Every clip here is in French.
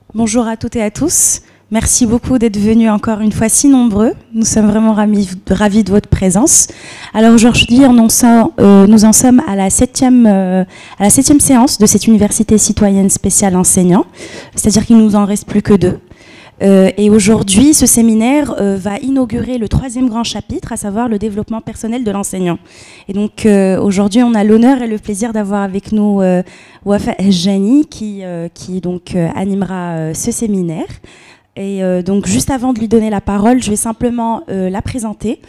Bonjour à toutes et à tous. Merci beaucoup d'être venus encore une fois si nombreux. Nous sommes vraiment ravis de votre présence. Alors aujourd'hui, nous en sommes à la septième séance de cette université citoyenne spéciale enseignant, c'est-à-dire qu'il ne nous en reste plus que deux. Et aujourd'hui, ce séminaire va inaugurer le 3e grand chapitre, à savoir le développement personnel de l'enseignant. Et donc aujourd'hui, on a l'honneur et le plaisir d'avoir avec nous Wafa Jani qui donc animera ce séminaire. Et donc juste avant de lui donner la parole, je vais simplement la présenter.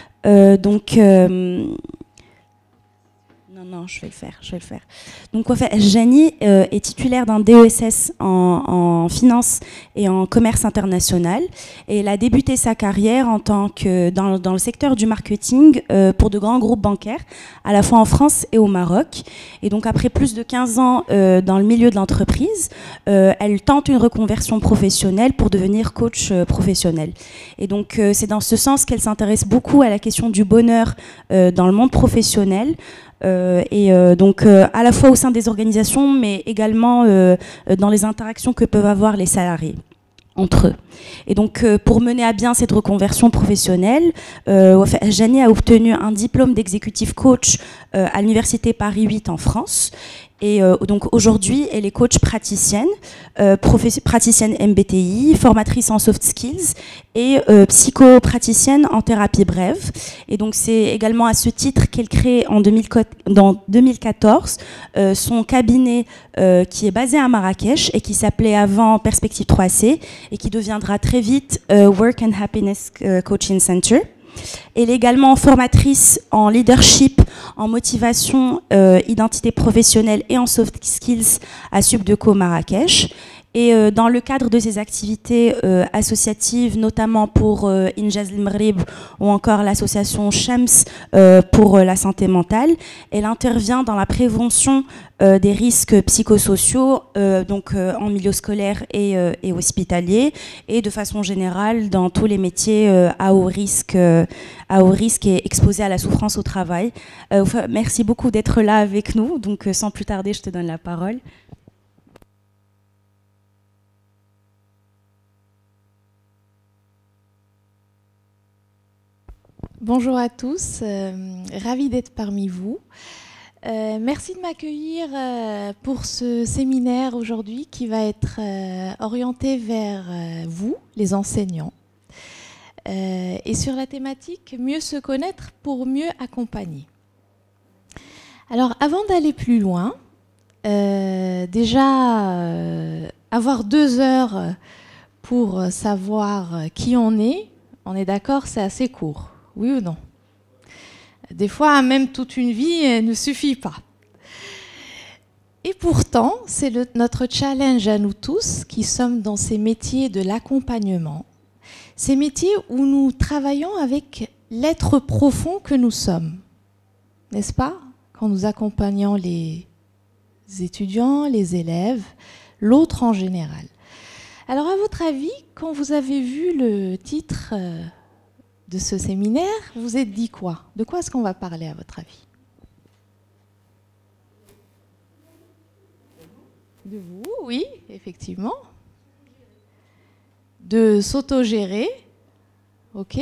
Non, je vais le faire. Donc, en fait, Jani est titulaire d'un DESS en finance et en commerce international. Et elle a débuté sa carrière en tant que dans le secteur du marketing pour de grands groupes bancaires, à la fois en France et au Maroc. Et donc, après plus de 15 ans dans le milieu de l'entreprise, elle tente une reconversion professionnelle pour devenir coach professionnel. Et donc, c'est dans ce sens qu'elle s'intéresse beaucoup à la question du bonheur dans le monde professionnel. Donc à la fois au sein des organisations, mais également dans les interactions que peuvent avoir les salariés entre eux. Et donc, pour mener à bien cette reconversion professionnelle, Jani a obtenu un diplôme d'exécutif coach à l'université Paris 8 en France. Et donc aujourd'hui, elle est coach praticienne, praticienne MBTI, formatrice en soft skills et psychopraticienne en thérapie brève. Et donc c'est également à ce titre qu'elle crée en 2014 son cabinet qui est basé à Marrakech et qui s'appelait avant Perspective 3C et qui deviendra très vite Work and Happiness Coaching Center. Elle est également formatrice en leadership, en motivation, identité professionnelle et en soft skills à Subdeco Marrakech. Et dans le cadre de ses activités associatives, notamment pour Injaz al-Maghrib ou encore l'association Shams pour la santé mentale, elle intervient dans la prévention des risques psychosociaux, donc en milieu scolaire et hospitalier, et de façon générale dans tous les métiers à haut risque et exposés à la souffrance au travail. Merci beaucoup d'être là avec nous. Donc sans plus tarder, je te donne la parole. Bonjour à tous, ravie d'être parmi vous. Merci de m'accueillir pour ce séminaire aujourd'hui qui va être orienté vers vous, les enseignants, et sur la thématique « Mieux se connaître pour mieux accompagner ». Alors, avant d'aller plus loin, avoir 2 heures pour savoir qui on est d'accord, c'est assez court. Oui ou non? Des fois, même toute une vie ne suffit pas. Et pourtant, c'est notre challenge à nous tous qui sommes dans ces métiers de l'accompagnement, ces métiers où nous travaillons avec l'être profond que nous sommes, n'est-ce pas? Quand nous accompagnons les étudiants, les élèves, l'autre en général. Alors, à votre avis, quand vous avez vu le titre de ce séminaire, vous vous êtes dit quoi? De quoi est-ce qu'on va parler à votre avis? De vous, oui, effectivement. De s'autogérer, ok.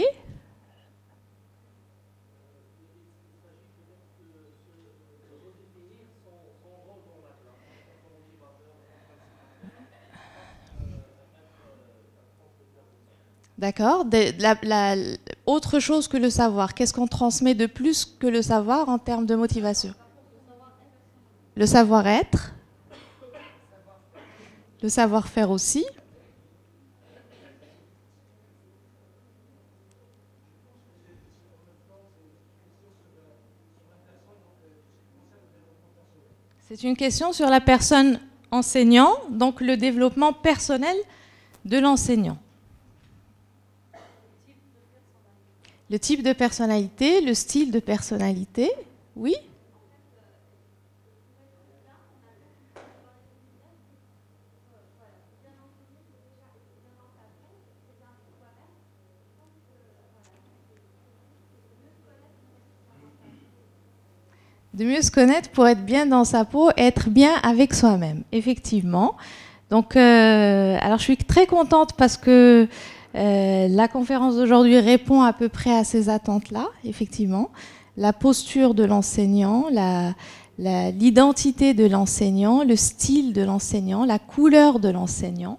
D'accord. Autre chose que le savoir, qu'est-ce qu'on transmet de plus que le savoir en termes de motivation? Le savoir-être. Le savoir-faire aussi. C'est une question sur la personne enseignant, donc le développement personnel de l'enseignant. Le type de personnalité, le style de personnalité, oui. De mieux se connaître pour être bien dans sa peau, être bien avec soi-même, effectivement. Donc, alors je suis très contente parce que la conférence d'aujourd'hui répond à peu près à ces attentes-là, effectivement. La posture de l'enseignant, l'identité de l'enseignant, le style de l'enseignant, la couleur de l'enseignant.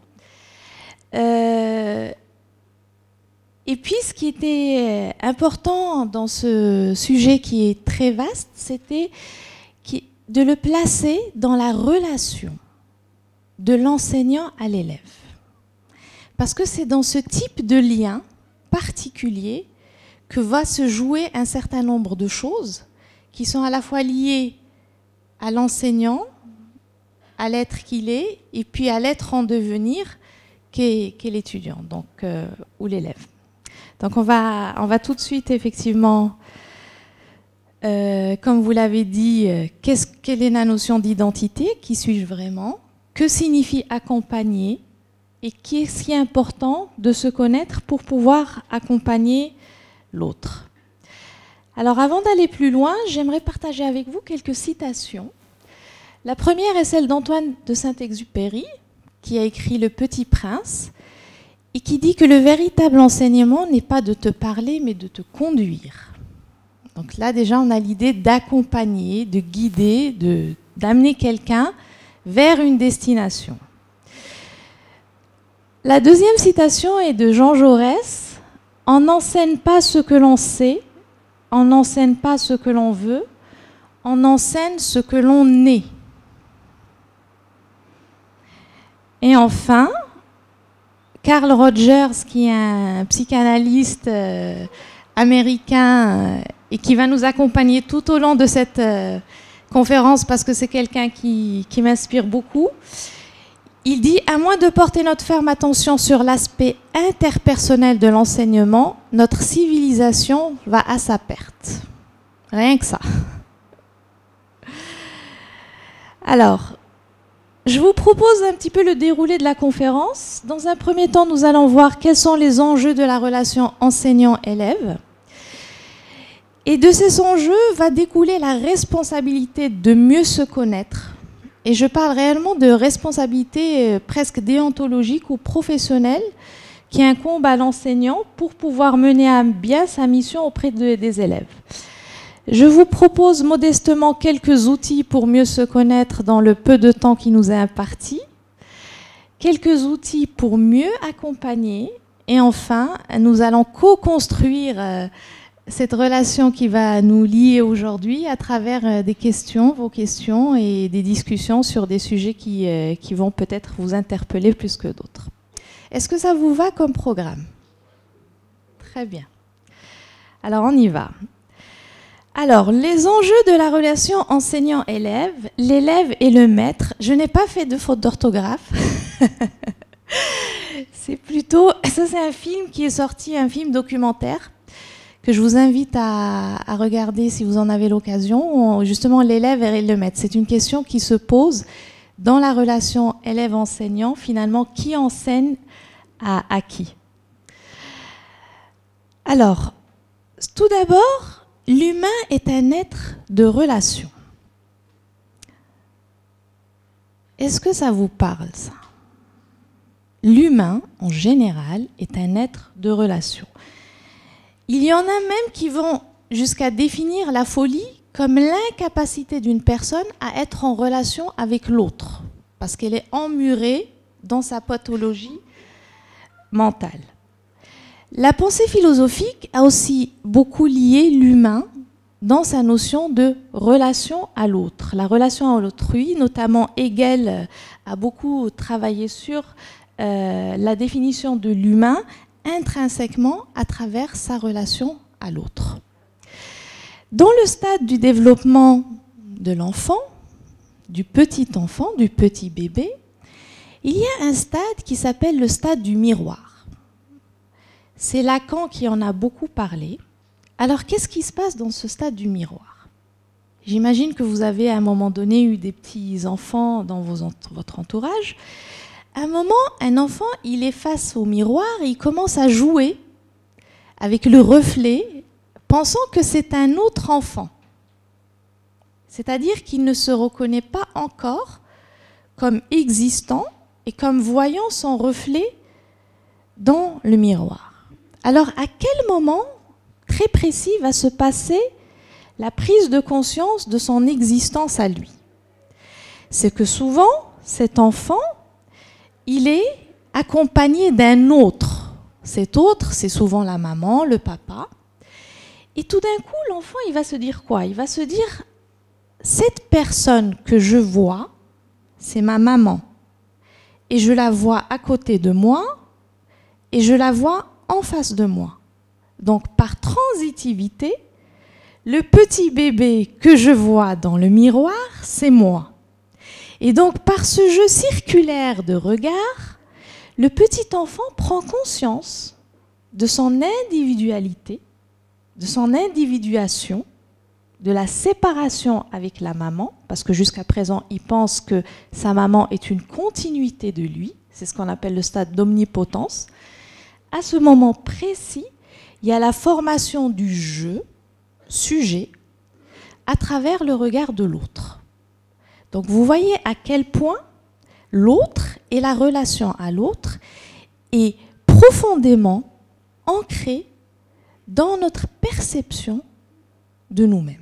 Et puis, ce qui était important dans ce sujet qui est très vaste, c'était de le placer dans la relation de l'enseignant à l'élève. Parce que c'est dans ce type de lien particulier que va se jouer un certain nombre de choses qui sont à la fois liées à l'enseignant, à l'être qu'il est, et puis à l'être en devenir qu'est l'étudiant, donc, ou l'élève. Donc on va tout de suite, effectivement, comme vous l'avez dit, quelle est la notion d'identité? Qui suis-je vraiment? Que signifie accompagner? Et qu'est-ce qui est important de se connaître pour pouvoir accompagner l'autre? Alors avant d'aller plus loin, j'aimerais partager avec vous quelques citations. La première est celle d'Antoine de Saint-Exupéry, qui a écrit Le Petit Prince, et qui dit que le véritable enseignement n'est pas de te parler, mais de te conduire. Donc là, déjà, on a l'idée d'accompagner, de guider, d'amener quelqu'un vers une destination. La deuxième citation est de Jean Jaurès. « On n'enseigne pas ce que l'on sait, on n'enseigne pas ce que l'on veut, on enseigne ce que l'on est. » Et enfin, Carl Rogers, qui est un psychanalyste américain et qui va nous accompagner tout au long de cette conférence parce que c'est quelqu'un qui m'inspire beaucoup, il dit « À moins de porter notre ferme attention sur l'aspect interpersonnel de l'enseignement, notre civilisation va à sa perte. » Rien que ça. Alors, je vous propose un petit peu le déroulé de la conférence. Dans un premier temps, nous allons voir quels sont les enjeux de la relation enseignant-élève. Et de ces enjeux va découler la responsabilité de mieux se connaître. Et je parle réellement de responsabilité presque déontologique ou professionnelle qui incombe à l'enseignant pour pouvoir mener à bien sa mission auprès des élèves. Je vous propose modestement quelques outils pour mieux se connaître dans le peu de temps qui nous est imparti, quelques outils pour mieux accompagner, et enfin, nous allons co-construire cette relation qui va nous lier aujourd'hui à travers des questions, vos questions et des discussions sur des sujets qui vont peut-être vous interpeller plus que d'autres. Est-ce que ça vous va comme programme? Très bien. Alors on y va. Alors, les enjeux de la relation enseignant-élève, l'élève et le maître. Je n'ai pas fait de faute d'orthographe. C'est plutôt... Ça, c'est un film qui est sorti, un film documentaire, que je vous invite à regarder si vous en avez l'occasion. Justement, l'élève et le maître. C'est une question qui se pose dans la relation élève-enseignant. Finalement, qui enseigne à qui? Alors, tout d'abord... L'humain est un être de relation. Est-ce que ça vous parle, ça? L'humain, en général, est un être de relation. Il y en a même qui vont jusqu'à définir la folie comme l'incapacité d'une personne à être en relation avec l'autre, parce qu'elle est emmurée dans sa pathologie mentale. La pensée philosophique a aussi beaucoup lié l'humain dans sa notion de relation à l'autre. La relation à l'autrui, notamment Hegel a beaucoup travaillé sur la définition de l'humain intrinsèquement à travers sa relation à l'autre. Dans le stade du développement de l'enfant, du petit bébé, il y a un stade qui s'appelle le stade du miroir. C'est Lacan qui en a beaucoup parlé. Alors, qu'est-ce qui se passe dans ce stade du miroir? J'imagine que vous avez à un moment donné eu des petits enfants dans votre entourage. À un moment, un enfant, il est face au miroir et il commence à jouer avec le reflet, pensant que c'est un autre enfant. C'est-à-dire qu'il ne se reconnaît pas encore comme existant et comme voyant son reflet dans le miroir. Alors, à quel moment très précis va se passer la prise de conscience de son existence à lui? C'est que souvent, cet enfant, il est accompagné d'un autre. Cet autre, c'est souvent la maman, le papa. Et tout d'un coup, l'enfant, il va se dire quoi? Il va se dire, cette personne que je vois, c'est ma maman. Et je la vois à côté de moi, et je la vois en face de moi. Donc, par transitivité, le petit bébé que je vois dans le miroir, c'est moi. Et donc, par ce jeu circulaire de regard, le petit enfant prend conscience de son individualité, de son individuation, de la séparation avec la maman, parce que jusqu'à présent, il pense que sa maman est une continuité de lui, c'est ce qu'on appelle le stade d'omnipotence. À ce moment précis, il y a la formation du je, sujet, à travers le regard de l'autre. Donc vous voyez à quel point l'autre et la relation à l'autre est profondément ancrée dans notre perception de nous-mêmes.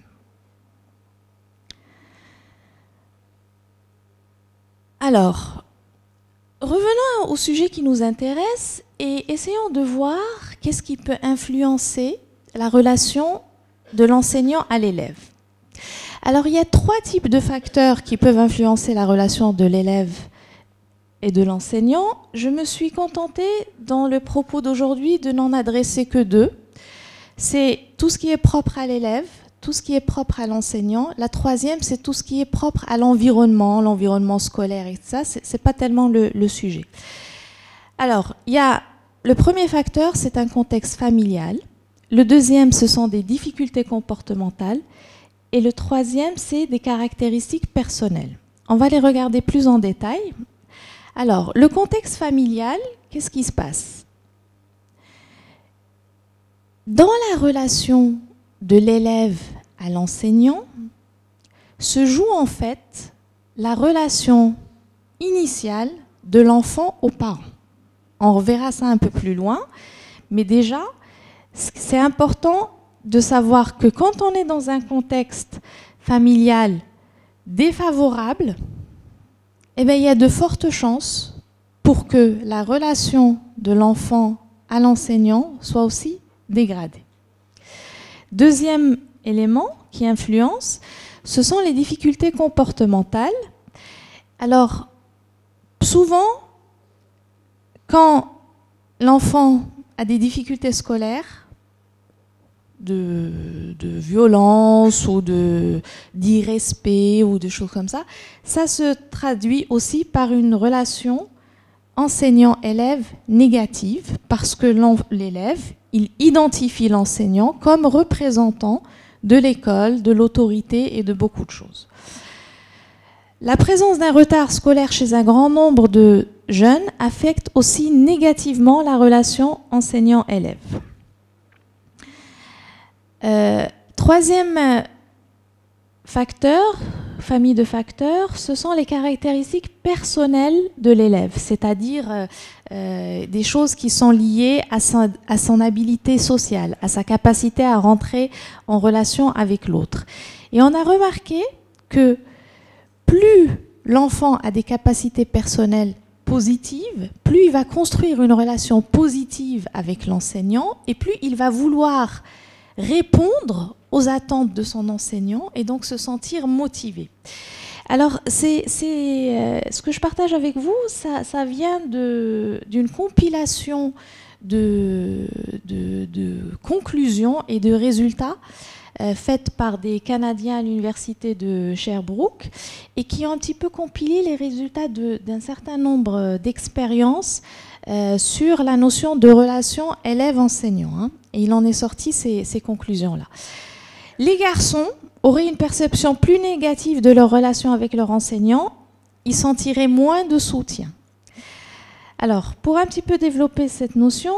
Alors, revenons au sujet qui nous intéresse et essayons de voir qu'est-ce qui peut influencer la relation de l'enseignant à l'élève. Alors, il y a 3 types de facteurs qui peuvent influencer la relation de l'élève et de l'enseignant. Je me suis contentée, dans le propos d'aujourd'hui, de n'en adresser que 2. C'est tout ce qui est propre à l'élève, tout ce qui est propre à l'enseignant. La 3e, c'est tout ce qui est propre à l'environnement scolaire et tout ça. C'est pas tellement le sujet. Alors, il y a le premier facteur, c'est un contexte familial. Le 2e, ce sont des difficultés comportementales. Et le 3e, c'est des caractéristiques personnelles. On va les regarder plus en détail. Alors, le contexte familial, qu'est-ce qui se passe? Dans la relation de l'élève à l'enseignant, se joue en fait la relation initiale de l'enfant aux parents. On reverra ça un peu plus loin, mais déjà, c'est important de savoir que quand on est dans un contexte familial défavorable, eh bien, il y a de fortes chances pour que la relation de l'enfant à l'enseignant soit aussi dégradée. Deuxième élément qui influence, ce sont les difficultés comportementales. Alors, souvent, quand l'enfant a des difficultés scolaires, de violence ou d'irrespect ou de choses comme ça, ça se traduit aussi par une relation enseignant-élève négative, parce que l'élève, il identifie l'enseignant comme représentant de l'école, de l'autorité et de beaucoup de choses. La présence d'un retard scolaire chez un grand nombre de jeunes affecte aussi négativement la relation enseignant-élève. Troisième facteur, famille de facteurs, ce sont les caractéristiques personnelles de l'élève, c'est-à-dire des choses qui sont liées à son habileté sociale, à sa capacité à rentrer en relation avec l'autre. Et on a remarqué que plus l'enfant a des capacités personnelles positives, plus il va construire une relation positive avec l'enseignant et plus il va vouloir répondre aux attentes de son enseignant et donc se sentir motivé. Alors, ce que je partage avec vous, ça vient d'une compilation de conclusions et de résultats faites par des Canadiens à l'université de Sherbrooke et qui ont un petit peu compilé les résultats d'un certain nombre d'expériences sur la notion de relation élève-enseignant. Hein. Et il en est sorti ces conclusions-là. Les garçons auraient une perception plus négative de leur relation avec leur enseignant, ils sentiraient moins de soutien. Alors, pour un petit peu développer cette notion,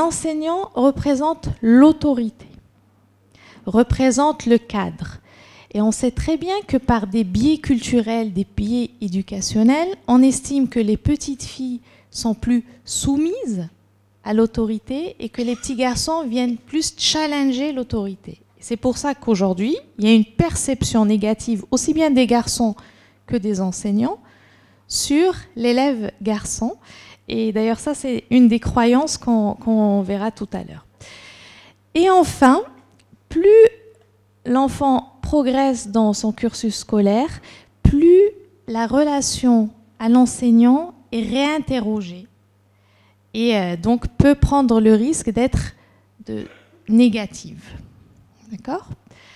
l'enseignant représente l'autorité, représente le cadre. Et on sait très bien que par des biais culturels, des biais éducationnels, on estime que les petites filles sont plus soumises à l'autorité et que les petits garçons viennent plus challenger l'autorité. C'est pour ça qu'aujourd'hui, il y a une perception négative aussi bien des garçons que des enseignants sur l'élève garçon. Et d'ailleurs, ça, c'est une des croyances qu'on verra tout à l'heure. Et enfin, plus l'enfant progresse dans son cursus scolaire, plus la relation à l'enseignant est réinterrogée et donc peut prendre le risque d'être négative. D'accord ?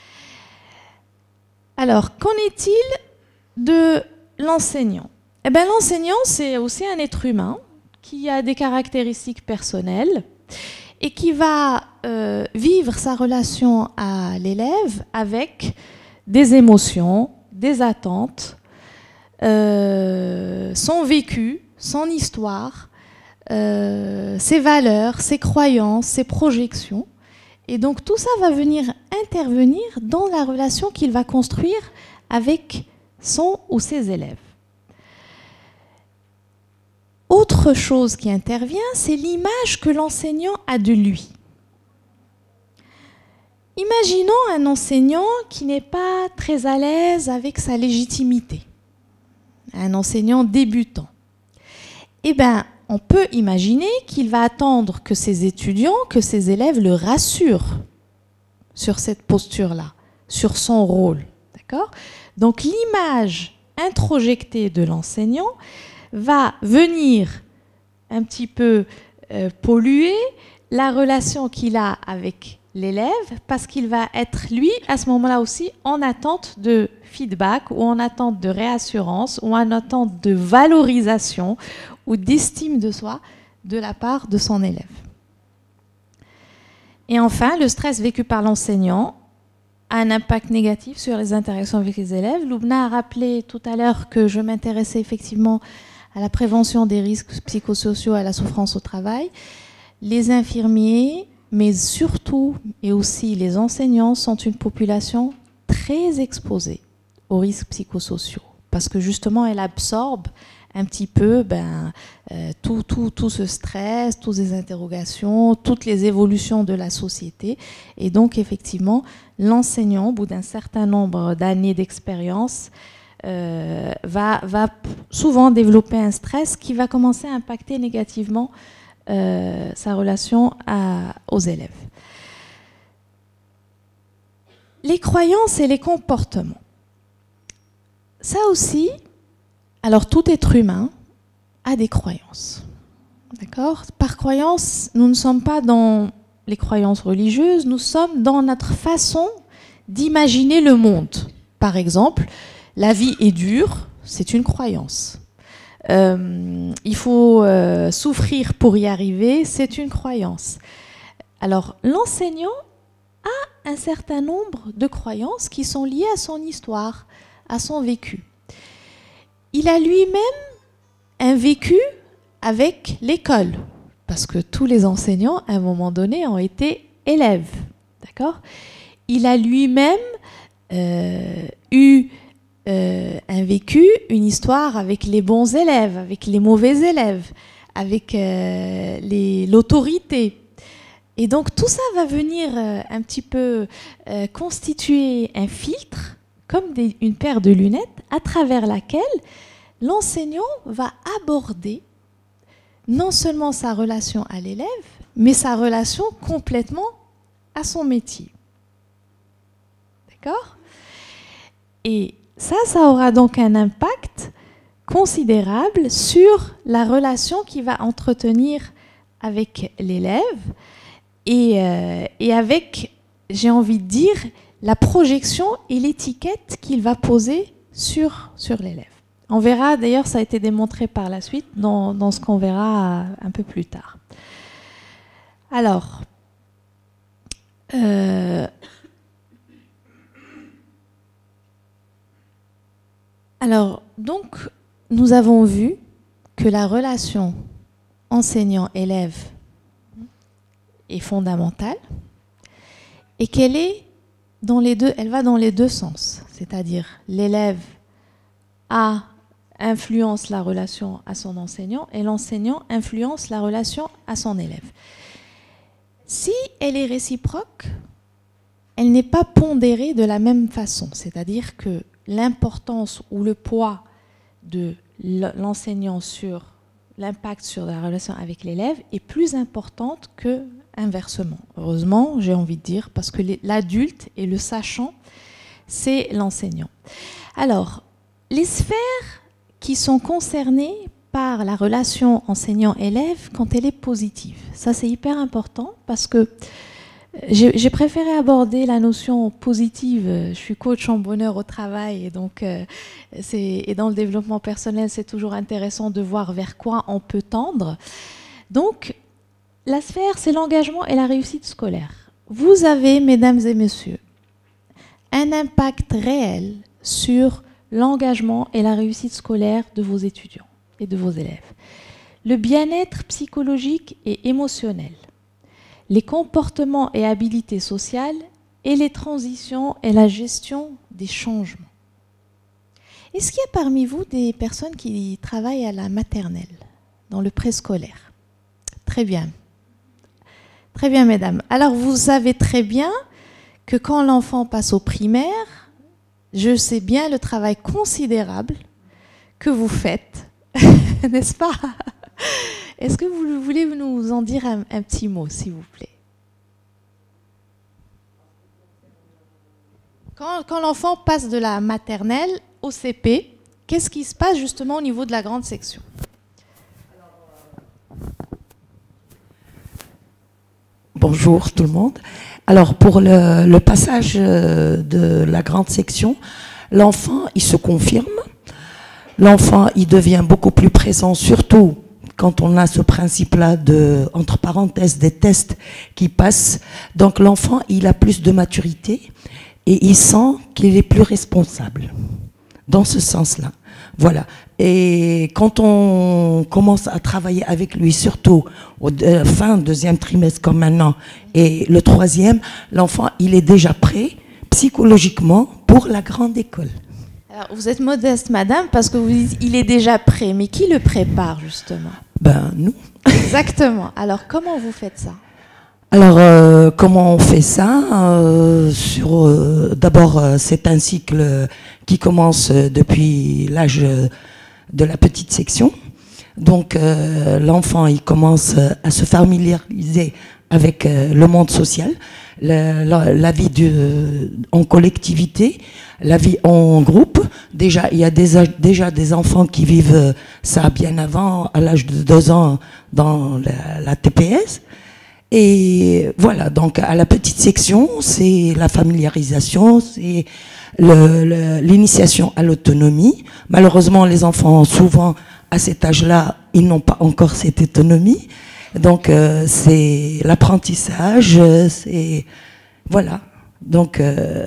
Alors, qu'en est-il de l'enseignant ? Eh bien, l'enseignant, c'est aussi un être humain qui a des caractéristiques personnelles et qui va vivre sa relation à l'élève avec des émotions, des attentes, son vécu, son histoire, ses valeurs, ses croyances, ses projections. Et donc tout ça va venir intervenir dans la relation qu'il va construire avec son ou ses élèves. Autre chose qui intervient, c'est l'image que l'enseignant a de lui. Imaginons un enseignant qui n'est pas très à l'aise avec sa légitimité, un enseignant débutant. Eh bien, on peut imaginer qu'il va attendre que ses étudiants, que ses élèves le rassurent sur cette posture-là, sur son rôle. D'accord ? Donc l'image introjectée de l'enseignant va venir un petit peu polluer la relation qu'il a avec l'élève parce qu'il va être, lui, à ce moment-là aussi, en attente de feedback ou en attente de réassurance ou en attente de valorisation ou d'estime de soi de la part de son élève. Et enfin, le stress vécu par l'enseignant a un impact négatif sur les interactions avec les élèves. Loubna a rappelé tout à l'heure que je m'intéressais effectivement à la prévention des risques psychosociaux et à la souffrance au travail. Les infirmiers, mais surtout et aussi les enseignants sont une population très exposée aux risques psychosociaux parce que justement elle absorbe un petit peu tout ce stress, toutes ces interrogations, toutes les évolutions de la société. Et donc effectivement, l'enseignant, au bout d'un certain nombre d'années d'expérience, va souvent développer un stress qui va commencer à impacter négativement sa relation aux élèves. Les croyances et les comportements. Ça aussi, alors tout être humain a des croyances. D'accord ? Par croyance, nous ne sommes pas dans les croyances religieuses, nous sommes dans notre façon d'imaginer le monde. Par exemple, la vie est dure, c'est une croyance. Il faut souffrir pour y arriver, c'est une croyance. Alors, l'enseignant a un certain nombre de croyances qui sont liées à son histoire, à son vécu. Il a lui-même un vécu avec l'école, parce que tous les enseignants, à un moment donné, ont été élèves. D'accord ? Il a lui-même eu un vécu, une histoire avec les bons élèves, avec les mauvais élèves, avec l'autorité. Et donc tout ça va venir un petit peu constituer un filtre, comme une paire de lunettes, à travers laquelle l'enseignant va aborder non seulement sa relation à l'élève, mais sa relation complètement à son métier. D'accord ? Et ça aura donc un impact considérable sur la relation qu'il va entretenir avec l'élève et avec, j'ai envie de dire, la projection et l'étiquette qu'il va poser sur l'élève. On verra, d'ailleurs, ça a été démontré par la suite dans ce qu'on verra un peu plus tard. Alors, donc, nous avons vu que la relation enseignant-élève est fondamentale et qu'elle est elle va dans les deux sens. c'est-à-dire l'élève influence la relation à son enseignant et l'enseignant influence la relation à son élève. Si elle est réciproque, elle n'est pas pondérée de la même façon, c'est-à-dire que l'importance ou le poids de l'enseignant sur l'impact sur la relation avec l'élève est plus importante que inversement. Heureusement, j'ai envie de dire, parce que l'adulte et le sachant, c'est l'enseignant. Alors, les sphères qui sont concernées par la relation enseignant-élève quand elle est positive. Ça, c'est hyper important parce que j'ai préféré aborder la notion positive. Je suis coach en bonheur au travail et donc et dans le développement personnel, c'est toujours intéressant de voir vers quoi on peut tendre. Donc, la sphère, c'est l'engagement et la réussite scolaire. Vous avez, mesdames et messieurs, un impact réel sur l'engagement et la réussite scolaire de vos étudiants et de vos élèves. Le bien-être psychologique et émotionnel, les comportements et habilités sociales et les transitions et la gestion des changements. Est-ce qu'il y a parmi vous des personnes qui travaillent à la maternelle, dans le préscolaire? Très bien. Très bien, mesdames. Alors, vous savez très bien que quand l'enfant passe au primaire, je sais bien le travail considérable que vous faites, n'est-ce pas? Est-ce que vous voulez nous en dire un petit mot, s'il vous plaît? Quand l'enfant passe de la maternelle au CP, qu'est-ce qui se passe justement au niveau de la grande section? Bonjour tout le monde. Alors pour le passage de la grande section, l'enfant il se confirme, l'enfant il devient beaucoup plus présent, surtout quand on a ce principe-là de, entre parenthèses, des tests qui passent. Donc l'enfant il a plus de maturité et il sent qu'il est plus responsable dans ce sens-là. Voilà. Et quand on commence à travailler avec lui, surtout au fin deuxième trimestre comme maintenant, et le troisième, l'enfant, il est déjà prêt psychologiquement pour la grande école. Alors, vous êtes modeste, madame, parce que vous dites il est déjà prêt. Mais qui le prépare, justement? Ben, nous. Exactement. Alors, comment vous faites ça? Alors, comment on fait ça? D'abord, c'est un cycle qui commence depuis l'âge de la petite section. Donc, l'enfant, il commence à se familiariser avec le monde social, la vie en collectivité, la vie en groupe. Déjà, il y a déjà des enfants qui vivent ça bien avant, à l'âge de 2 ans, dans la TPS. Et voilà, donc à la petite section, c'est la familiarisation, c'est l'initiation à l'autonomie. Malheureusement, les enfants, souvent, à cet âge-là, ils n'ont pas encore cette autonomie. Donc, c'est l'apprentissage, c'est... Voilà. Donc,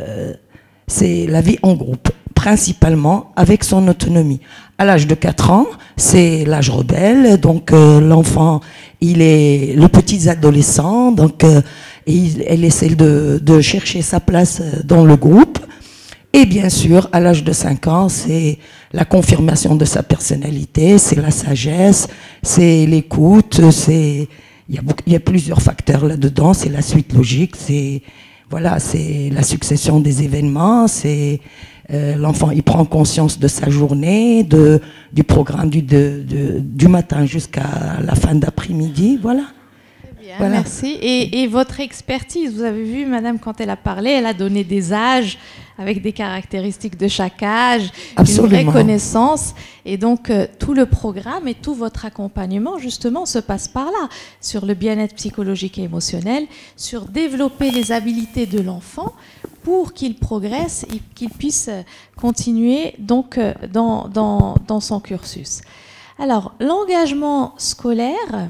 c'est la vie en groupe, principalement avec son autonomie. À l'âge de 4 ans, c'est l'âge rebelle, donc l'enfant, il est le petit adolescent, donc elle essaie de chercher sa place dans le groupe. Et bien sûr, à l'âge de 5 ans, c'est la confirmation de sa personnalité, c'est la sagesse, c'est l'écoute, il y a plusieurs facteurs là-dedans, c'est la suite logique, c'est la succession des événements, c'est l'enfant, il prend conscience de sa journée, du programme du matin jusqu'à la fin d'après-midi, voilà. Très bien, voilà. Merci. Et votre expertise, vous avez vu, madame, quand elle a parlé, elle a donné des âges avec des caractéristiques de chaque âge, Absolument. une vraie connaissance. Et donc, tout le programme et tout votre accompagnement, justement, se passe par là, sur le bien-être psychologique et émotionnel, sur développer les habiletés de l'enfant pour qu'il progresse et qu'il puisse continuer donc, dans son cursus. Alors, l'engagement scolaire,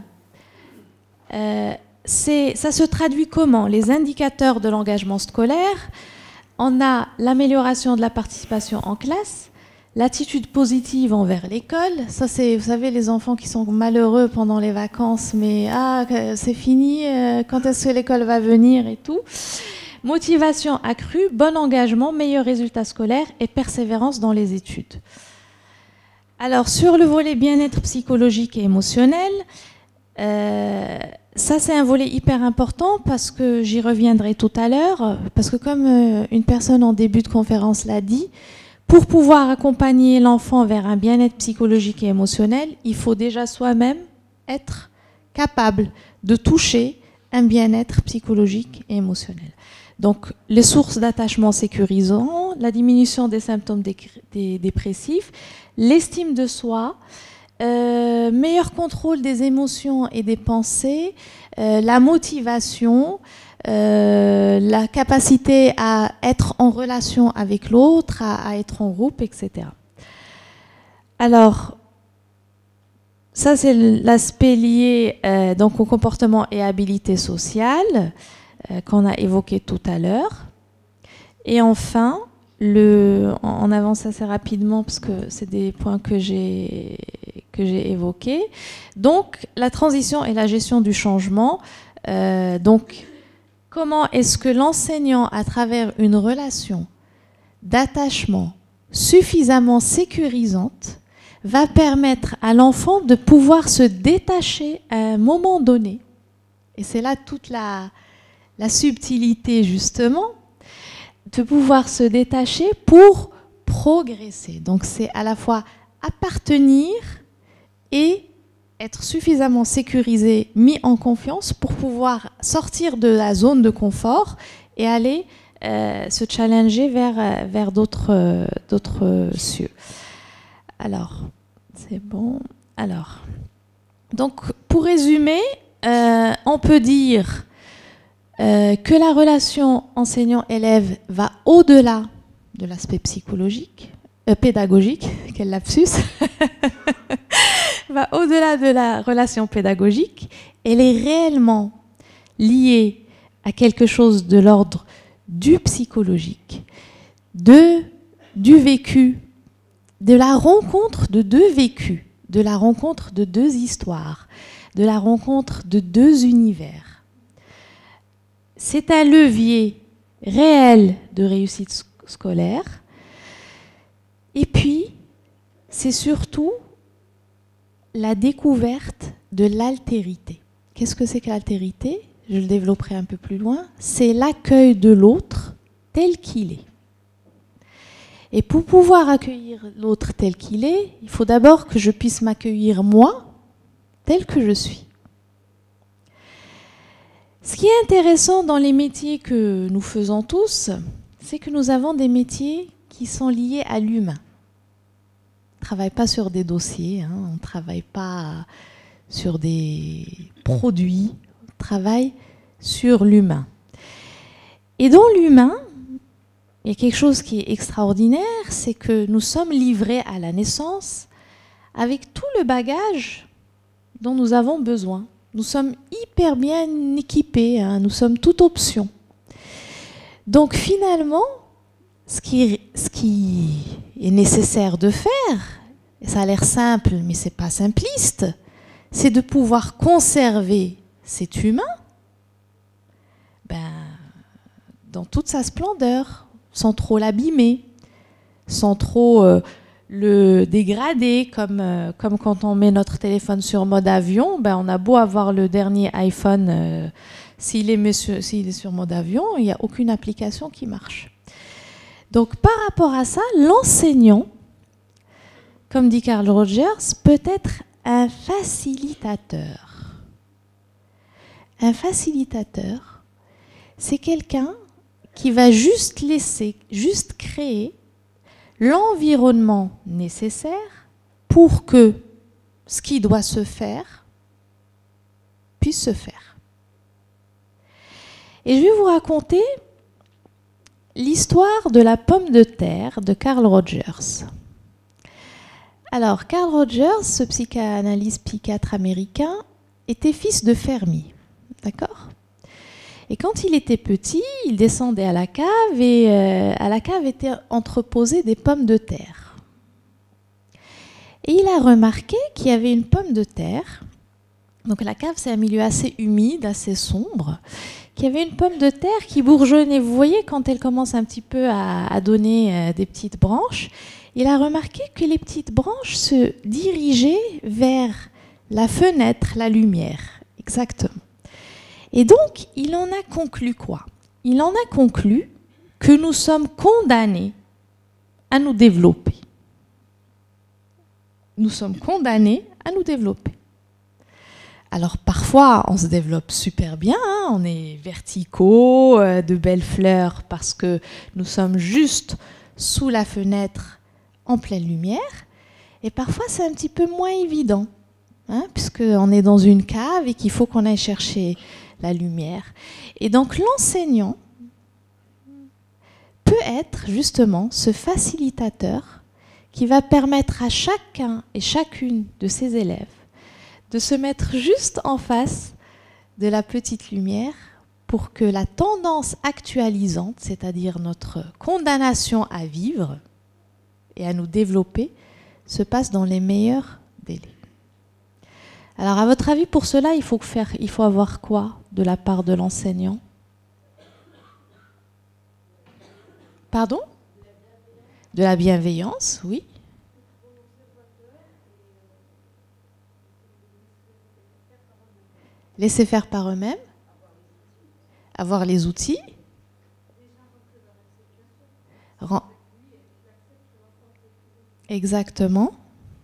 ça se traduit comment? Les indicateurs de l'engagement scolaire, on a l'amélioration de la participation en classe, l'attitude positive envers l'école. Ça, c'est, vous savez, les enfants qui sont malheureux pendant les vacances, mais c'est fini, quand est-ce que l'école va venir et tout. Motivation accrue, bon engagement, meilleurs résultats scolaires et persévérance dans les études. Alors, sur le volet bien-être psychologique et émotionnel, ça c'est un volet hyper important parce que j'y reviendrai tout à l'heure, parce que comme une personne en début de conférence l'a dit, pour pouvoir accompagner l'enfant vers un bien-être psychologique et émotionnel, il faut déjà soi-même être capable de toucher un bien-être psychologique et émotionnel. Donc, les sources d'attachement sécurisant, la diminution des symptômes dépressifs, l'estime de soi, meilleur contrôle des émotions et des pensées, la motivation, la capacité à être en relation avec l'autre, à être en groupe, etc. Alors, ça c'est l'aspect lié donc au comportement et habilité sociale qu'on a évoqué tout à l'heure. Et enfin, on avance assez rapidement parce que c'est des points que j'ai évoqués. Donc, la transition et la gestion du changement. Donc, comment est-ce que l'enseignant, à travers une relation d'attachement suffisamment sécurisante, va permettre à l'enfant de pouvoir se détacher à un moment donné. Et c'est là toute la subtilité, justement, de pouvoir se détacher pour progresser. Donc c'est à la fois appartenir et être suffisamment sécurisé, mis en confiance pour pouvoir sortir de la zone de confort et aller se challenger vers d'autres cieux. Alors, c'est bon. Alors, donc pour résumer, on peut dire que la relation enseignant-élève va au-delà de l'aspect psychologique, pédagogique, quel lapsus, va au-delà de la relation pédagogique. Elle est réellement liée à quelque chose de l'ordre du psychologique, du vécu, de la rencontre de deux vécus, de la rencontre de deux histoires, de la rencontre de deux univers. C'est un levier réel de réussite scolaire. Et puis, c'est surtout la découverte de l'altérité. Qu'est-ce que c'est que l'altérité? Je le développerai un peu plus loin. C'est l'accueil de l'autre tel qu'il est. Et pour pouvoir accueillir l'autre tel qu'il est, il faut d'abord que je puisse m'accueillir moi tel que je suis. Ce qui est intéressant dans les métiers que nous faisons tous, c'est que nous avons des métiers qui sont liés à l'humain. On ne travaille pas sur des dossiers, on ne travaille pas sur des produits, on travaille sur l'humain. Et dans l'humain, il y a quelque chose qui est extraordinaire, c'est que nous sommes livrés à la naissance avec tout le bagage dont nous avons besoin. Nous sommes hyper bien équipés, nous sommes toute option. Donc finalement, ce qui est nécessaire de faire, et ça a l'air simple, mais ce n'est pas simpliste, c'est de pouvoir conserver cet humain dans toute sa splendeur, sans trop l'abîmer, sans trop le dégrader, comme quand on met notre téléphone sur mode avion, on a beau avoir le dernier iPhone, s'il est sur mode avion, il n'y a aucune application qui marche. Donc par rapport à ça, l'enseignant, comme dit Carl Rogers, peut être un facilitateur. Un facilitateur, c'est quelqu'un qui va juste créer l'environnement nécessaire pour que ce qui doit se faire puisse se faire. Et je vais vous raconter l'histoire de la pomme de terre de Carl Rogers. Alors, Carl Rogers, ce psychanalyste psychiatre américain, était fils de fermier, d'accord ? Et quand il était petit, il descendait à la cave et à la cave étaient entreposées des pommes de terre. Et il a remarqué qu'il y avait une pomme de terre. Donc la cave, c'est un milieu assez humide, assez sombre. qu'il y avait une pomme de terre qui bourgeonnait. Vous voyez, quand elle commence un petit peu à donner des petites branches, il a remarqué que les petites branches se dirigeaient vers la fenêtre, la lumière. Exactement. Et donc, il en a conclu quoi? Il en a conclu que nous sommes condamnés à nous développer. Nous sommes condamnés à nous développer. Alors parfois, on se développe super bien, hein, on est verticaux, de belles fleurs, parce que nous sommes juste sous la fenêtre en pleine lumière. Et parfois, c'est un petit peu moins évident, hein, puisqu'on est dans une cave et qu'il faut qu'on aille chercher la lumière. Et donc l'enseignant peut être justement ce facilitateur qui va permettre à chacun et chacune de ses élèves de se mettre juste en face de la petite lumière pour que la tendance actualisante, c'est-à-dire notre condamnation à vivre et à nous développer, se passe dans les meilleurs délais. Alors, à votre avis, pour cela, il faut avoir quoi de la part de l'enseignant? Pardon? De la bienveillance, oui. Laisser faire par eux-mêmes, avoir les outils, exactement.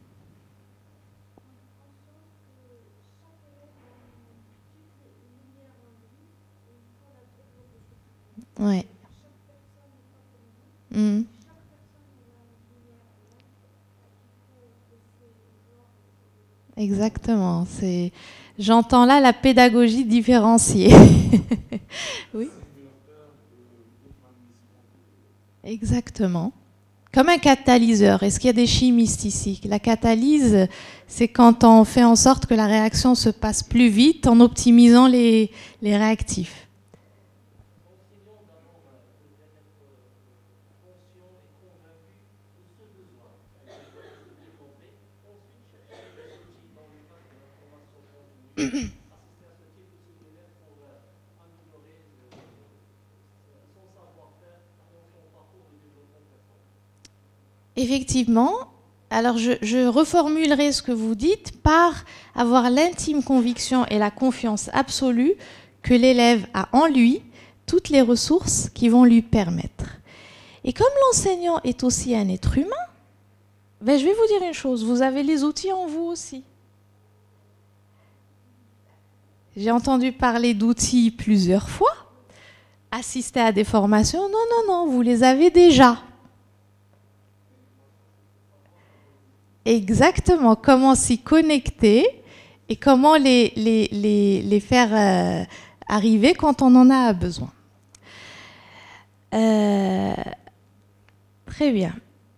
Ouais. Mmh. Exactement. J'entends là la pédagogie différenciée. Oui. Exactement. Comme un catalyseur. Est-ce qu'il y a des chimistes ici? La catalyse, c'est quand on fait en sorte que la réaction se passe plus vite en optimisant les réactifs. Effectivement, alors je reformulerai ce que vous dites par avoir l'intime conviction et la confiance absolue que l'élève a en lui toutes les ressources qui vont lui permettre. Et comme l'enseignant est aussi un être humain, ben je vais vous dire une chose, vous avez les outils en vous aussi. J'ai entendu parler d'outils plusieurs fois, assister à des formations, non, non, non, vous les avez déjà. Exactement, comment s'y connecter et comment les faire arriver quand on en a besoin. Très bien.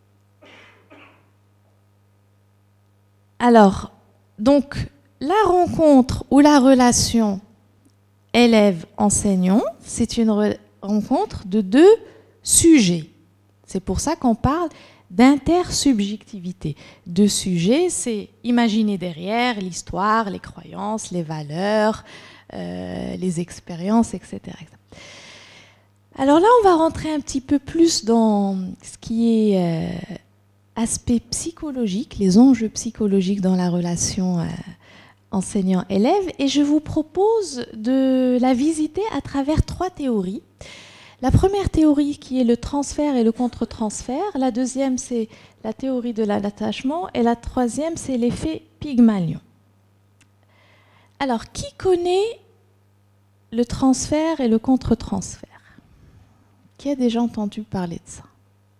Alors, donc, la rencontre ou la relation élève-enseignant, c'est une rencontre de deux sujets. C'est pour ça qu'on parle d'intersubjectivité. Deux sujets, c'est imaginer derrière l'histoire, les croyances, les valeurs, les expériences, etc. Alors là, on va rentrer un petit peu plus dans ce qui est aspect psychologique, les enjeux psychologiques dans la relation enseignant-élève, et je vous propose de la visiter à travers trois théories. La première théorie qui est le transfert et le contre-transfert, la deuxième c'est la théorie de l'attachement et la troisième c'est l'effet Pygmalion. Alors, qui connaît le transfert et le contre-transfert? Qui a déjà entendu parler de ça?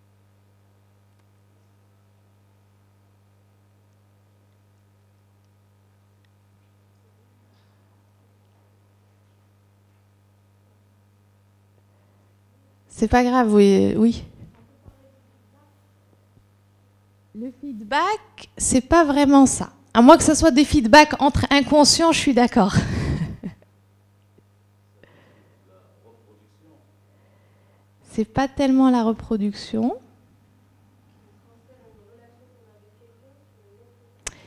C'est pas grave, oui, oui. Le feedback, c'est pas vraiment ça. À moins que ce soit des feedbacks entre inconscients, je suis d'accord. C'est pas tellement la reproduction.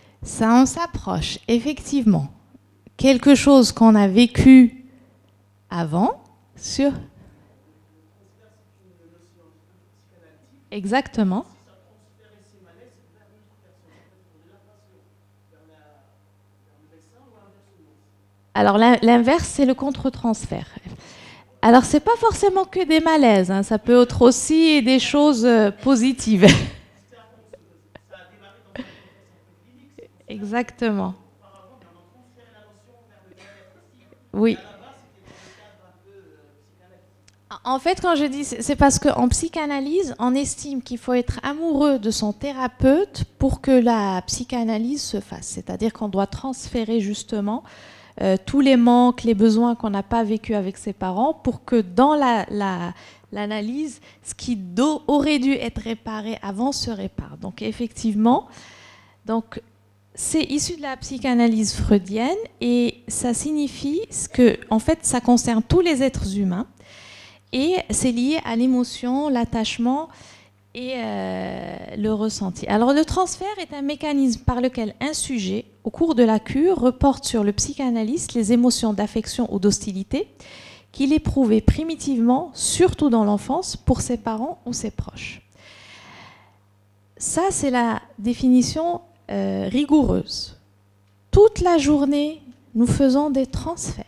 Ça, on s'approche, effectivement. Quelque chose qu'on a vécu avant sur... Exactement. Alors l'inverse, c'est le contre-transfert. Alors c'est pas forcément que des malaises, hein, ça peut être aussi des choses positives. Exactement. Oui. En fait, quand je dis, c'est parce qu'en psychanalyse, on estime qu'il faut être amoureux de son thérapeute pour que la psychanalyse se fasse. C'est-à-dire qu'on doit transférer justement tous les manques, les besoins qu'on n'a pas vécu avec ses parents pour que dans l'analyse, ce qui aurait dû être réparé avant se répare. Donc effectivement, c'est issu de la psychanalyse freudienne et ça signifie que, en fait, ça concerne tous les êtres humains. Et c'est lié à l'émotion, l'attachement et le ressenti. Alors le transfert est un mécanisme par lequel un sujet, au cours de la cure, reporte sur le psychanalyste les émotions d'affection ou d'hostilité qu'il éprouvait primitivement, surtout dans l'enfance, pour ses parents ou ses proches. Ça, c'est la définition rigoureuse. Toute la journée, nous faisons des transferts.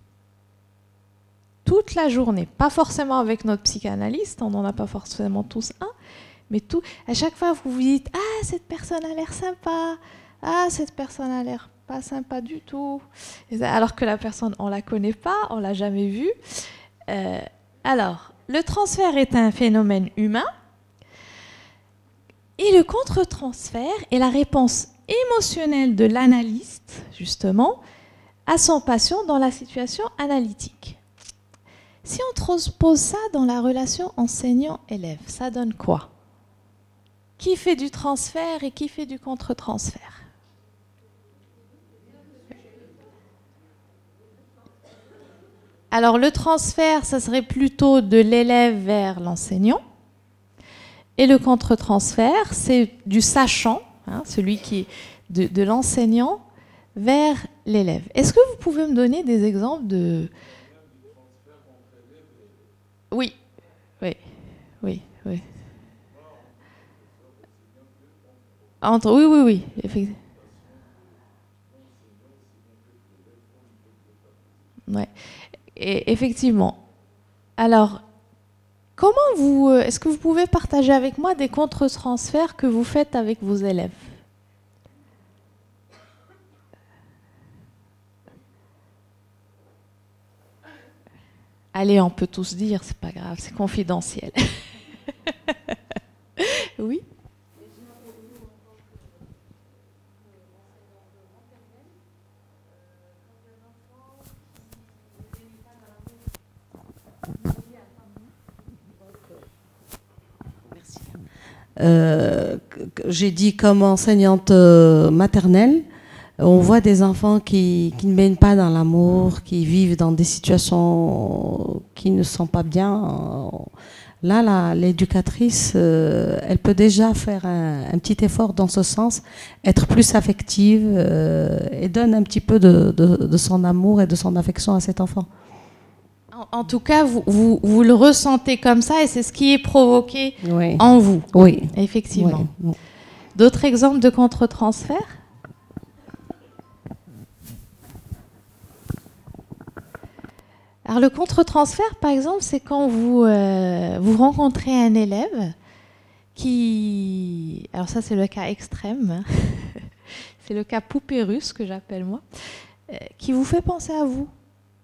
Toute la journée, pas forcément avec notre psychanalyste, on n'en a pas forcément tous un, mais tout, à chaque fois vous vous dites « Ah, cette personne a l'air sympa, ah, cette personne a l'air pas sympa du tout », alors que la personne, on ne la connaît pas, on ne l'a jamais vue. Alors, le transfert est un phénomène humain, et le contre-transfert est la réponse émotionnelle de l'analyste, justement, à son patient dans la situation analytique. Si on transpose ça dans la relation enseignant-élève, ça donne quoi? Qui fait du transfert et qui fait du contre-transfert? Alors le transfert, ça serait plutôt de l'élève vers l'enseignant. Et le contre-transfert, c'est du sachant, hein, celui qui est de l'enseignant vers l'élève. Est-ce que vous pouvez me donner des exemples de... Oui, oui, oui, oui. Oui, effectivement. Ouais. Et effectivement. Alors, est-ce que vous pouvez partager avec moi des contre-transferts que vous faites avec vos élèves? Allez, on peut tous dire, c'est pas grave, c'est confidentiel. Oui. J'ai dit comme enseignante maternelle, on voit des enfants qui ne baignent pas dans l'amour, qui vivent dans des situations qui ne sont pas bien. Là, l'éducatrice, elle peut déjà faire un petit effort dans ce sens, être plus affective et donne un petit peu de son amour et de son affection à cet enfant. En tout cas, vous le ressentez comme ça et c'est ce qui est provoqué Oui. en vous. Oui. Effectivement. Oui. D'autres exemples de contre-transfert? Alors le contre-transfert, par exemple, c'est quand vous rencontrez un élève qui... Alors ça, c'est le cas extrême. C'est le cas poupée russe que j'appelle moi, qui vous fait penser à vous.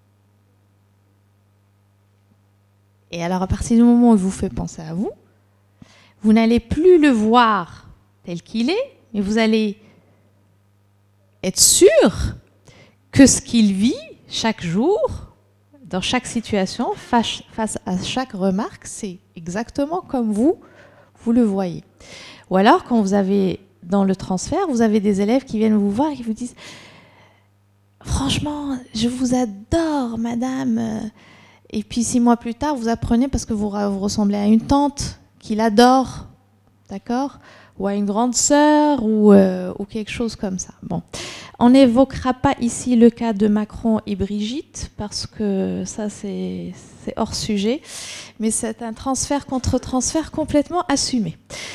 Et alors, à partir du moment où il vous fait penser à vous, vous n'allez plus le voir tel qu'il est, mais vous allez être sûr que ce qu'il vit chaque jour, dans chaque situation, face à chaque remarque, c'est exactement comme vous le voyez. Ou alors, quand vous avez, dans le transfert, vous avez des élèves qui viennent vous voir et qui vous disent « Franchement, je vous adore, madame !» Et puis 6 mois plus tard, vous apprenez parce que vous ressemblez à une tante qu'il adore, d'accord? Ou à une grande sœur ou quelque chose comme ça. Bon. On n'évoquera pas ici le cas de Macron et Brigitte, parce que ça, c'est hors sujet, mais c'est un transfert contre transfert complètement assumé.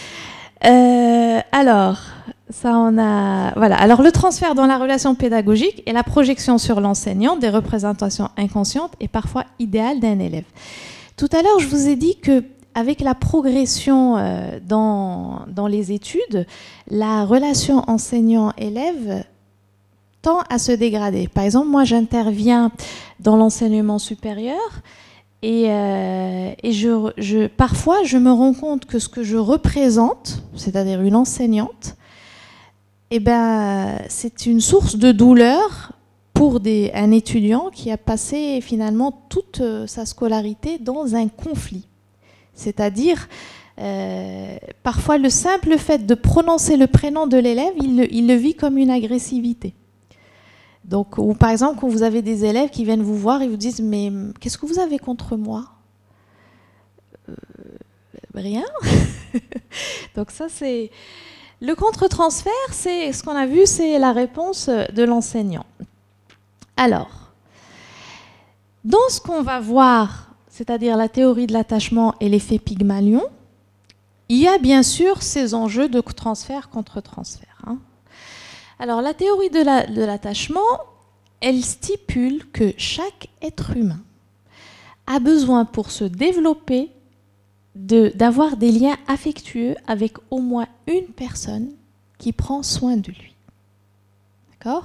Alors, ça on a... Voilà. Alors, le transfert dans la relation pédagogique est la projection sur l'enseignant des représentations inconscientes et parfois idéales d'un élève. Tout à l'heure, je vous ai dit que avec la progression dans les études, la relation enseignant-élève tend à se dégrader. Par exemple, moi, j'interviens dans l'enseignement supérieur et parfois, je me rends compte que ce que je représente, c'est-à-dire une enseignante, eh ben, c'est une source de douleur pour un étudiant qui a passé finalement toute sa scolarité dans un conflit. C'est-à-dire, parfois, le simple fait de prononcer le prénom de l'élève, il le vit comme une agressivité. Donc, ou par exemple, quand vous avez des élèves qui viennent vous voir et vous disent « Mais qu'est-ce que vous avez contre moi ?» Rien. Donc ça, c'est... Le contre-transfert, c'est ce qu'on a vu, c'est la réponse de l'enseignant. Alors, dans ce qu'on va voir, c'est-à-dire la théorie de l'attachement et l'effet Pygmalion, il y a bien sûr ces enjeux de transfert contre transfert. Hein. Alors, la théorie de l'attachement, elle stipule que chaque être humain a besoin pour se développer d'avoir des liens affectueux avec au moins une personne qui prend soin de lui. D'accord ?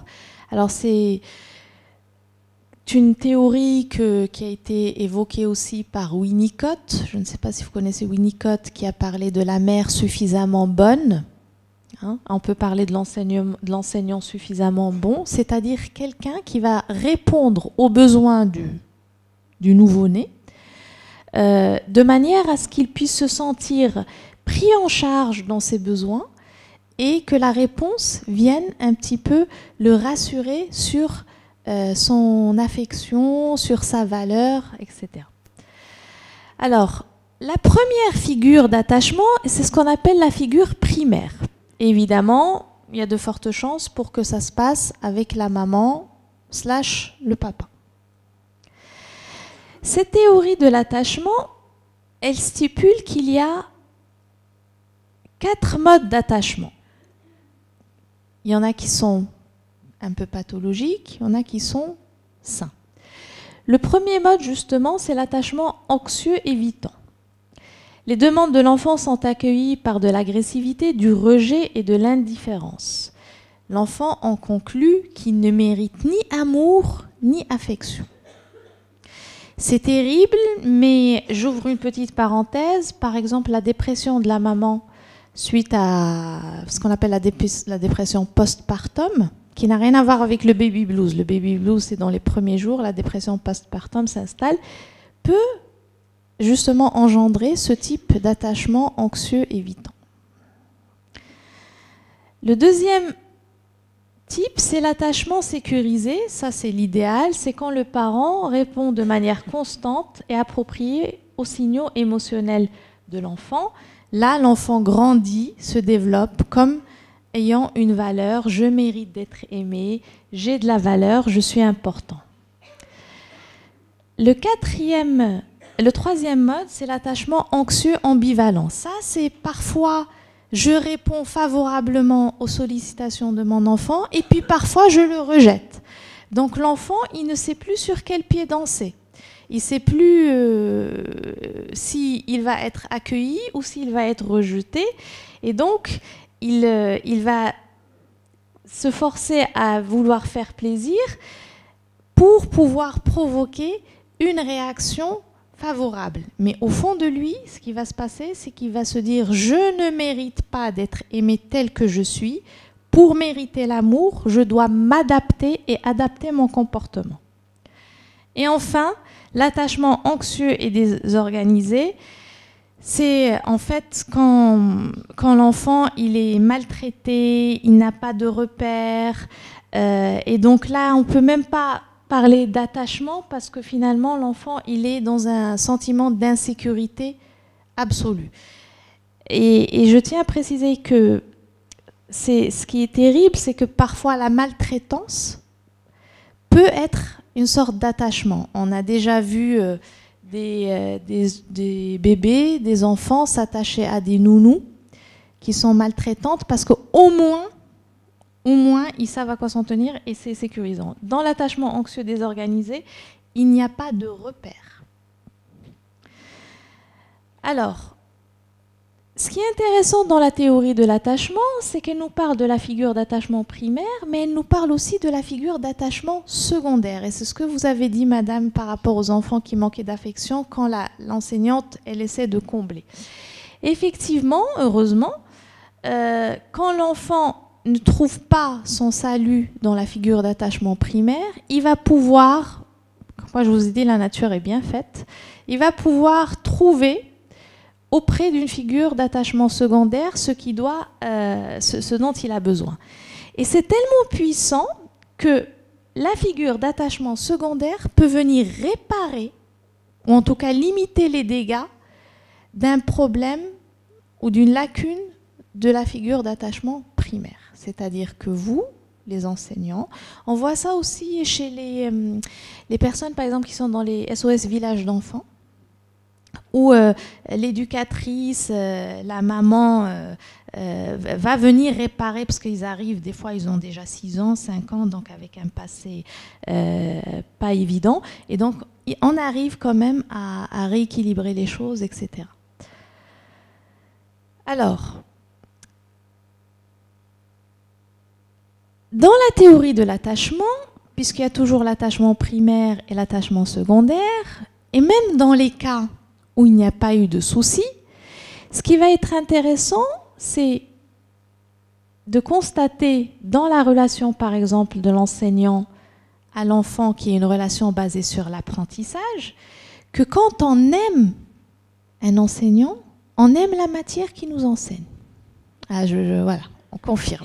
Alors, c'est une théorie qui a été évoquée aussi par Winnicott. Je ne sais pas si vous connaissez Winnicott, qui a parlé de la mère suffisamment bonne. Hein, on peut parler de l'enseignant suffisamment bon, c'est-à-dire quelqu'un qui va répondre aux besoins du nouveau-né de manière à ce qu'il puisse se sentir pris en charge dans ses besoins et que la réponse vienne un petit peu le rassurer sur son affection, sur sa valeur, etc. Alors, la première figure d'attachement, c'est ce qu'on appelle la figure primaire. Évidemment, il y a de fortes chances pour que ça se passe avec la maman / le papa. Cette théorie de l'attachement, elle stipule qu'il y a 4 modes d'attachement. Il y en a qui sont un peu pathologiques, il y en a qui sont sains. Le premier mode, justement, c'est l'attachement anxieux évitant. Les demandes de l'enfant sont accueillies par de l'agressivité, du rejet et de l'indifférence. L'enfant en conclut qu'il ne mérite ni amour ni affection. C'est terrible, mais j'ouvre une petite parenthèse. Par exemple, la dépression de la maman suite à ce qu'on appelle la dépression postpartum, qui n'a rien à voir avec le baby blues. Le baby blues, c'est dans les premiers jours, la dépression postpartum s'installe, peut justement engendrer ce type d'attachement anxieux évitant. Le deuxième type, c'est l'attachement sécurisé. Ça, c'est l'idéal. C'est quand le parent répond de manière constante et appropriée aux signaux émotionnels de l'enfant. Là, l'enfant grandit, se développe comme ayant une valeur. Je mérite d'être aimé, j'ai de la valeur, je suis important. Le troisième mode, c'est l'attachement anxieux ambivalent. Ça, c'est parfois, je réponds favorablement aux sollicitations de mon enfant et puis parfois, je le rejette. Donc l'enfant, il ne sait plus sur quel pied danser. Il ne sait plus s'il va être accueilli ou s'il va être rejeté. Et donc, il va se forcer à vouloir faire plaisir pour pouvoir provoquer une réaction favorable. Mais au fond de lui, ce qui va se passer, c'est qu'il va se dire « Je ne mérite pas d'être aimé tel que je suis. Pour mériter l'amour, je dois m'adapter et adapter mon comportement. » Et enfin, l'attachement anxieux et désorganisé, c'est en fait quand l'enfant il est maltraité, il n'a pas de repères, et donc là, on ne peut même pas parler d'attachement parce que finalement l'enfant il est dans un sentiment d'insécurité absolue. Et je tiens à préciser que ce qui est terrible, c'est que parfois la maltraitance peut être une sorte d'attachement. On a déjà vu des bébés, des enfants s'attacher à des nounous qui sont maltraitantes parce qu'au moins, ils savent à quoi s'en tenir et c'est sécurisant. Dans l'attachement anxieux désorganisé, il n'y a pas de repère. Alors, ce qui est intéressant dans la théorie de l'attachement, c'est qu'elle nous parle de la figure d'attachement primaire, mais elle nous parle aussi de la figure d'attachement secondaire. Et c'est ce que vous avez dit, madame, par rapport aux enfants qui manquaient d'affection quand l'enseignante, elle essaie de combler. Effectivement, heureusement, quand l'enfant ne trouve pas son salut dans la figure d'attachement primaire, il va pouvoir, moi je vous ai dit, la nature est bien faite, il va pouvoir trouver auprès d'une figure d'attachement secondaire ce dont il a besoin. Et c'est tellement puissant que la figure d'attachement secondaire peut venir réparer, ou en tout cas limiter les dégâts d'un problème ou d'une lacune de la figure d'attachement primaire. C'est-à-dire que vous, les enseignants, on voit ça aussi chez les personnes, par exemple, qui sont dans les SOS villages d'enfants, où l'éducatrice, la maman va venir réparer, parce qu'ils arrivent, des fois ils ont déjà 6 ans, 5 ans, donc avec un passé pas évident, et donc on arrive quand même à rééquilibrer les choses, etc. Alors, dans la théorie de l'attachement, puisqu'il y a toujours l'attachement primaire et l'attachement secondaire, et même dans les cas où il n'y a pas eu de souci, ce qui va être intéressant, c'est de constater dans la relation, par exemple, de l'enseignant à l'enfant, qui est une relation basée sur l'apprentissage, que quand on aime un enseignant, on aime la matière qui nous enseigne. Ah, voilà, on confirme.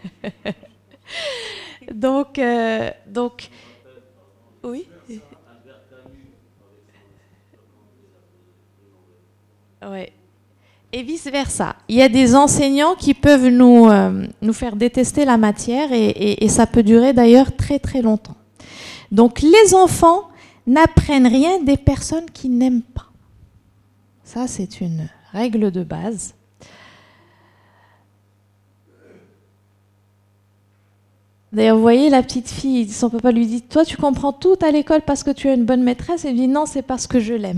donc, oui. Ouais. Et vice-versa. Il y a des enseignants qui peuvent nous faire détester la matière et ça peut durer d'ailleurs très très longtemps. Donc les enfants n'apprennent rien des personnes qui n'aiment pas. Ça, c'est une règle de base. D'ailleurs, vous voyez, la petite fille, son papa lui dit « Toi, tu comprends tout à l'école parce que tu as une bonne maîtresse ?» Elle dit « Non, c'est parce que je l'aime. »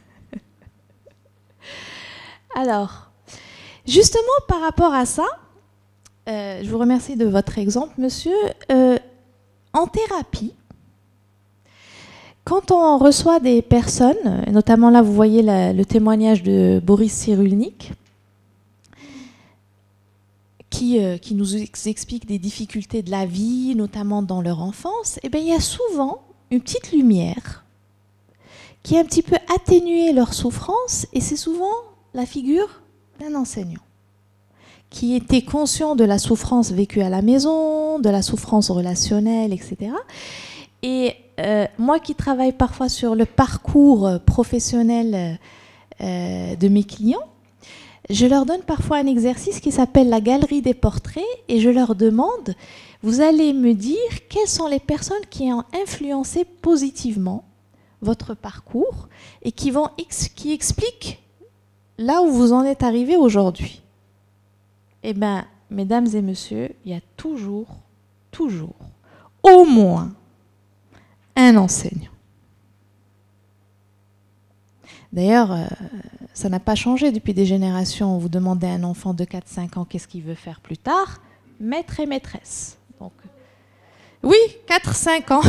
Alors, justement, par rapport à ça, je vous remercie de votre exemple, monsieur. En thérapie, quand on reçoit des personnes, notamment là, vous voyez le témoignage de Boris Cyrulnik, qui nous explique des difficultés de la vie, notamment dans leur enfance, eh bien, il y a souvent une petite lumière qui a un petit peu atténué leur souffrance, et c'est souvent la figure d'un enseignant qui était conscient de la souffrance vécue à la maison, de la souffrance relationnelle, etc. Et moi qui travaille parfois sur le parcours professionnel de mes clients, je leur donne parfois un exercice qui s'appelle la galerie des portraits et je leur demande, vous allez me dire quelles sont les personnes qui ont influencé positivement votre parcours et qui expliquent là où vous en êtes arrivé aujourd'hui. Eh bien, mesdames et messieurs, il y a toujours, au moins un enseignant. D'ailleurs, ça n'a pas changé depuis des générations. Vous demandez à un enfant de 4-5 ans qu'est-ce qu'il veut faire plus tard, maître et maîtresse. Donc, oui, 4-5 ans.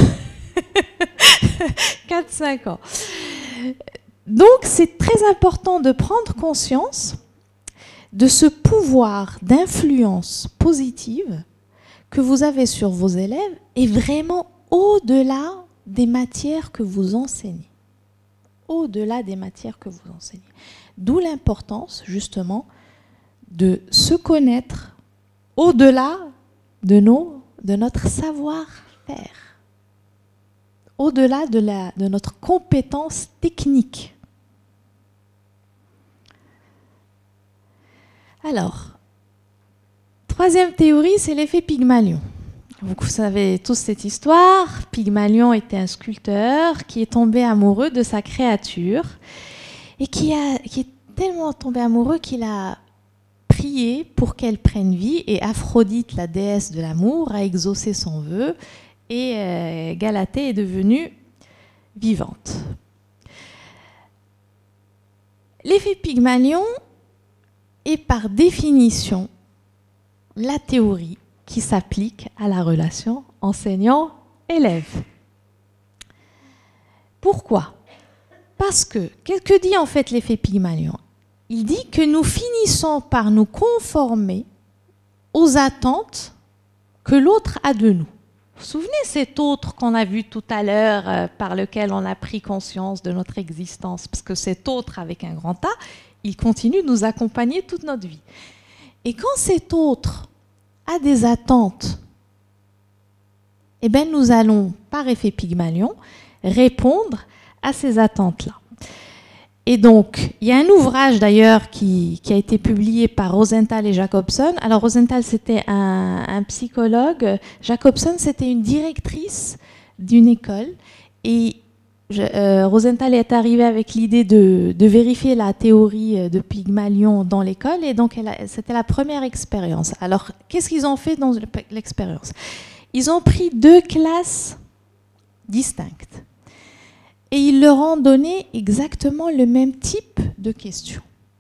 4-5 ans. Donc, c'est très important de prendre conscience de ce pouvoir d'influence positive que vous avez sur vos élèves et vraiment au-delà des matières que vous enseignez. Au-delà des matières que vous enseignez. D'où l'importance, justement, de se connaître au-delà de notre savoir-faire, au-delà de notre compétence technique. Alors, troisième théorie, c'est l'effet Pygmalion. Vous savez tous cette histoire. Pygmalion était un sculpteur qui est tombé amoureux de sa créature et qui est tellement tombé amoureux qu'il a prié pour qu'elle prenne vie, et Aphrodite, la déesse de l'amour, a exaucé son vœu et Galatée est devenue vivante. L'effet Pygmalion est par définition la théorie qui s'applique à la relation enseignant-élève. Pourquoi ? Parce que dit en fait l'effet Pygmalion ? Il dit que nous finissons par nous conformer aux attentes que l'autre a de nous. Vous vous souvenez cet autre qu'on a vu tout à l'heure, par lequel on a pris conscience de notre existence, parce que cet autre avec un grand A, il continue de nous accompagner toute notre vie. Et quand cet autre a des attentes, eh bien nous allons, par effet Pygmalion, répondre à ces attentes-là. Et donc, il y a un ouvrage d'ailleurs qui a été publié par Rosenthal et Jacobson. Alors Rosenthal, c'était un psychologue. Jacobson, c'était une directrice d'une école. Et Rosenthal est arrivé avec l'idée de vérifier la théorie de Pygmalion dans l'école. Et donc, c'était la première expérience. Alors, qu'est-ce qu'ils ont fait dans l'expérience ? Ils ont pris 2 classes distinctes. Et ils leur ont donné exactement le même type de questions.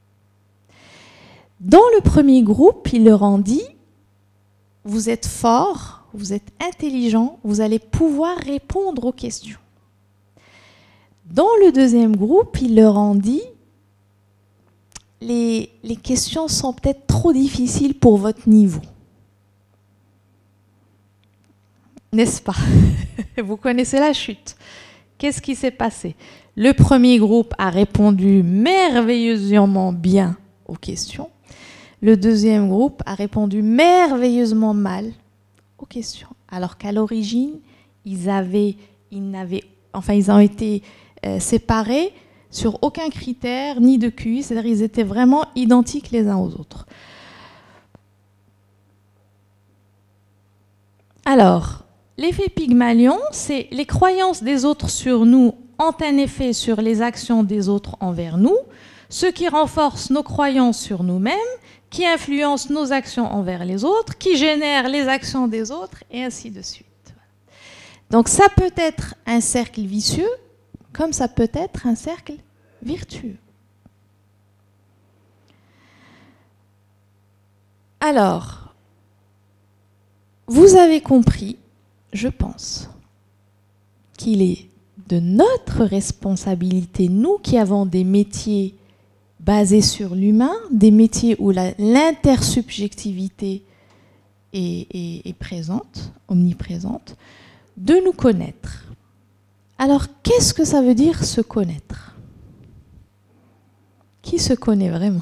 Dans le premier groupe, ils leur ont dit « Vous êtes fort, vous êtes intelligent, vous allez pouvoir répondre aux questions. » Dans le deuxième groupe, ils leur ont dit « Les questions sont peut-être trop difficiles pour votre niveau. » N'est-ce pas? Vous connaissez la chute. Qu'est-ce qui s'est passé? Le premier groupe a répondu merveilleusement bien aux questions. Le deuxième groupe a répondu merveilleusement mal aux questions. Alors qu'à l'origine, ils ont été séparés sur aucun critère ni de QI, c'est-à-dire qu'ils étaient vraiment identiques les uns aux autres. Alors, l'effet Pygmalion, c'est les croyances des autres sur nous ont un effet sur les actions des autres envers nous, ce qui renforce nos croyances sur nous-mêmes, qui influence nos actions envers les autres, qui génère les actions des autres, et ainsi de suite. Donc ça peut être un cercle vicieux, comme ça peut être un cercle vertueux. Alors, vous avez compris, je pense, qu'il est de notre responsabilité, nous qui avons des métiers basés sur l'humain, des métiers où l'intersubjectivité est présente, omniprésente, de nous connaître. Alors, qu'est-ce que ça veut dire se connaître? Qui se connaît vraiment?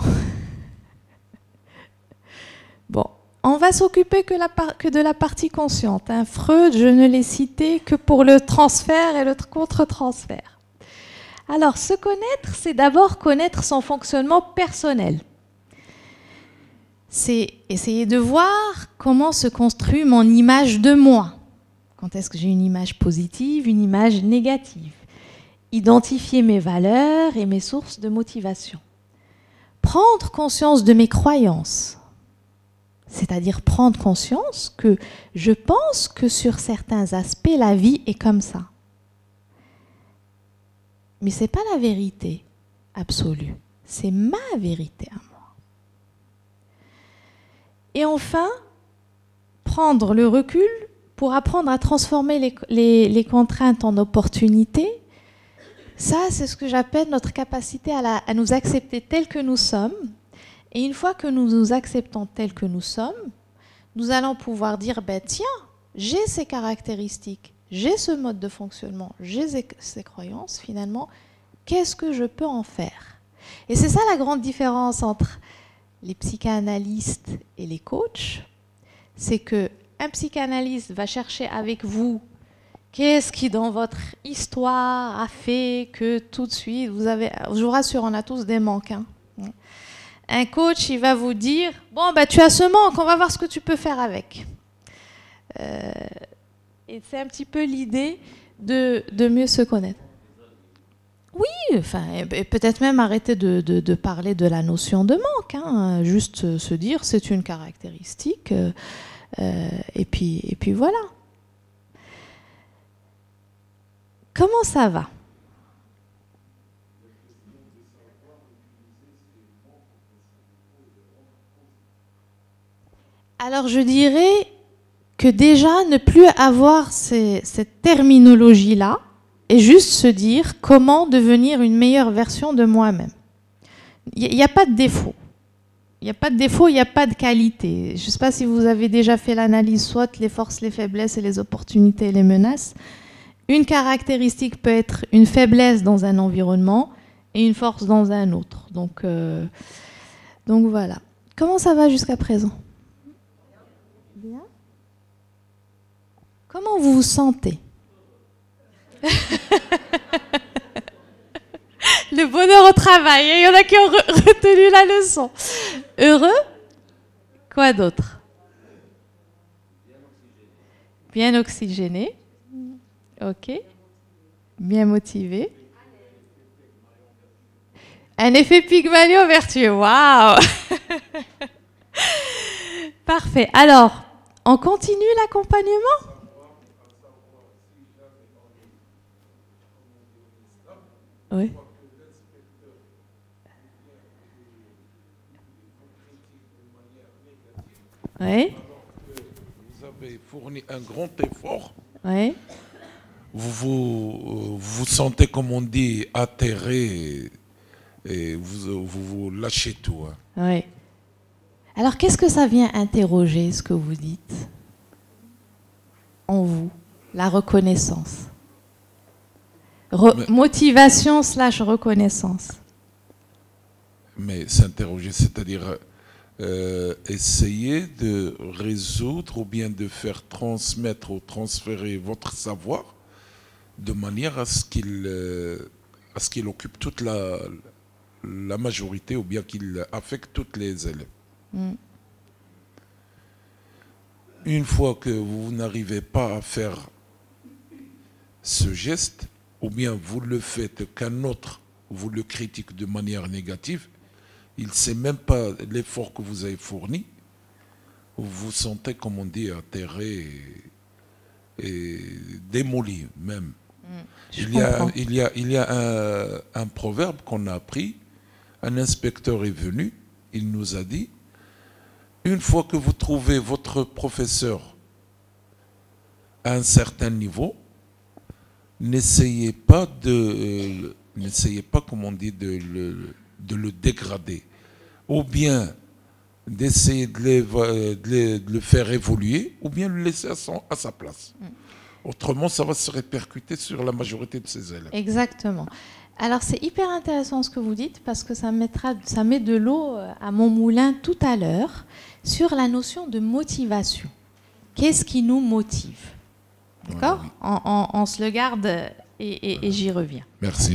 Bon. On va s'occuper que de la partie consciente. Hein. Freud, je ne l'ai cité que pour le transfert et le contre-transfert. Alors, se connaître, c'est d'abord connaître son fonctionnement personnel. C'est essayer de voir comment se construit mon image de moi. Quand est-ce que j'ai une image positive, une image négative. Identifier mes valeurs et mes sources de motivation. Prendre conscience de mes croyances. C'est-à-dire prendre conscience que je pense que sur certains aspects, la vie est comme ça. Mais ce n'est pas la vérité absolue, c'est ma vérité à moi. Et enfin, prendre le recul pour apprendre à transformer les contraintes en opportunités. Ça, c'est ce que j'appelle notre capacité à nous accepter tels que nous sommes. Et une fois que nous nous acceptons tels que nous sommes, nous allons pouvoir dire, ben, tiens, j'ai ces caractéristiques, j'ai ce mode de fonctionnement, j'ai ces croyances, finalement, qu'est-ce que je peux en faire? Et c'est ça la grande différence entre les psychanalystes et les coachs, c'est qu'un psychanalyste va chercher avec vous qu'est-ce qui dans votre histoire a fait que tout de suite, je vous rassure, on a tous des manques, hein. Un coach, il va vous dire, bon, bah, tu as ce manque, on va voir ce que tu peux faire avec. Et c'est un petit peu l'idée de mieux se connaître. Oui, enfin, et peut-être même arrêter de parler de la notion de manque, hein, juste se dire c'est une caractéristique, et puis voilà. Comment ça va? Alors je dirais que déjà ne plus avoir cette terminologie-là et juste se dire comment devenir une meilleure version de moi-même. Il n'y a pas de défaut. Il n'y a pas de défaut, il n'y a pas de qualité. Je ne sais pas si vous avez déjà fait l'analyse SWOT, les forces, les faiblesses et les opportunités et les menaces. Une caractéristique peut être une faiblesse dans un environnement et une force dans un autre. Donc voilà. Comment ça va jusqu'à présent? Bien. Comment vous vous sentez? Le bonheur au travail. Il y en a qui ont retenu la leçon. Heureux? Quoi d'autre? Bien oxygéné. Ok. Bien motivé. Un effet Pygmalion vertueux. Waouh! Parfait. Alors, on continue l'accompagnement? Oui. Oui. Vous avez fourni un grand effort. Oui. Vous sentez, comme on dit, atterré et vous lâchez tout. Hein. Oui. Alors, qu'est-ce que ça vient interroger, ce que vous dites en vous? La reconnaissance. Motivation / reconnaissance. Mais s'interroger, c'est-à-dire essayer de résoudre ou bien de faire transmettre ou transférer votre savoir de manière à ce qu'il occupe toute la majorité ou bien qu'il affecte toutes les élèves. Mm. Une fois que vous n'arrivez pas à faire ce geste, ou bien vous le faites qu'un autre vous le critique de manière négative, il ne sait même pas l'effort que vous avez fourni, vous vous sentez, comme on dit, atterré et démoli même. Il y a un proverbe qu'on a appris, un inspecteur est venu, il nous a dit, une fois que vous trouvez votre professeur à un certain niveau, n'essayez pas, comme on dit, de le dégrader, ou bien d'essayer de le faire évoluer, ou bien le laisser à sa place. Autrement, ça va se répercuter sur la majorité de ses élèves. Exactement. Alors, c'est hyper intéressant ce que vous dites, parce que ça met de l'eau à mon moulin tout à l'heure sur la notion de motivation. Qu'est-ce qui nous motive? D'accord? Oui. On se le garde et j'y reviens. Merci.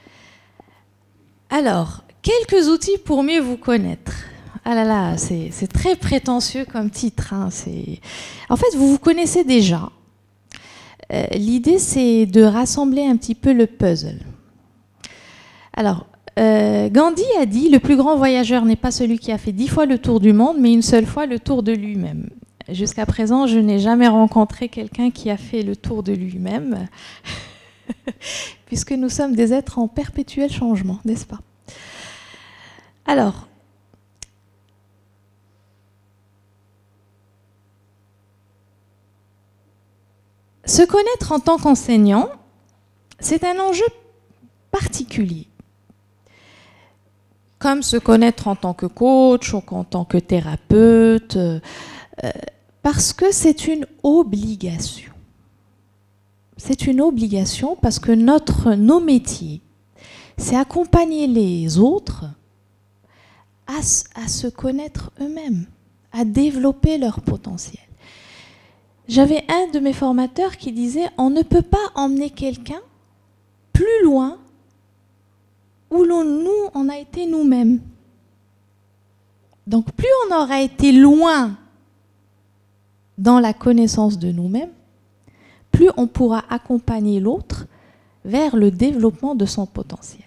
Alors, quelques outils pour mieux vous connaître. Ah là là, c'est très prétentieux comme titre. Hein. En fait, vous vous connaissez déjà. L'idée, c'est de rassembler un petit peu le puzzle. Alors, Gandhi a dit « Le plus grand voyageur n'est pas celui qui a fait 10 fois le tour du monde, mais une seule fois le tour de lui-même. » Jusqu'à présent, je n'ai jamais rencontré quelqu'un qui a fait le tour de lui-même, puisque nous sommes des êtres en perpétuel changement, n'est-ce pas? Alors, se connaître en tant qu'enseignant, c'est un enjeu particulier. Comme se connaître en tant que coach ou en tant que thérapeute, parce que c'est une obligation. C'est une obligation parce que nos métiers, c'est accompagner les autres à se connaître eux-mêmes, à développer leur potentiel. J'avais un de mes formateurs qui disait « On ne peut pas emmener quelqu'un plus loin où on a été nous-mêmes. » Donc plus on aura été loin dans la connaissance de nous-mêmes, plus on pourra accompagner l'autre vers le développement de son potentiel.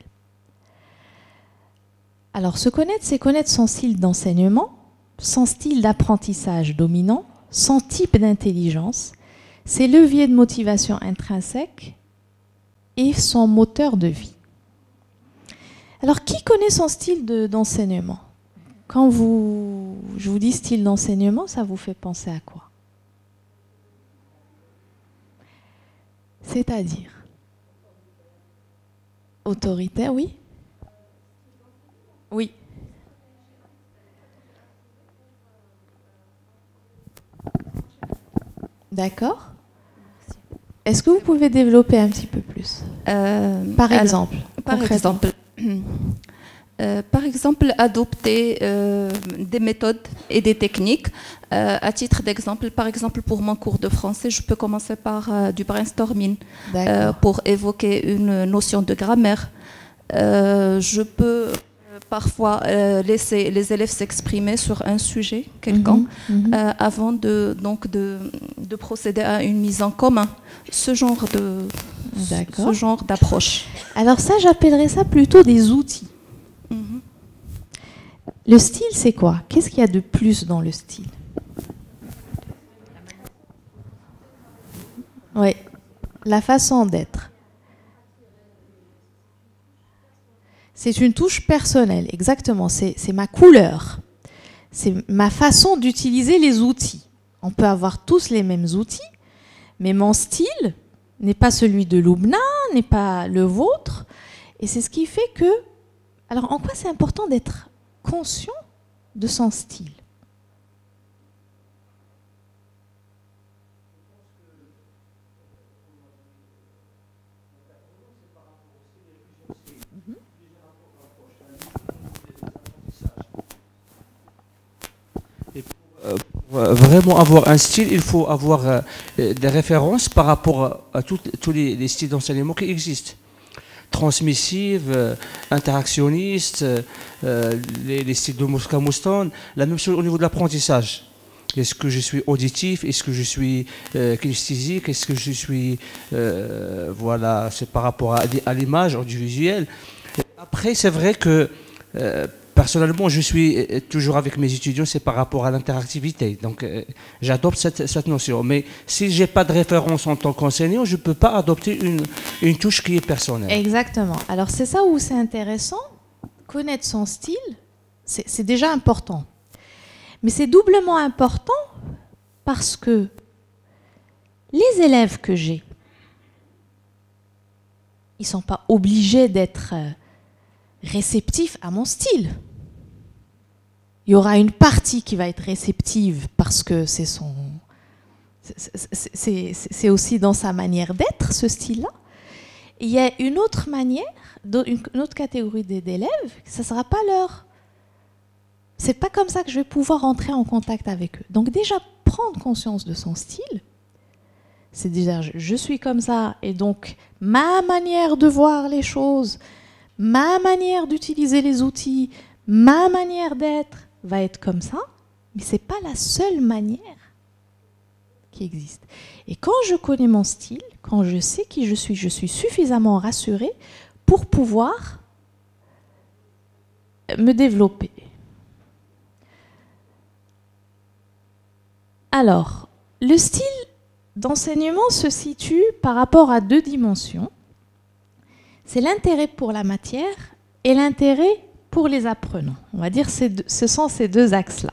Alors se connaître, c'est connaître son style d'enseignement, son style d'apprentissage dominant, son type d'intelligence, ses leviers de motivation intrinsèques et son moteur de vie. Alors qui connaît son style d'enseignement? Quand je vous dis style d'enseignement, ça vous fait penser à quoi? C'est-à-dire autoritaire, oui? Oui. D'accord. Est-ce que vous pouvez développer un petit peu plus? Par exemple, adopter des méthodes et des techniques. À titre d'exemple, par exemple, pour mon cours de français, je peux commencer par du brainstorming pour évoquer une notion de grammaire. Je peux parfois laisser les élèves s'exprimer sur un sujet quelconque avant de procéder à une mise en commun. Ce genre d'approche. Alors ça, j'appellerais ça plutôt des outils. Le style, c'est quoi? Qu'est-ce qu'il y a de plus dans le style? Oui, la façon d'être. C'est une touche personnelle, exactement. C'est ma couleur. C'est ma façon d'utiliser les outils. On peut avoir tous les mêmes outils, mais mon style n'est pas celui de Loubna, n'est pas le vôtre. Et c'est ce qui fait que... Alors, en quoi c'est important d'être conscient de son style? Pour vraiment avoir un style, il faut avoir des références par rapport à tous les styles d'enseignement qui existent. Transmissive, interactionniste, les styles de Mosca Mouston, la même chose au niveau de l'apprentissage. Est-ce que je suis auditif? Est-ce que je suis kinesthésique? Est-ce que je suis... voilà, c'est par rapport à l'image audiovisuelle. Après, c'est vrai que... personnellement, je suis toujours avec mes étudiants, c'est par rapport à l'interactivité. Donc, j'adopte cette notion. Mais si je n'ai pas de référence en tant qu'enseignant, je ne peux pas adopter une touche qui est personnelle. Exactement. Alors, c'est ça où c'est intéressant. Connaître son style, c'est déjà important. Mais c'est doublement important parce que les élèves que j'ai, ils ne sont pas obligés d'être... réceptif à mon style. Il y aura une partie qui va être réceptive parce que c'est aussi dans sa manière d'être, ce style-là. Il y a une autre manière, une autre catégorie d'élèves, ça ne sera pas leur... C'est pas comme ça que je vais pouvoir entrer en contact avec eux. Donc déjà, prendre conscience de son style, c'est déjà, je suis comme ça, et donc ma manière de voir les choses, ma manière d'utiliser les outils, ma manière d'être va être comme ça, mais ce n'est pas la seule manière qui existe. Et quand je connais mon style, quand je sais qui je suis suffisamment rassurée pour pouvoir me développer. Alors, le style d'enseignement se situe par rapport à deux dimensions. C'est l'intérêt pour la matière et l'intérêt pour les apprenants. On va dire que ce sont ces deux axes-là.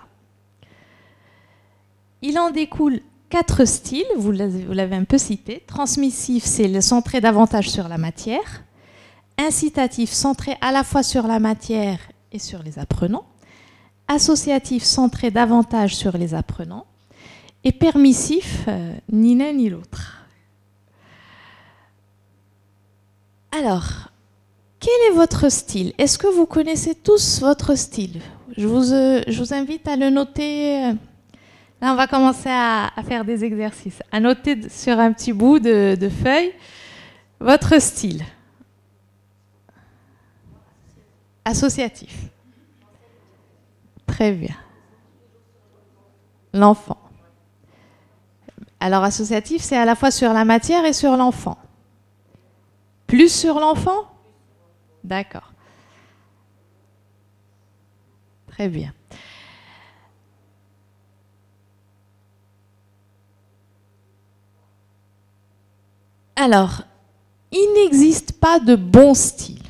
Il en découle 4 styles, vous l'avez un peu cité. Transmissif, c'est le centré davantage sur la matière. Incitatif, centré à la fois sur la matière et sur les apprenants. Associatif, centré davantage sur les apprenants. Et permissif, ni l'un ni l'autre. Alors, quel est votre style? Est-ce que vous connaissez tous votre style? Je vous invite à le noter. Là, on va commencer à faire des exercices. À noter sur un petit bout de feuille votre style. Associatif. Très bien. L'enfant. Alors, associatif, c'est à la fois sur la matière et sur l'enfant. Plus sur l'enfant? D'accord. Très bien. Alors, il n'existe pas de bon style.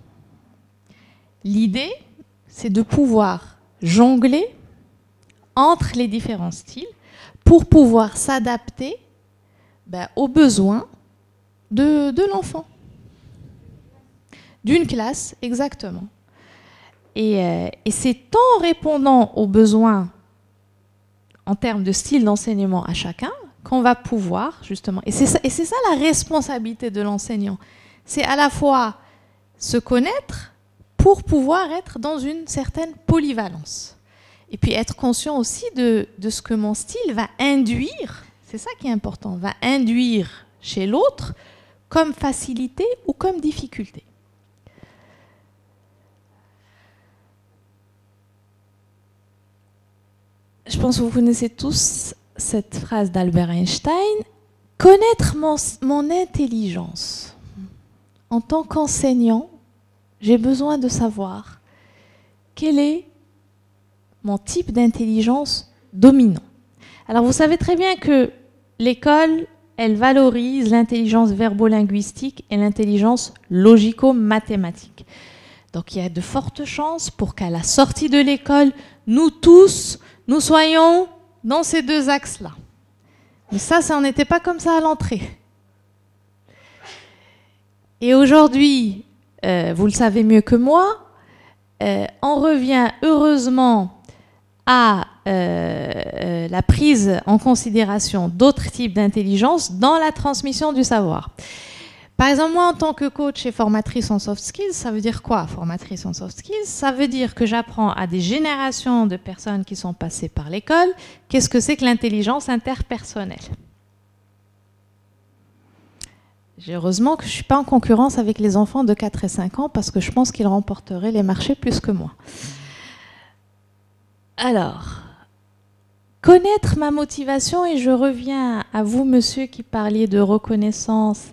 L'idée, c'est de pouvoir jongler entre les différents styles pour pouvoir s'adapter aux besoins de l'enfant. D'une classe, exactement. Et c'est en répondant aux besoins en termes de style d'enseignement à chacun qu'on va pouvoir, justement, et c'est ça la responsabilité de l'enseignant, c'est à la fois se connaître pour pouvoir être dans une certaine polyvalence. Et puis être conscient aussi de ce que mon style va induire, c'est ça qui est important, va induire chez l'autre comme facilité ou comme difficulté. Je pense que vous connaissez tous cette phrase d'Albert Einstein, « Connaître mon intelligence. En tant qu'enseignant, j'ai besoin de savoir quel est mon type d'intelligence dominant. » Alors vous savez très bien que l'école, elle valorise l'intelligence verbo-linguistique et l'intelligence logico-mathématique. Donc il y a de fortes chances pour qu'à la sortie de l'école, nous tous, nous soyons dans ces deux axes-là. Mais ça n'en était pas comme ça à l'entrée. Et aujourd'hui, vous le savez mieux que moi, on revient heureusement à la prise en considération d'autres types d'intelligence dans la transmission du savoir. Par exemple, moi, en tant que coach et formatrice en soft skills, ça veut dire quoi, formatrice en soft skills? Ça veut dire que j'apprends à des générations de personnes qui sont passées par l'école qu'est-ce que c'est que l'intelligence interpersonnelle. Heureusement que je ne suis pas en concurrence avec les enfants de 4 et 5 ans parce que je pense qu'ils remporteraient les marchés plus que moi. Alors, connaître ma motivation, et je reviens à vous, monsieur, qui parliez de reconnaissance.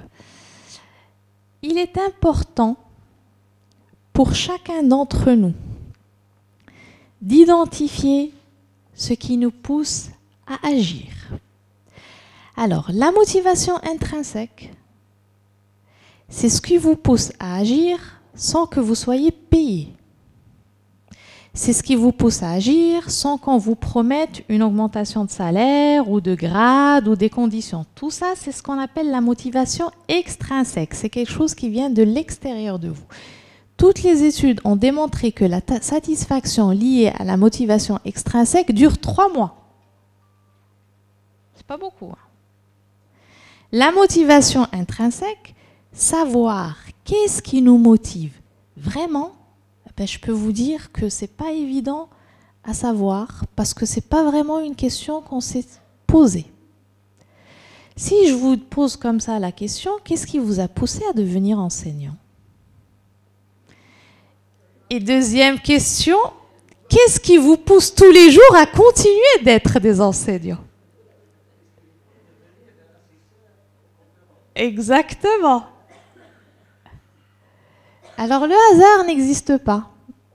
Il est important pour chacun d'entre nous d'identifier ce qui nous pousse à agir. Alors, la motivation intrinsèque, c'est ce qui vous pousse à agir sans que vous soyez payé. C'est ce qui vous pousse à agir sans qu'on vous promette une augmentation de salaire ou de grade ou des conditions. Tout ça, c'est ce qu'on appelle la motivation extrinsèque. C'est quelque chose qui vient de l'extérieur de vous. Toutes les études ont démontré que la satisfaction liée à la motivation extrinsèque dure 3 mois. C'est pas beaucoup. Hein. La motivation intrinsèque, savoir qu'est-ce qui nous motive vraiment, je peux vous dire que ce n'est pas évident à savoir parce que ce n'est pas vraiment une question qu'on s'est posée. Si je vous pose comme ça la question, qu'est-ce qui vous a poussé à devenir enseignant? Et deuxième question, qu'est-ce qui vous pousse tous les jours à continuer d'être des enseignants? Exactement. Alors le hasard n'existe pas.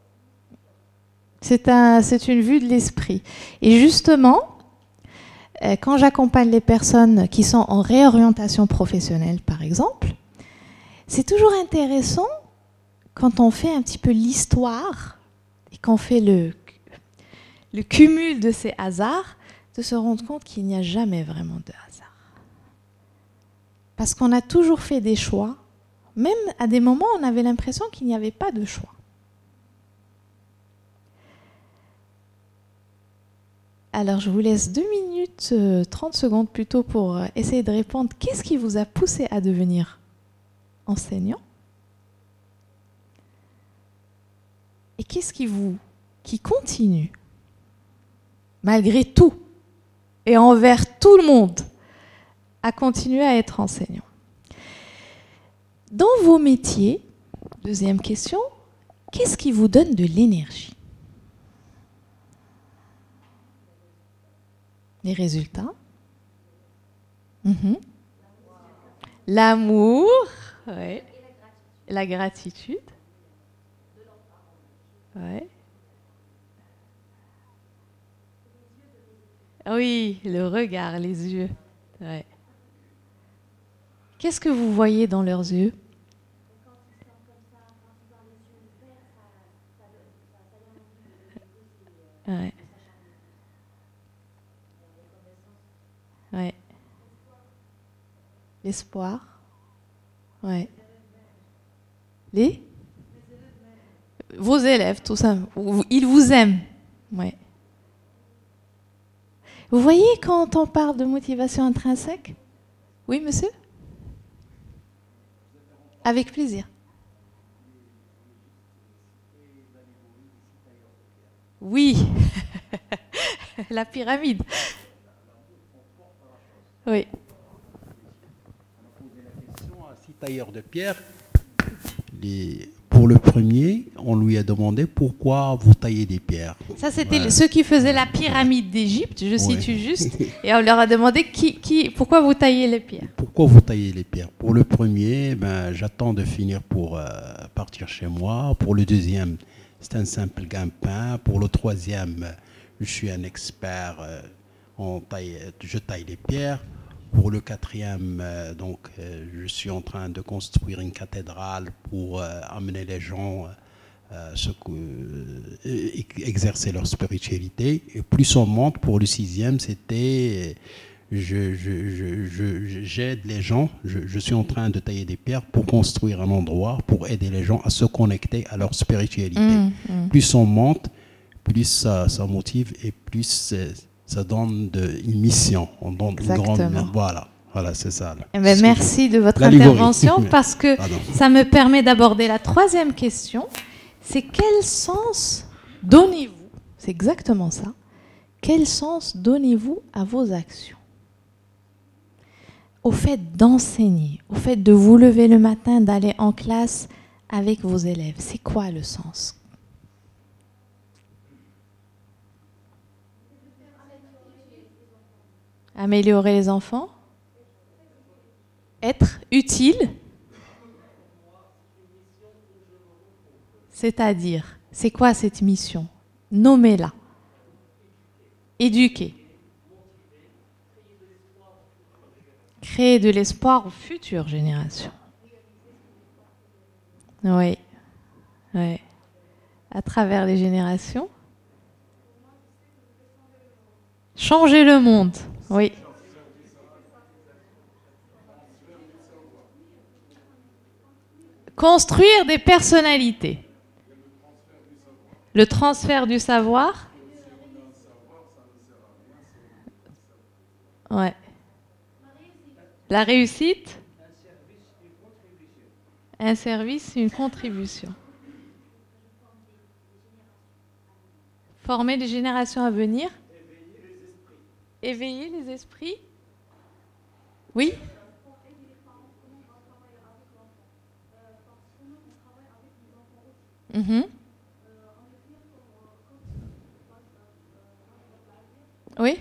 C'est une vue de l'esprit. Et justement, quand j'accompagne les personnes qui sont en réorientation professionnelle, par exemple, c'est toujours intéressant, quand on fait un petit peu l'histoire et qu'on fait le cumul de ces hasards, de se rendre compte qu'il n'y a jamais vraiment de hasard. Parce qu'on a toujours fait des choix. Même à des moments, on avait l'impression qu'il n'y avait pas de choix. Alors, je vous laisse 2 minutes, 30 secondes plutôt pour essayer de répondre. Qu'est-ce qui vous a poussé à devenir enseignant? Et qu'est-ce qui continue, malgré tout, et envers tout le monde, à continuer à être enseignant? Dans vos métiers, deuxième question, qu'est-ce qui vous donne de l'énergie? Les résultats. L'amour. Ouais. La gratitude. Ouais. Oui, le regard, les yeux. Ouais. Qu'est-ce que vous voyez dans leurs yeux? Ouais. Ouais. L'espoir. Ouais. Vos élèves, tout ça. Ils vous aiment. Ouais. Vous voyez quand on parle de motivation intrinsèque? Oui, monsieur? Avec plaisir. Oui. La pyramide. Oui. On a posé la question à 6 tailleurs de pierre. Pour le premier, on lui a demandé pourquoi vous taillez des pierres. Ça, c'était ceux qui faisaient la pyramide d'Égypte, je situe juste. Et on leur a demandé pourquoi vous taillez les pierres. Pourquoi vous taillez les pierres? Pour le premier, j'attends de finir pour partir chez moi. Pour le deuxième, c'est un simple gagne-pain. Pour le troisième, je suis un expert, je taille les pierres. Pour le quatrième, je suis en train de construire une cathédrale pour amener les gens exercer leur spiritualité. Et plus on monte, pour le sixième, c'était j'aide les gens. Je suis en train de tailler des pierres pour construire un endroit pour aider les gens à se connecter à leur spiritualité. Plus on monte, plus ça motive et plus ça donne une mission. On donne une grande. Voilà, c'est ça. Merci de votre intervention parce que ça me permet d'aborder la troisième question. C'est quel sens donnez-vous? C'est exactement ça. Quel sens donnez-vous à vos actions? Au fait d'enseigner, au fait de vous lever le matin, d'aller en classe avec vos élèves. C'est quoi le sens? Améliorer les enfants? Être utile? C'est-à-dire, c'est quoi cette mission? Nommez-la. Éduquer. Créer de l'espoir aux futures générations. Oui. Oui. À travers les générations. Changer le monde. Oui. Construire des personnalités. Le transfert du savoir. Ouais. La réussite. Un service, une contribution. Former les générations à venir. Éveiller les esprits. Oui. Oui.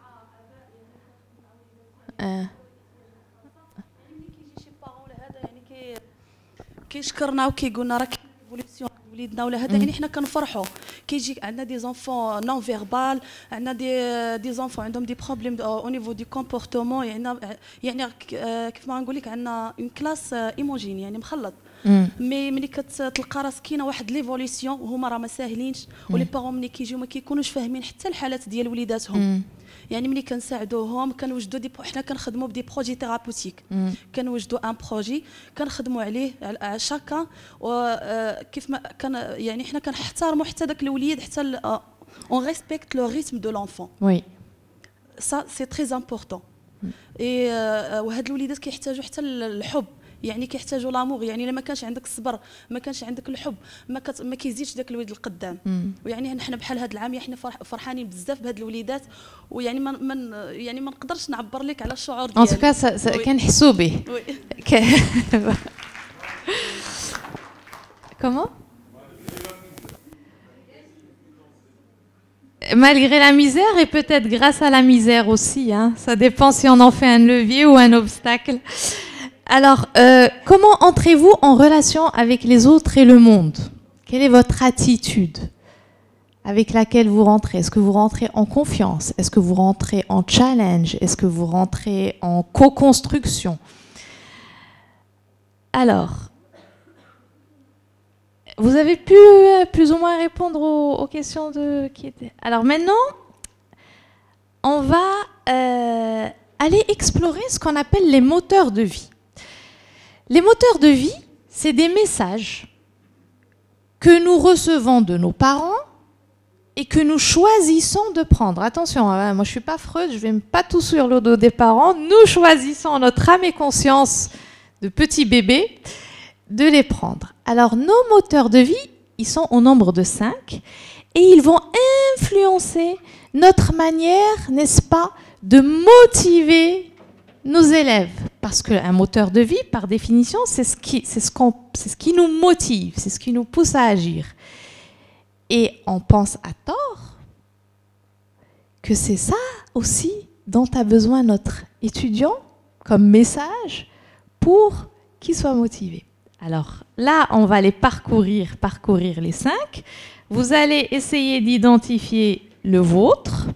كيشكرنا وكيقولنا راه ايفوليسيون وليدنا ولا هذا يعني حنا كنفرحوا كيجي عندنا دي زونفون نون فيربال عندنا دي زونفون عندهم دي بروبليم او نيفو دي كومبورتمون يعني كيف ما نقول لك عندنا اون كلاس ايموجين يعني مخلط مي ملي كتلقى راسك كاينه واحد ليفوليسيون وهما راه ما ساهلينش ولي بارون ملي كيجيو ما كيكونوش فاهمين حتى الحالات ديال وليداتهم يعني ملي كنساعدوهم كنوجدوا حنا كنخدموا بدي بروجي ثيرابوتيك كنوجدوا ان بروجي كنخدموا عليه شاكا وكيف ما كان يعني حنا كنحترموا حتى داك الوليد حتى اون ريسبكت لو ريتم دو لونفون وي سا سي تري امبورطون اي وهاد الوليدات كيحتاجوا حتى الحب يعني كيحتاجوا لامور يعني الا ما كانش عندك الصبر ما كانش عندك الحب ما كيزيدش داك الوليد القدام ويعني نحن بحال هذا العام حنا فرحانين بزاف بهاد الوليدات ويعني ما نقدرش نعبر لك على الشعور ديالي ان توكا كنحسوا به كومون malgré la misère et peut-être grâce à la misère aussi. Hein. Ça dépend si on en fait un levier ou un obstacle. Alors, comment entrez-vous en relation avec les autres et le monde? Quelle est votre attitude avec laquelle vous rentrez? Est-ce que vous rentrez en confiance? Est-ce que vous rentrez en challenge? Est-ce que vous rentrez en co-construction? Alors, vous avez pu plus ou moins répondre aux questions qui étaient... Alors maintenant, on va aller explorer ce qu'on appelle les moteurs de vie. Les moteurs de vie, c'est des messages que nous recevons de nos parents et que nous choisissons de prendre. Attention, hein, moi je ne suis pas Freud, je ne vais pas tout sur le dos des parents. Nous choisissons notre âme et conscience de petits bébés de les prendre. Alors nos moteurs de vie, ils sont au nombre de 5 et ils vont influencer notre manière, n'est-ce pas, de motiver nos élèves. Parce qu'un moteur de vie, par définition, c'est ce qui nous motive, c'est ce qui nous pousse à agir. Et on pense à tort que c'est ça aussi dont a besoin notre étudiant comme message pour qu'il soit motivé. Alors là, on va les parcourir les 5. Vous allez essayer d'identifier le vôtre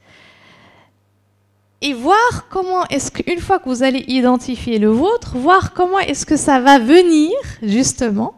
et voir comment est-ce qu'une fois que vous allez identifier le vôtre, voir comment est-ce que ça va venir justement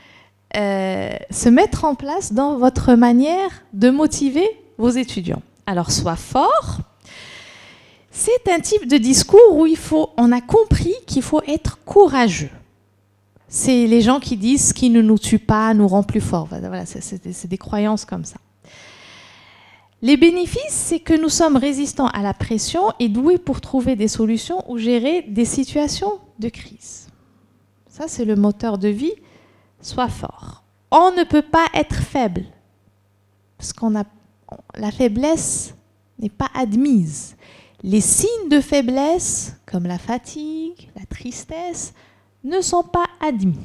se mettre en place dans votre manière de motiver vos étudiants. Alors, sois fort. C'est un type de discours où on a compris qu'il faut être courageux. C'est les gens qui disent « ce qui ne nous tue pas nous rend plus forts ». Voilà, c'est des croyances comme ça. Les bénéfices, c'est que nous sommes résistants à la pression et doués pour trouver des solutions ou gérer des situations de crise. Ça, c'est le moteur de vie. Sois fort. On ne peut pas être faible parce la faiblesse n'est pas admise. Les signes de faiblesse, comme la fatigue, la tristesse, ne sont pas admis.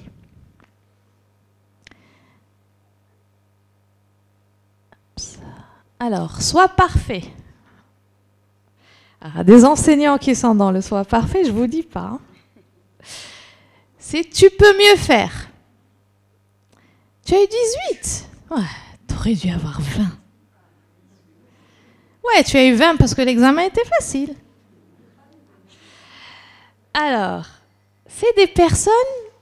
Alors, sois parfait. Alors, des enseignants qui sont dans le sois parfait, je ne vous dis pas. Hein. C'est tu peux mieux faire. Tu as eu 18. Ouais, tu aurais dû avoir 20. Ouais, tu as eu 20 parce que l'examen était facile. Alors, c'est des personnes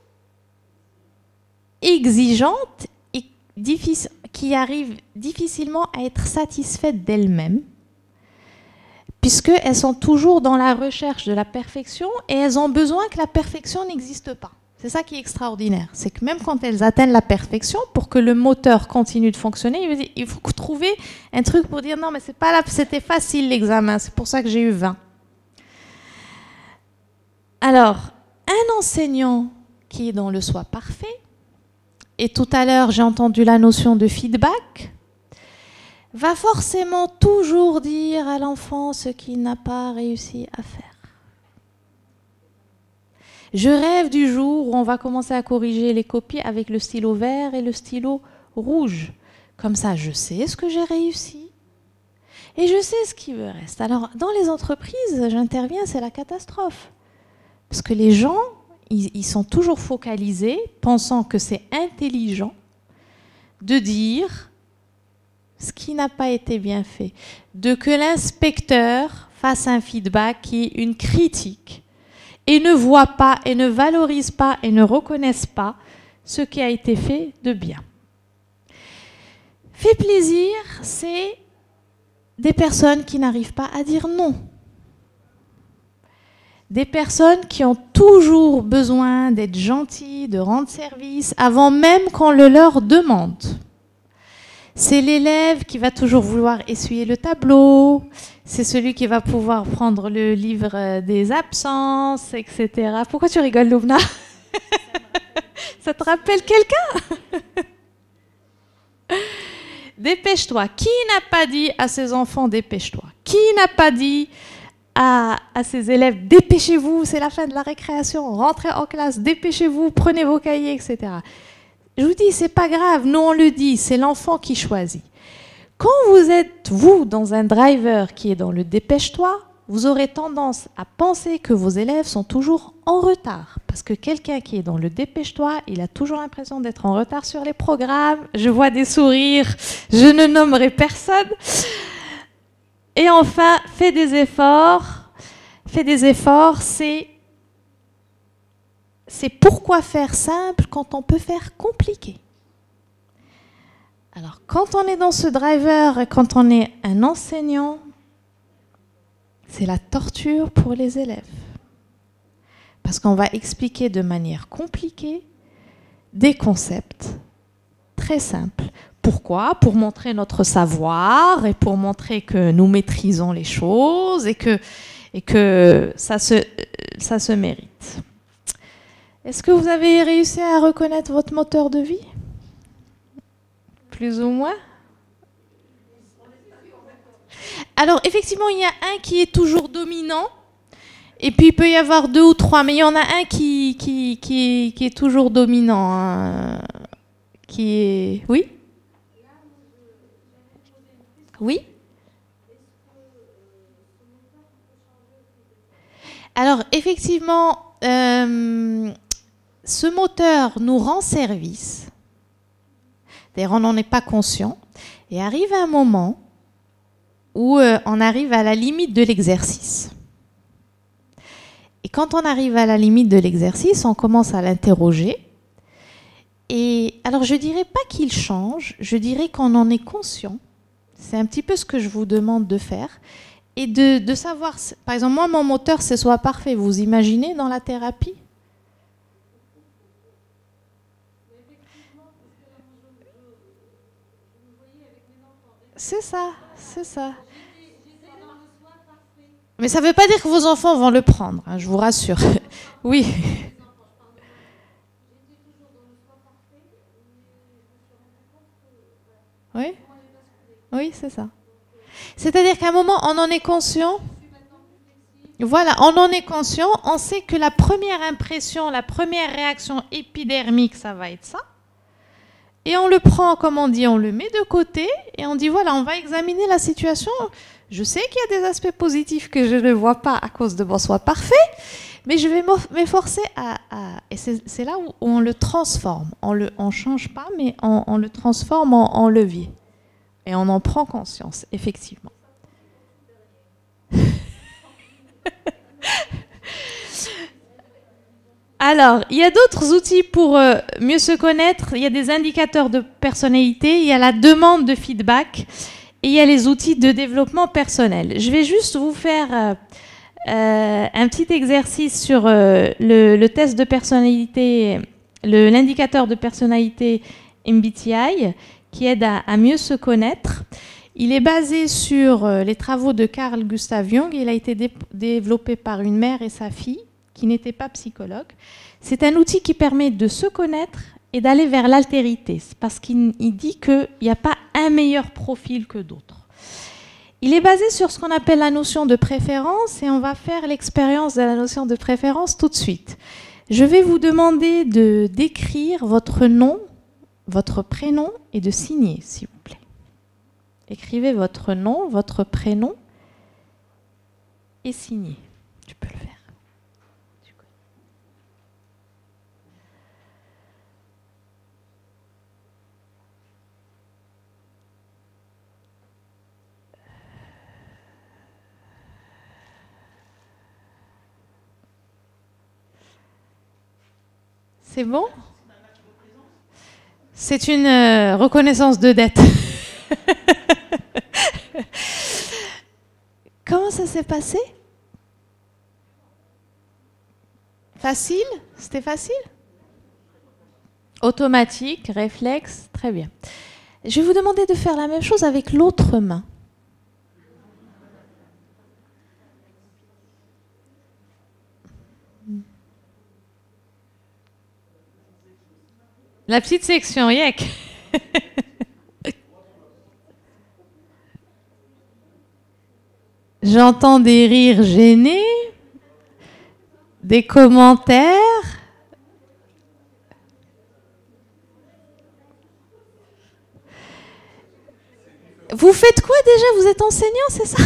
exigeantes et qui arrivent difficilement à être satisfaites d'elles-mêmes, puisqu'elles sont toujours dans la recherche de la perfection et elles ont besoin que la perfection n'existe pas. C'est ça qui est extraordinaire. C'est que même quand elles atteignent la perfection, pour que le moteur continue de fonctionner, il faut trouver un truc pour dire non, mais c'est pas là, c'était facile l'examen, c'est pour ça que j'ai eu 20. Alors, un enseignant qui est dans le soi parfait, et tout à l'heure j'ai entendu la notion de feedback, va forcément toujours dire à l'enfant ce qu'il n'a pas réussi à faire. Je rêve du jour où on va commencer à corriger les copies avec le stylo vert et le stylo rouge. Comme ça, je sais ce que j'ai réussi et je sais ce qui me reste. Alors, dans les entreprises, j'interviens, c'est la catastrophe. Parce que les gens, ils sont toujours focalisés, pensant que c'est intelligent de dire ce qui n'a pas été bien fait. De que l'inspecteur fasse un feedback qui est une critique et ne voit pas, et ne valorise pas, et ne reconnaisse pas ce qui a été fait de bien. Fait plaisir, c'est des personnes qui n'arrivent pas à dire non. Des personnes qui ont toujours besoin d'être gentilles, de rendre service, avant même qu'on le leur demande. C'est l'élève qui va toujours vouloir essuyer le tableau, c'est celui qui va pouvoir prendre le livre des absences, etc. Pourquoi tu rigoles, Loubna? Ça te rappelle quelqu'un? Dépêche-toi. Qui n'a pas dit à ses enfants dépêche-toi? Qui n'a pas dit à ses élèves dépêchez-vous, c'est la fin de la récréation, rentrez en classe, dépêchez-vous, prenez vos cahiers, etc. Je vous dis, c'est pas grave, nous on le dit, c'est l'enfant qui choisit. Quand vous êtes êtes, vous, dans un driver qui est dans le dépêche-toi, vous aurez tendance à penser que vos élèves sont toujours en retard. Parce que quelqu'un qui est dans le dépêche-toi, il a toujours l'impression d'être en retard sur les programmes. Je vois des sourires, je ne nommerai personne. Et enfin, fais des efforts. Fais des efforts, c'est pourquoi faire simple quand on peut faire compliqué. Alors, quand on est dans ce driver et quand on est un enseignant, c'est la torture pour les élèves. Parce qu'on va expliquer de manière compliquée des concepts très simples. Pourquoi? Pour montrer notre savoir et pour montrer que nous maîtrisons les choses et que ça se mérite. Est-ce que vous avez réussi à reconnaître votre moteur de vie? Plus ou moins? Alors, effectivement, il y a un qui est toujours dominant, et puis il peut y avoir 2 ou 3, mais il y en a un qui est toujours dominant. Hein, qui est... Oui? Oui? Alors, effectivement, ce moteur nous rend service. D'ailleurs, on n'en est pas conscient. Et arrive un moment où on arrive à la limite de l'exercice. Et quand on arrive à la limite de l'exercice, on commence à l'interroger. Et alors, je ne dirais pas qu'il change, je dirais qu'on en est conscient. C'est un petit peu ce que je vous demande de faire. Et de savoir, par exemple, moi, mon moteur, c'est soit parfait. Vous imaginez dans la thérapie? C'est ça, c'est ça. Mais ça ne veut pas dire que vos enfants vont le prendre, hein, je vous rassure. Oui. Oui, oui, c'est ça. C'est-à-dire qu'à un moment, on en est conscient. Voilà, on en est conscient. On sait que la première impression, la première réaction épidermique, ça va être ça. Et on le prend, comme on dit, on le met de côté et on dit, voilà, on va examiner la situation. Je sais qu'il y a des aspects positifs que je ne vois pas à cause de mon soi parfait, mais je vais m'efforcer à... Et c'est là où on le transforme. On ne change pas, mais on le transforme en levier. Et on en prend conscience, effectivement. Alors, il y a d'autres outils pour mieux se connaître. Il y a des indicateurs de personnalité, il y a la demande de feedback et il y a les outils de développement personnel. Je vais juste vous faire un petit exercice sur le test de personnalité, l'indicateur de personnalité MBTI qui aide à mieux se connaître. Il est basé sur les travaux de Carl Gustav Jung. Il a été développé par une mère et sa fille qui n'étaient pas psychologues. C'est un outil qui permet de se connaître et d'aller vers l'altérité, parce qu'il dit qu'il n'y a pas un meilleur profil que d'autres. Il est basé sur ce qu'on appelle la notion de préférence et on va faire l'expérience de la notion de préférence tout de suite. Je vais vous demander de d'écrire votre nom, votre prénom et de signer, s'il vous plaît. Écrivez votre nom, votre prénom et signez. Tu peux le faire. C'est bon? C'est une reconnaissance de dette. Comment ça s'est passé? Facile? C'était facile? Automatique, réflexe, très bien. Je vais vous demander de faire la même chose avec l'autre main. La petite section, yek. J'entends des rires gênés, des commentaires. Vous faites quoi déjà? Vous êtes enseignant, c'est ça?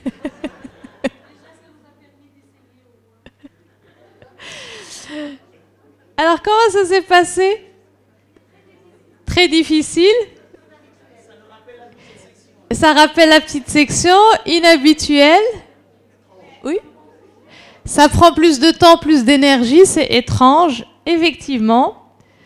Alors, comment ça s'est passé? Très difficile. Ça rappelle la petite section, inhabituelle. Oui. Ça prend plus de temps, plus d'énergie, c'est étrange, effectivement.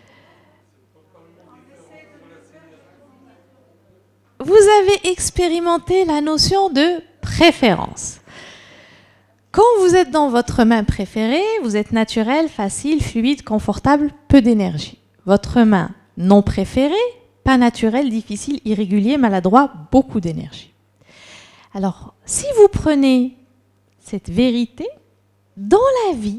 Vous avez expérimenté la notion de préférence. Quand vous êtes dans votre main préférée, vous êtes naturel, facile, fluide, confortable, peu d'énergie. Votre main non préférée, pas naturel, difficile, irrégulier, maladroit, beaucoup d'énergie. Alors, si vous prenez cette vérité, dans la vie,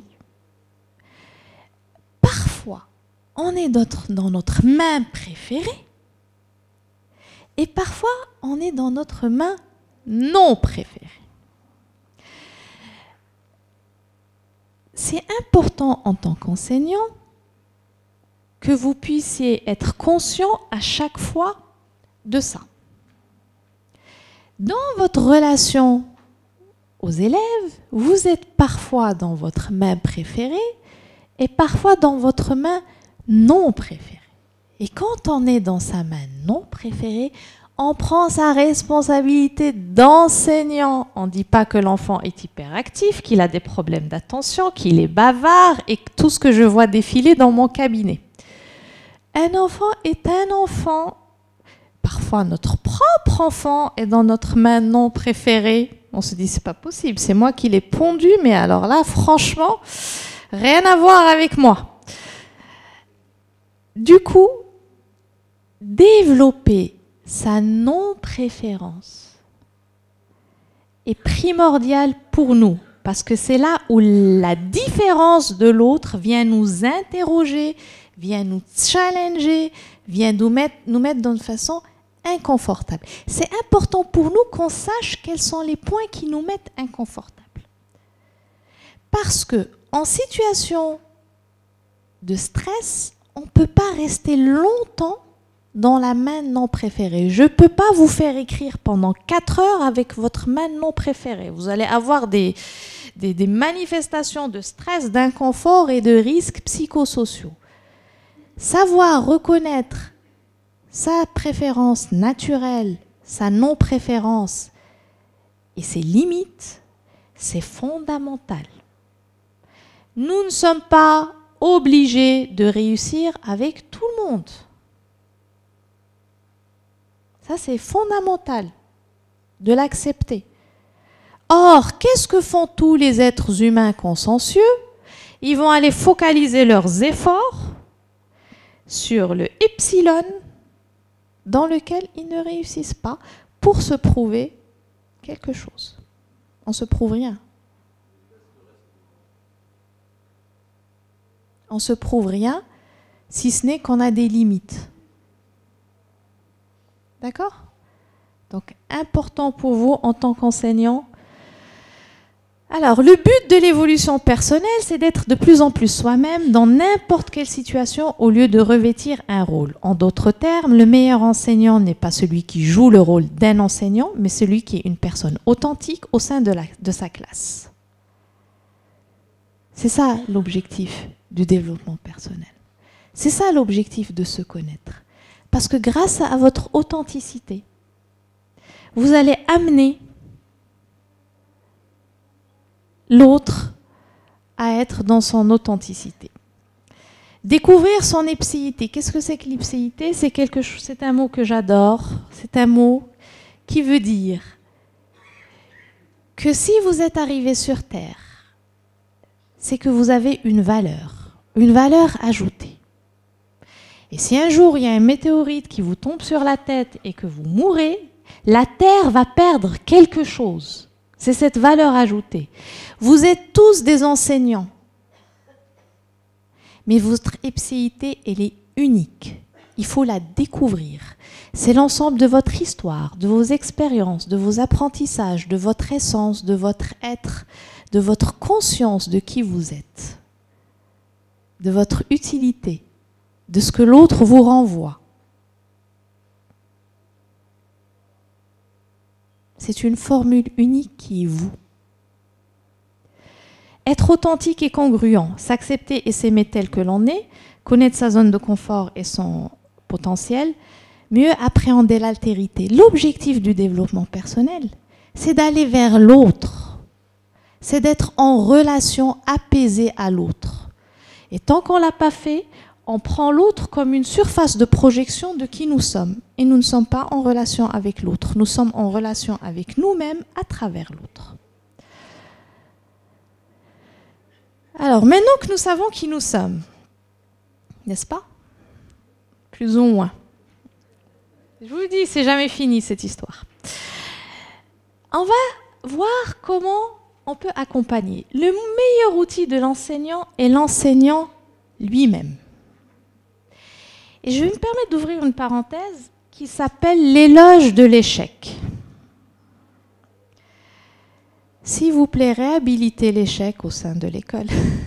parfois, on est dans notre main préférée et parfois, on est dans notre main non préférée. C'est important en tant qu'enseignant que vous puissiez être conscient à chaque fois de ça. Dans votre relation aux élèves, vous êtes parfois dans votre main préférée et parfois dans votre main non préférée. Et quand on est dans sa main non préférée, on prend sa responsabilité d'enseignant. On ne dit pas que l'enfant est hyperactif, qu'il a des problèmes d'attention, qu'il est bavard et tout ce que je vois défiler dans mon cabinet. Un enfant est un enfant. Parfois, notre propre enfant est dans notre main non préférée. On se dit, c'est pas possible, c'est moi qui l'ai pondu, mais alors là, franchement, rien à voir avec moi. Du coup, développer sa non-préférence est primordial pour nous, parce que c'est là où la différence de l'autre vient nous interroger, vient nous challenger, vient nous mettre d'une façon inconfortable. C'est important pour nous qu'on sache quels sont les points qui nous mettent inconfortables. Parce que en situation de stress, on ne peut pas rester longtemps dans la main non préférée. Je ne peux pas vous faire écrire pendant 4 heures avec votre main non préférée. Vous allez avoir des manifestations de stress, d'inconfort et de risques psychosociaux. Savoir reconnaître sa préférence naturelle, sa non-préférence et ses limites, c'est fondamental. Nous ne sommes pas obligés de réussir avec tout le monde. Ça, c'est fondamental de l'accepter. Or, qu'est-ce que font tous les êtres humains consciencieux? Ils vont aller focaliser leurs efforts sur le epsilon dans lequel ils ne réussissent pas pour se prouver quelque chose. On ne se prouve rien. On ne se prouve rien si ce n'est qu'on a des limites. D'accord? Donc, important pour vous en tant qu'enseignant. Alors, le but de l'évolution personnelle, c'est d'être de plus en plus soi-même dans n'importe quelle situation au lieu de revêtir un rôle. En d'autres termes, le meilleur enseignant n'est pas celui qui joue le rôle d'un enseignant, mais celui qui est une personne authentique au sein de sa classe. C'est ça l'objectif du développement personnel. C'est ça l'objectif de se connaître. Parce que grâce à votre authenticité, vous allez amener l'autre à être dans son authenticité. Découvrir son ipséité. Qu'est-ce que c'est que l'ipséité? C'est un mot que j'adore. C'est un mot qui veut dire que si vous êtes arrivé sur Terre, c'est que vous avez une valeur ajoutée. Et si un jour il y a un météorite qui vous tombe sur la tête et que vous mourrez, la Terre va perdre quelque chose. C'est cette valeur ajoutée. Vous êtes tous des enseignants. Mais votre ipséité, elle est unique. Il faut la découvrir. C'est l'ensemble de votre histoire, de vos expériences, de vos apprentissages, de votre essence, de votre être, de votre conscience de qui vous êtes, de votre utilité, de ce que l'autre vous renvoie. C'est une formule unique qui est vous. Être authentique et congruent, s'accepter et s'aimer tel que l'on est, connaître sa zone de confort et son potentiel, mieux appréhender l'altérité. L'objectif du développement personnel, c'est d'aller vers l'autre. C'est d'être en relation apaisée à l'autre. Et tant qu'on ne l'a pas fait, on prend l'autre comme une surface de projection de qui nous sommes. Et nous ne sommes pas en relation avec l'autre. Nous sommes en relation avec nous-mêmes à travers l'autre. Alors, maintenant que nous savons qui nous sommes, n'est-ce pas? Plus ou moins. Je vous dis, c'est jamais fini cette histoire. On va voir comment on peut accompagner. Le meilleur outil de l'enseignant est l'enseignant lui-même. Et je vais me permettre d'ouvrir une parenthèse qui s'appelle l'éloge de l'échec. S'il vous plaît, réhabilitez l'échec au sein de l'école.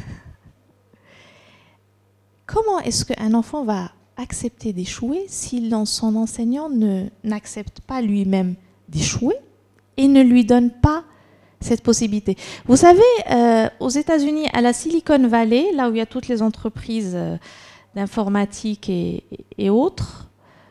Comment est-ce qu'un enfant va accepter d'échouer si son enseignant n'accepte pas lui-même d'échouer et ne lui donne pas cette possibilité? Vous savez, aux États-Unis, à la Silicon Valley, là où il y a toutes les entreprises d'informatique et autres,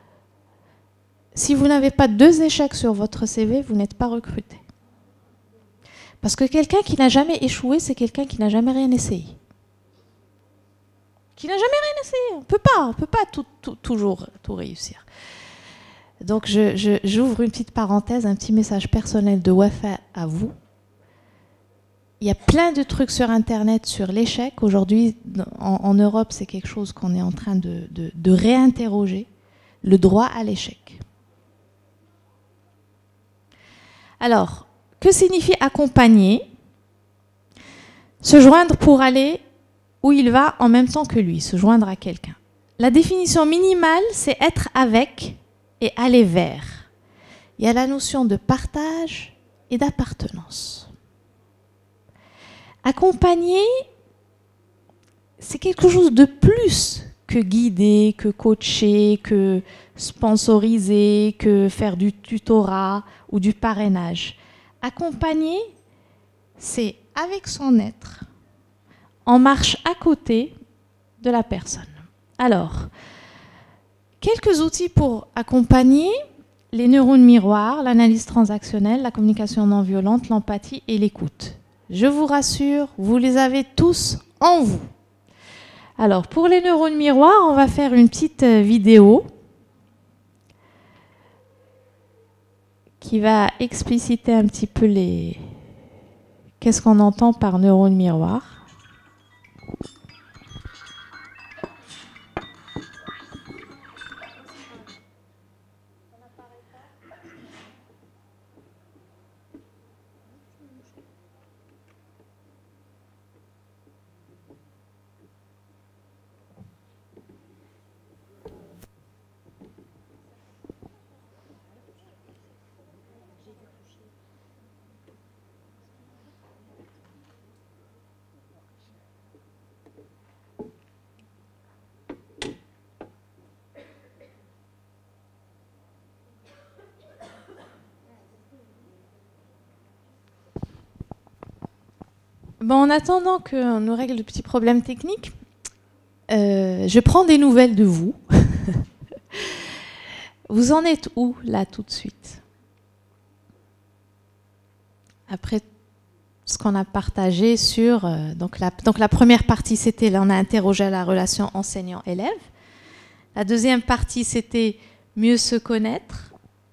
si vous n'avez pas 2 échecs sur votre CV, vous n'êtes pas recruté. Parce que quelqu'un qui n'a jamais échoué, c'est quelqu'un qui n'a jamais rien essayé. Qui n'a jamais rien essayé. On ne peut pas toujours tout réussir. Donc j'ouvre une petite parenthèse, un petit message personnel de Wafa à vous. Il y a plein de trucs sur Internet sur l'échec. Aujourd'hui, en Europe, c'est quelque chose qu'on est en train de réinterroger. Le droit à l'échec. Alors, que signifie accompagner? Se joindre pour aller où il va en même temps que lui, se joindre à quelqu'un. La définition minimale, c'est être avec et aller vers. Il y a la notion de partage et d'appartenance. Accompagner, c'est quelque chose de plus que guider, que coacher, que sponsoriser, que faire du tutorat ou du parrainage. Accompagner, c'est avec son être, en marche à côté de la personne. Alors, quelques outils pour accompagner: les neurones miroirs, l'analyse transactionnelle, la communication non violente, l'empathie et l'écoute. Je vous rassure, vous les avez tous en vous. Alors, pour les neurones miroirs, on va faire une petite vidéo qui va expliciter un petit peu qu'est-ce qu'on entend par neurones miroirs. Bon, en attendant qu'on nous règle de petits problèmes techniques, je prends des nouvelles de vous. Vous en êtes où, là, tout de suite? Après ce qu'on a partagé sur... donc la première partie, c'était, là, on a interrogé la relation enseignant-élève. La deuxième partie, c'était mieux se connaître.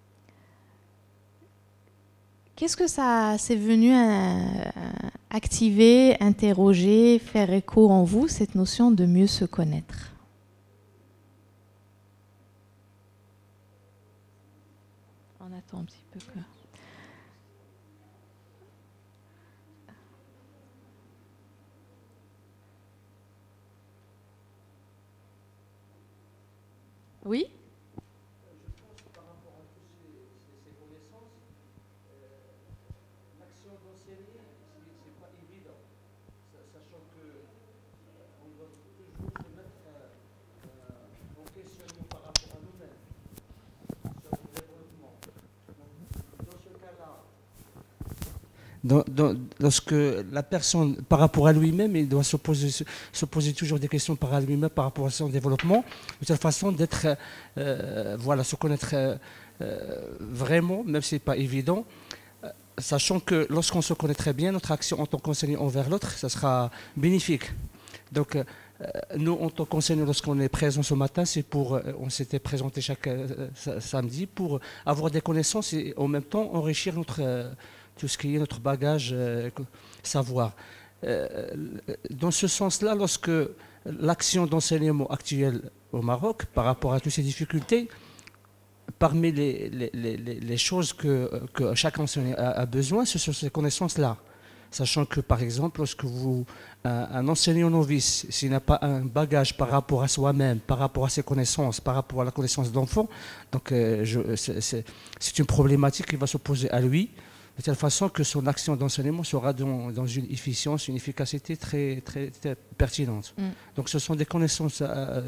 Qu'est-ce que ça s'est venu activer, interroger, faire écho en vous, cette notion de mieux se connaître? On attend un petit peu que... Oui? Dans ce cas-là, Lorsque la personne, par rapport à lui-même, il doit se poser toujours des questions par rapport à lui-même, par rapport à son développement, de telle façon d'être, se connaître vraiment, même si ce n'est pas évident, sachant que lorsqu'on se connaît très bien, notre action en tant qu'enseignant envers l'autre, ça sera bénéfique. Donc, nous, en tant qu'enseignants, lorsqu'on est présent ce matin, c'est pour, on s'était présenté chaque samedi pour avoir des connaissances et en même temps enrichir tout ce qui est notre bagage savoir. Dans ce sens-là, lorsque l'action d'enseignement actuelle au Maroc, par rapport à toutes ces difficultés, parmi les choses que chaque enseignant a besoin, ce sont ces connaissances-là. Sachant que, par exemple, lorsque un enseignant novice, s'il n'a pas un bagage par rapport à soi-même, par rapport à ses connaissances, par rapport à la connaissance d'enfant, donc c'est une problématique qui va se poser à lui, de telle façon que son action d'enseignement sera dans une efficience, une efficacité très, très, très pertinente. Donc ce sont des connaissances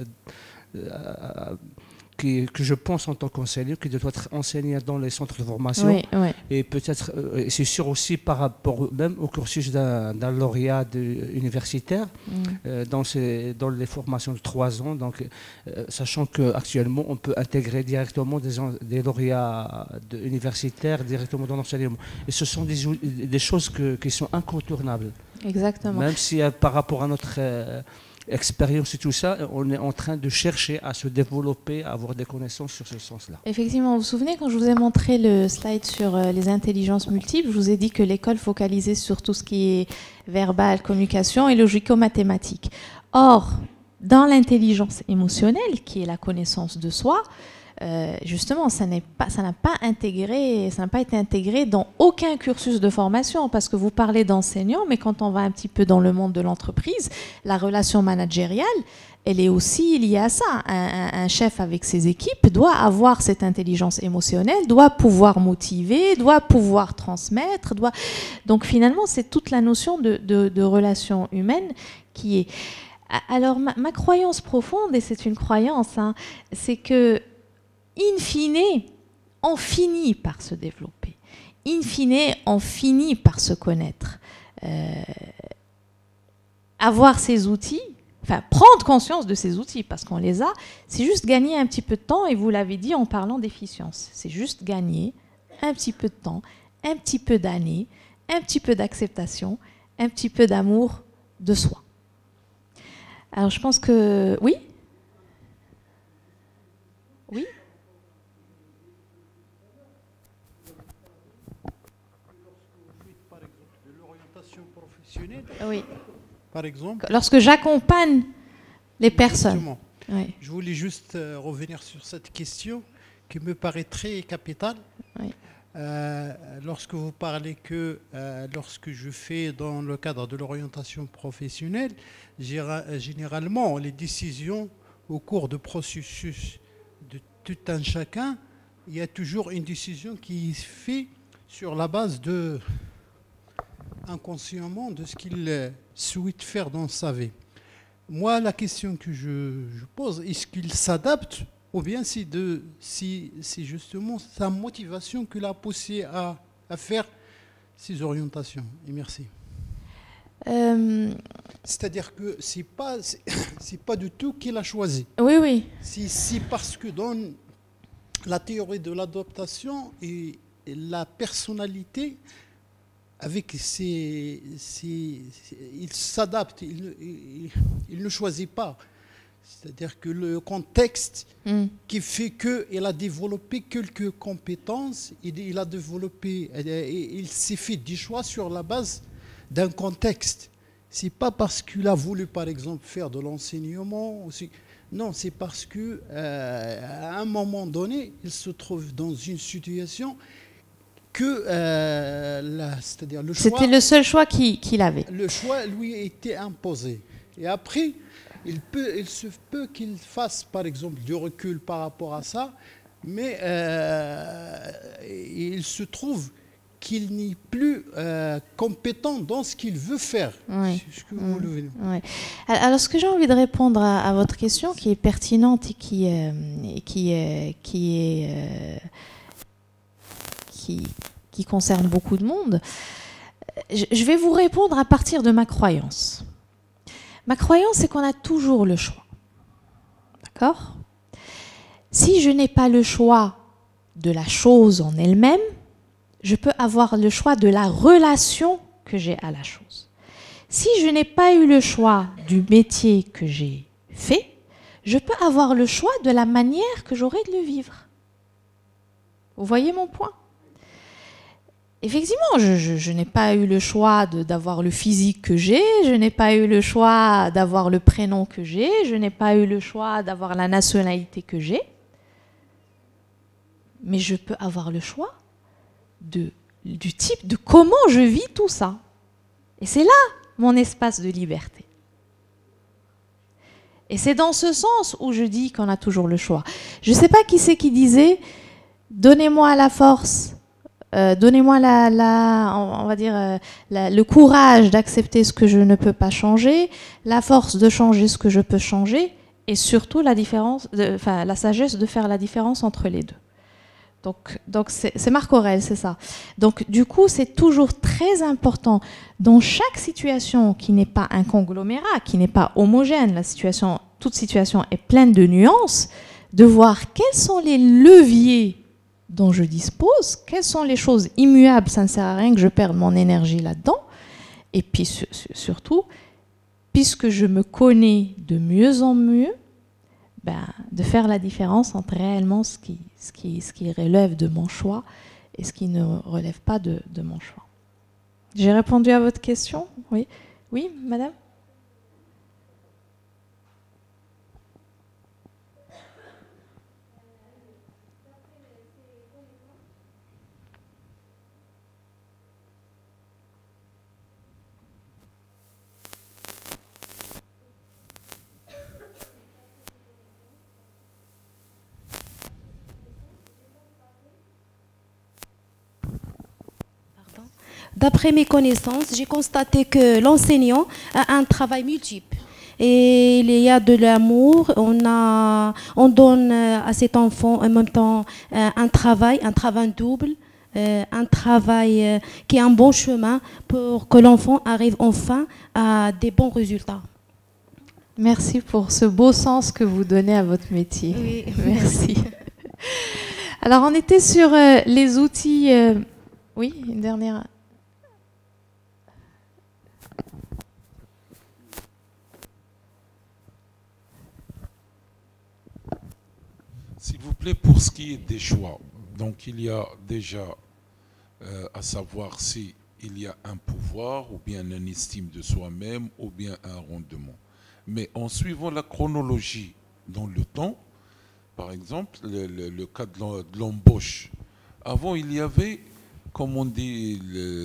que je pense en tant qu'enseignant, qui doit être enseigné dans les centres de formation. Oui, oui. Et peut-être, c'est sûr aussi par rapport même au cursus d'un lauréat universitaire, dans les formations de 3 ans. Donc, sachant qu'actuellement, on peut intégrer directement des lauréats universitaires directement dans l'enseignement. Et ce sont des choses qui sont incontournables. Exactement. Même si par rapport à notre expérience et tout ça, on est en train de chercher à se développer, à avoir des connaissances sur ce sens-là. Effectivement, vous vous souvenez quand je vous ai montré le slide sur les intelligences multiples, je vous ai dit que l'école focalisait sur tout ce qui est verbal, communication et logico-mathématique. Or, dans l'intelligence émotionnelle, qui est la connaissance de soi, justement, ça n'a pas été intégré dans aucun cursus de formation, parce que vous parlez d'enseignants, mais quand on va un petit peu dans le monde de l'entreprise, la relation managériale, elle est aussi liée à ça. Un chef avec ses équipes doit avoir cette intelligence émotionnelle, doit pouvoir motiver, doit pouvoir transmettre. Donc finalement, c'est toute la notion de relation humaine qui est... Alors ma croyance profonde, et c'est une croyance, c'est que in fine, on finit par se développer. In fine, on finit par se connaître. Avoir ces outils, enfin prendre conscience de ces outils, parce qu'on les a, c'est juste gagner un petit peu de temps, et vous l'avez dit en parlant d'efficience. C'est juste gagner un petit peu de temps, un petit peu d'années, un petit peu d'acceptation, un petit peu d'amour de soi. Alors je pense que... Oui ? Oui ? Oui. Par exemple. Lorsque j'accompagne les personnes. Oui. Je voulais juste revenir sur cette question qui me paraît très capitale. Oui. Lorsque vous parlez que lorsque je fais dans le cadre de l'orientation professionnelle, généralement les décisions au cours du processus de tout un chacun, il y a toujours une décision qui se fait sur la base de inconsciemment de ce qu'il souhaite faire dans sa vie. Moi, la question que je pose, est-ce qu'il s'adapte ou bien c'est justement sa motivation qui l'a poussé à faire ces orientations? Et merci. C'est-à-dire que c'est pas du tout qu'il a choisi. Oui, oui. C'est parce que dans la théorie de l'adaptation et la personnalité, avec il s'adapte, il ne choisit pas. C'est-à-dire que le contexte qui fait qu'il a développé quelques compétences, il s'est fait des choix sur la base d'un contexte. C'est pas parce qu'il a voulu, par exemple, faire de l'enseignement. Non, c'est parce que à un moment donné, il se trouve dans une situation que c'est-à-dire le choix. C'était le seul choix qu'il avait. Le choix lui a été imposé. Et après, il se peut qu'il fasse, par exemple, du recul par rapport à ça, mais il se trouve qu'il n'est plus compétent dans ce qu'il veut faire. Oui. C'est ce que vous le voulez. Oui. Alors, ce que j'ai envie de répondre à votre question, qui est pertinente et qui concerne beaucoup de monde, Je vais vous répondre à partir de ma croyance. Ma croyance, c'est qu'on a toujours le choix. D'accord ? Si je n'ai pas le choix de la chose en elle-même, je peux avoir le choix de la relation que j'ai à la chose. Si je n'ai pas eu le choix du métier que j'ai fait, je peux avoir le choix de la manière que j'aurai de le vivre. Vous voyez mon point ? Effectivement, je n'ai pas eu le choix d'avoir le physique que j'ai, je n'ai pas eu le choix d'avoir le prénom que j'ai, je n'ai pas eu le choix d'avoir la nationalité que j'ai, mais je peux avoir le choix du type de comment je vis tout ça. Et c'est là mon espace de liberté. Et c'est dans ce sens où je dis qu'on a toujours le choix. Je ne sais pas qui c'est qui disait « Donnez-moi la force ». Donnez-moi on va dire, le courage d'accepter ce que je ne peux pas changer, la force de changer ce que je peux changer, et surtout la sagesse de faire la différence entre les deux. Donc c'est Marc Aurèle, c'est ça. Donc du coup, c'est toujours très important dans chaque situation qui n'est pas un conglomérat, qui n'est pas homogène, toute situation est pleine de nuances, de voir quels sont les leviers dont je dispose, quelles sont les choses immuables, ça ne sert à rien que je perde mon énergie là-dedans, et puis surtout, puisque je me connais de mieux en mieux, de faire la différence entre réellement ce qui relève de mon choix et ce qui ne relève pas de mon choix. J'ai répondu à votre question ? Oui, oui, madame ? D'après mes connaissances, j'ai constaté que l'enseignant a un travail multiple. Et il y a de l'amour, on donne à cet enfant en même temps un travail double, un travail qui est un bon chemin pour que l'enfant arrive enfin à des bons résultats. Merci pour ce beau sens que vous donnez à votre métier. Oui. Merci. Alors, on était sur les outils... Oui, une dernière... S'il vous plaît, pour ce qui est des choix, donc il y a déjà à savoir s'il y a un pouvoir ou bien une estime de soi-même ou bien un rendement. Mais en suivant la chronologie dans le temps, par exemple, le cas de l'embauche. Avant, il y avait, comme on dit,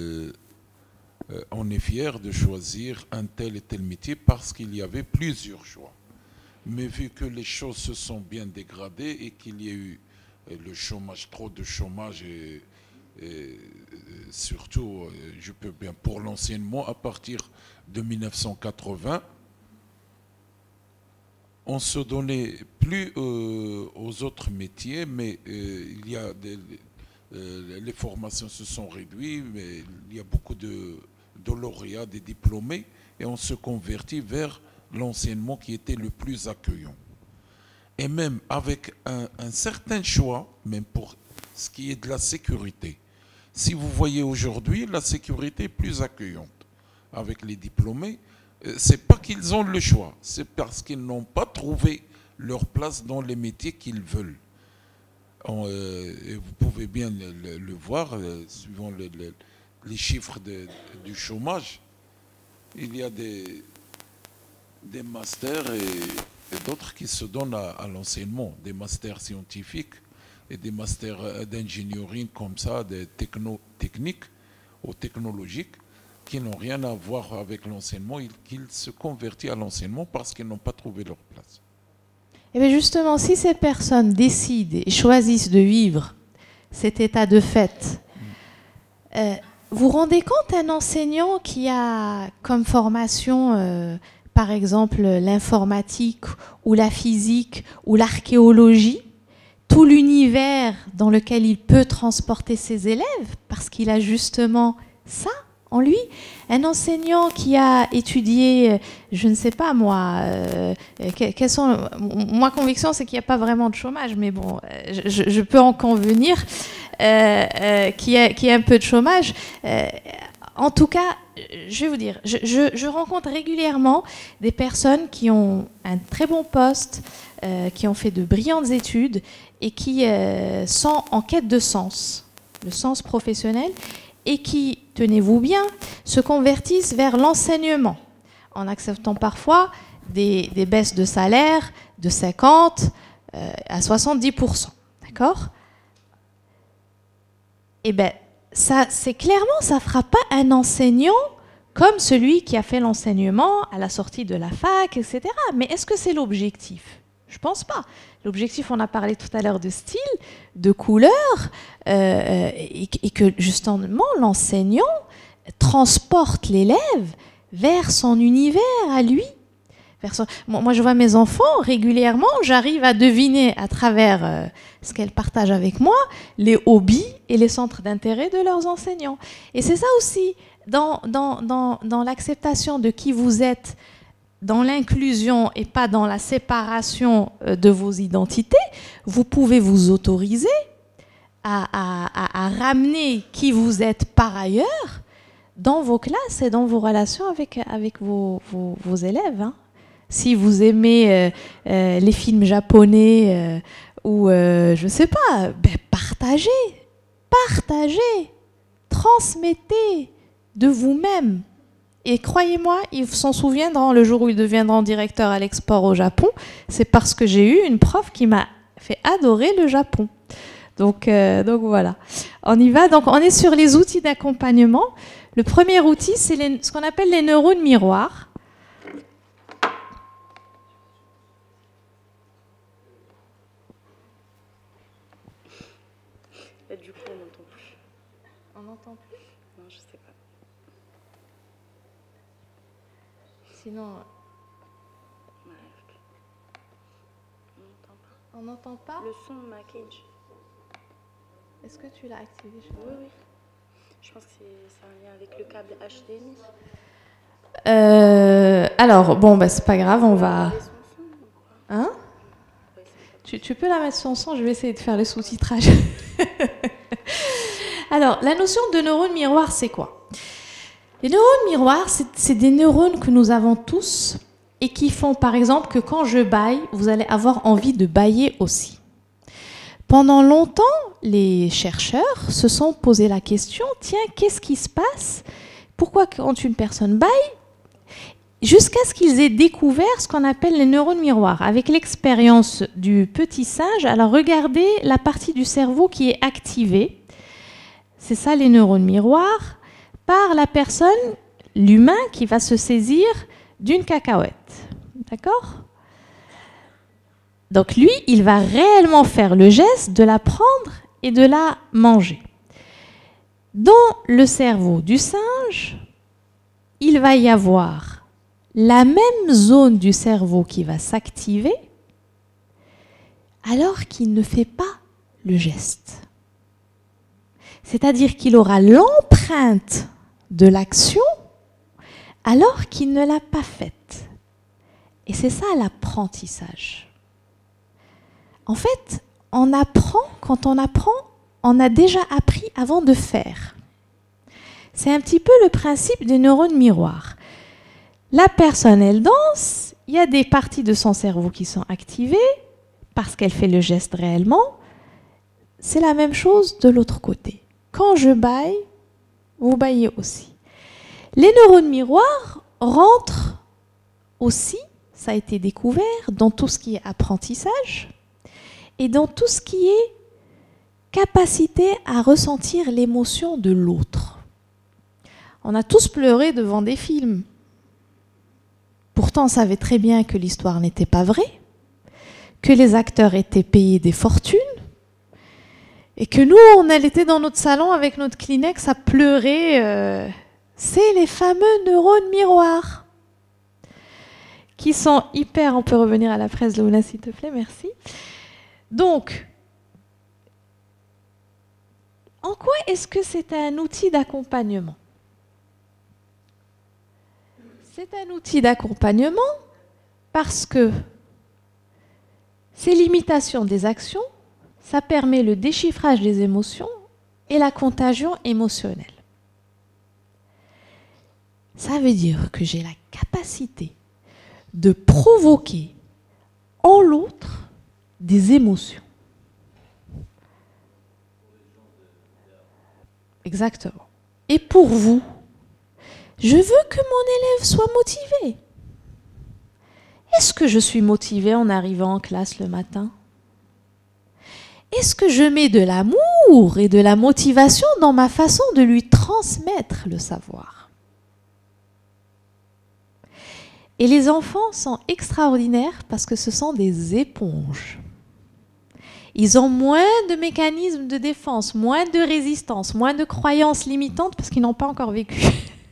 on est fier de choisir un tel et tel métier parce qu'il y avait plusieurs choix. Mais vu que les choses se sont bien dégradées et qu'il y a eu le chômage, trop de chômage et surtout, je peux bien, pour l'enseignement, à partir de 1980, on se donnait plus aux autres métiers, mais il y a les formations se sont réduites, mais il y a beaucoup de lauréats, des diplômés, et on se convertit vers l'enseignement qui était le plus accueillant. Et même avec un certain choix, même pour ce qui est de la sécurité. Si vous voyez aujourd'hui, la sécurité est plus accueillante. Avec les diplômés, c'est pas qu'ils ont le choix, c'est parce qu'ils n'ont pas trouvé leur place dans les métiers qu'ils veulent. Et vous pouvez bien le voir, suivant les chiffres du chômage. Il y a des masters et d'autres qui se donnent à l'enseignement, des masters scientifiques et des masters d'ingénierie comme ça, des techniques ou technologiques, qui n'ont rien à voir avec l'enseignement, qu'ils se convertissent à l'enseignement parce qu'ils n'ont pas trouvé leur place. Et bien justement, si ces personnes décident et choisissent de vivre cet état de fait, vous rendez compte un enseignant qui a comme formation, par exemple, l'informatique ou la physique ou l'archéologie, tout l'univers dans lequel il peut transporter ses élèves, parce qu'il a justement ça en lui. Un enseignant qui a étudié, je ne sais pas moi, ma conviction c'est qu'il n'y a pas vraiment de chômage, mais bon, je peux en convenir qu'il y a un peu de chômage. En tout cas, je vais vous dire, je rencontre régulièrement des personnes qui ont un très bon poste, qui ont fait de brillantes études et qui sont en quête de sens, le sens professionnel, et qui, tenez-vous bien, se convertissent vers l'enseignement, en acceptant parfois des baisses de salaire de 50 à 70%. D'accord ? Eh bien, ça, c'est clairement, ça ne fera pas un enseignant comme celui qui a fait l'enseignement à la sortie de la fac, etc. Mais est-ce que c'est l'objectif ? Je ne pense pas. L'objectif, on a parlé tout à l'heure de style, de couleur, et que justement l'enseignant transporte l'élève vers son univers à lui. Moi, je vois mes enfants régulièrement, j'arrive à deviner à travers ce qu'elles partagent avec moi, les hobbies et les centres d'intérêt de leurs enseignants. Et c'est ça aussi, dans l'acceptation de qui vous êtes, dans l'inclusion et pas dans la séparation de vos identités, vous pouvez vous autoriser à ramener qui vous êtes par ailleurs dans vos classes et dans vos relations avec vos élèves. Hein. Si vous aimez les films japonais ou je ne sais pas, ben partagez, transmettez de vous-même. Et croyez-moi, ils s'en souviendront le jour où ils deviendront directeurs à l'export au Japon. C'est parce que j'ai eu une prof qui m'a fait adorer le Japon. Donc voilà. On y va. Donc on est sur les outils d'accompagnement. Le premier outil, c'est ce qu'on appelle les neurones miroirs. Du coup, on n'entend plus. On n'entend plus ? Non, je sais pas. Sinon, on n'entend pas. On n'entend pas ? Le son de ma cage. Est-ce que tu l'as activé ? Oui, oui. Je pense que c'est un lien avec le câble HDMI. Alors, bon, bah, c'est pas grave, on va... Hein ? Tu peux la mettre son son, je vais essayer de faire le sous-titrage. Alors, la notion de neurone miroir, c'est quoi ? Les neurones miroirs, c'est des neurones que nous avons tous et qui font, par exemple, que quand je bâille, vous allez avoir envie de bâiller aussi. Pendant longtemps, les chercheurs se sont posé la question, tiens, qu'est-ce qui se passe ? Pourquoi quand une personne bâille ? Jusqu'à ce qu'ils aient découvert ce qu'on appelle les neurones miroirs. Avec l'expérience du petit singe, alors regardez la partie du cerveau qui est activée. C'est ça les neurones miroirs, par la personne, l'humain, qui va se saisir d'une cacahuète. D'accord ? Donc lui, il va réellement faire le geste de la prendre et de la manger. Dans le cerveau du singe, il va y avoir la même zone du cerveau qui va s'activer alors qu'il ne fait pas le geste. C'est-à-dire qu'il aura l'empreinte de l'action alors qu'il ne l'a pas faite. Et c'est ça l'apprentissage. En fait, on apprend, quand on apprend, on a déjà appris avant de faire. C'est un petit peu le principe des neurones miroirs. La personne, elle danse, il y a des parties de son cerveau qui sont activées parce qu'elle fait le geste réellement. C'est la même chose de l'autre côté. Quand je bâille, vous bâillez aussi. Les neurones miroirs rentrent aussi, ça a été découvert, dans tout ce qui est apprentissage et dans tout ce qui est capacité à ressentir l'émotion de l'autre. On a tous pleuré devant des films. Pourtant, on savait très bien que l'histoire n'était pas vraie, que les acteurs étaient payés des fortunes, et que nous, on était dans notre salon avec notre Kleenex à pleurer. C'est les fameux neurones miroirs, qui sont hyper... On peut revenir à la presse, Louna, s'il te plaît, merci. Donc, en quoi est-ce que c'est un outil d'accompagnement ? C'est un outil d'accompagnement parce que ces limitations des actions, ça permet le déchiffrage des émotions et la contagion émotionnelle. Ça veut dire que j'ai la capacité de provoquer en l'autre des émotions. Exactement. Et pour vous, je veux que mon élève soit motivé. Est-ce que je suis motivée en arrivant en classe le matin? Est-ce que je mets de l'amour et de la motivation dans ma façon de lui transmettre le savoir? Et les enfants sont extraordinaires parce que ce sont des éponges. Ils ont moins de mécanismes de défense, moins de résistance, moins de croyances limitantes parce qu'ils n'ont pas encore vécu.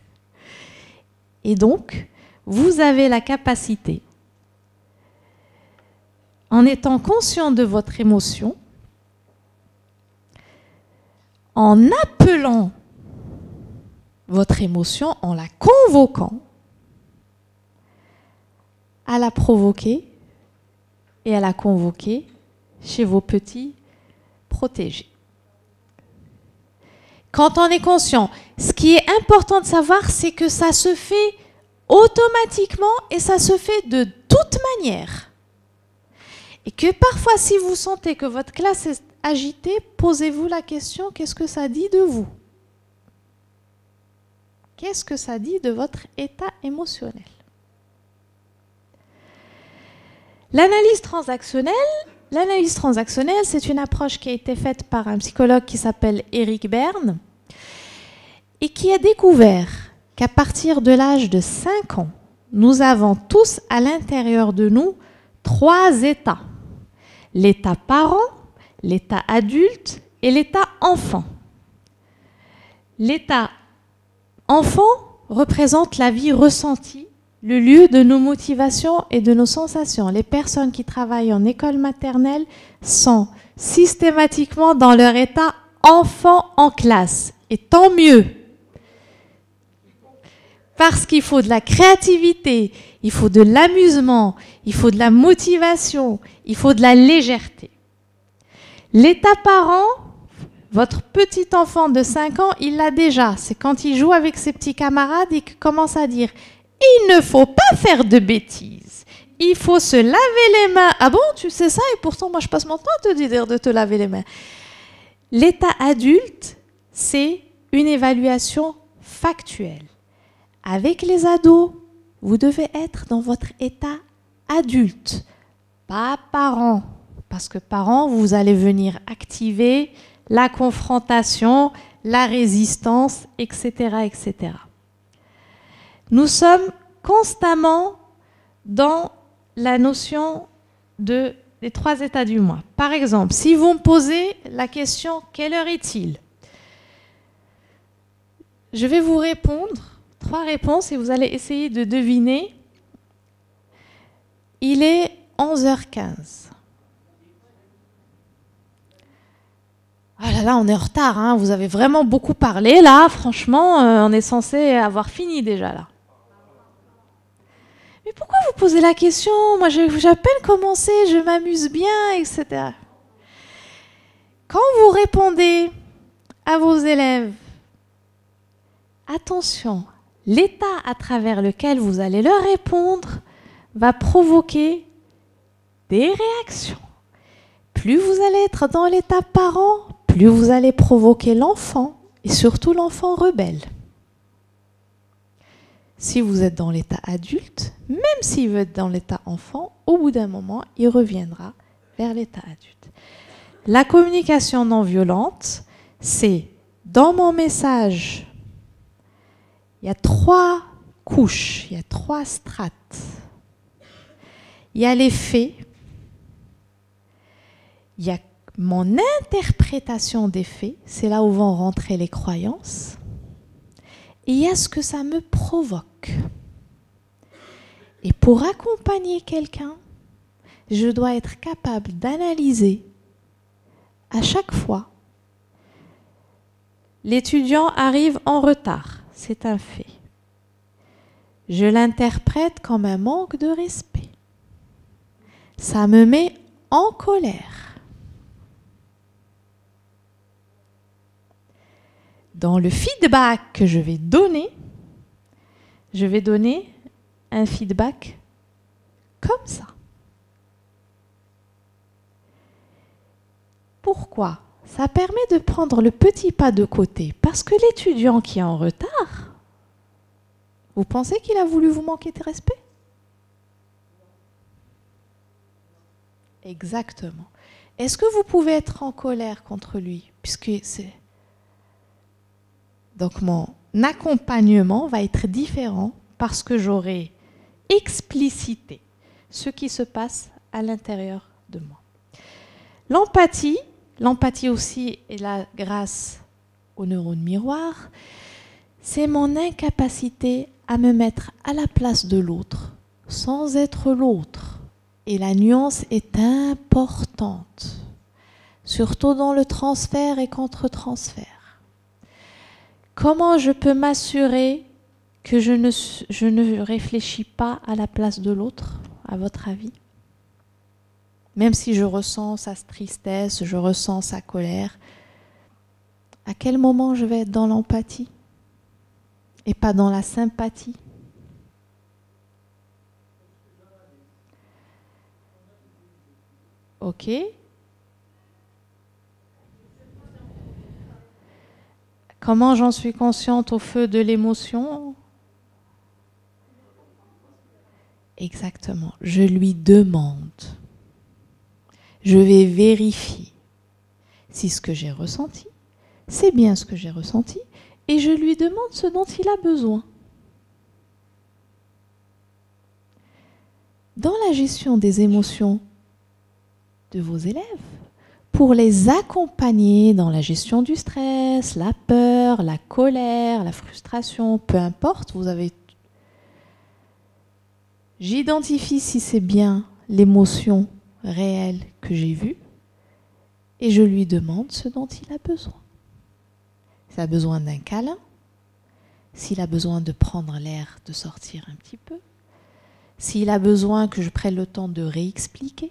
Et donc, vous avez la capacité, en étant conscient de votre émotion, en appelant votre émotion, en la convoquant, à la provoquer et à la convoquer chez vos petits protégés. Quand on est conscient, ce qui est important de savoir, c'est que ça se fait automatiquement et ça se fait de toute manière. Et que parfois, si vous sentez que votre classe est agitée, posez-vous la question, qu'est-ce que ça dit de vous? Qu'est-ce que ça dit de votre état émotionnel? L'analyse transactionnelle, c'est une approche qui a été faite par un psychologue qui s'appelle Eric Berne et qui a découvert qu'à partir de l'âge de 5 ans, nous avons tous à l'intérieur de nous 3 états. L'état parent, l'état adulte et l'état enfant. L'état enfant représente la vie ressentie, le lieu de nos motivations et de nos sensations. Les personnes qui travaillent en école maternelle sont systématiquement dans leur état enfant en classe. Et tant mieux. Parce qu'il faut de la créativité, il faut de l'amusement, il faut de la motivation, il faut de la légèreté. L'état parent, votre petit enfant de 5 ans, il l'a déjà. C'est quand il joue avec ses petits camarades et qu'il commence à dire « Il ne faut pas faire de bêtises. Il faut se laver les mains. » Ah bon, tu sais ça? Et pourtant, moi, je passe mon temps à te dire de te laver les mains. L'état adulte, c'est une évaluation factuelle. Avec les ados, vous devez être dans votre état adulte, pas parent. Parce que parent, vous allez venir activer la confrontation, la résistance, etc., etc. Nous sommes constamment dans la notion des 3 états du moi. Par exemple, si vous me posez la question « Quelle heure est-il ?» Je vais vous répondre 3 réponses et vous allez essayer de deviner. Il est 11h15. Ah là là, on est en retard, hein. Vous avez vraiment beaucoup parlé là. Franchement, on est censé avoir fini déjà là. Mais pourquoi vous posez la question? Moi, j'ai à peine commencé, je m'amuse bien, etc. Quand vous répondez à vos élèves, attention, l'état à travers lequel vous allez leur répondre va provoquer des réactions. Plus vous allez être dans l'état parent, plus vous allez provoquer l'enfant, et surtout l'enfant rebelle. Si vous êtes dans l'état adulte, même s'il veut être dans l'état enfant, au bout d'un moment, il reviendra vers l'état adulte. La communication non violente, c'est dans mon message, il y a 3 couches, il y a 3 strates. Il y a les faits, il y a mon interprétation des faits, c'est là où vont rentrer les croyances, et il y a ce que ça me provoque. Et pour accompagner quelqu'un, je dois être capable d'analyser à chaque fois. L'étudiant arrive en retard, c'est un fait. je l'interprète comme un manque de respect. Ça me met en colère. Dans le feedback que je vais donner un feedback comme ça. Pourquoi? Ça permet de prendre le petit pas de côté. Parce que l'étudiant qui est en retard, vous pensez qu'il a voulu vous manquer de respect? Exactement. Est-ce que vous pouvez être en colère contre lui? Puisque c'est... Donc mon accompagnement va être différent parce que j'aurai explicité ce qui se passe à l'intérieur de moi. L'empathie aussi est là grâce aux neurones miroirs, c'est mon incapacité à me mettre à la place de l'autre sans être l'autre. Et la nuance est importante, surtout dans le transfert et contre-transfert. Comment je peux m'assurer que je ne réfléchis pas à la place de l'autre, à votre avis? Même si je ressens sa tristesse, je ressens sa colère, à quel moment je vais être dans l'empathie et pas dans la sympathie? Ok. Comment j'en suis consciente au feu de l'émotion? Exactement. Je lui demande. Je vais vérifier si ce que j'ai ressenti, c'est bien ce que j'ai ressenti, et je lui demande ce dont il a besoin. Dans la gestion des émotions de vos élèves, pour les accompagner dans la gestion du stress, la peur, la colère, la frustration, peu importe, j'identifie si c'est bien l'émotion réelle que j'ai vue et je lui demande ce dont il a besoin. S'il a besoin d'un câlin, s'il a besoin de prendre l'air, de sortir un petit peu, s'il a besoin que je prenne le temps de réexpliquer.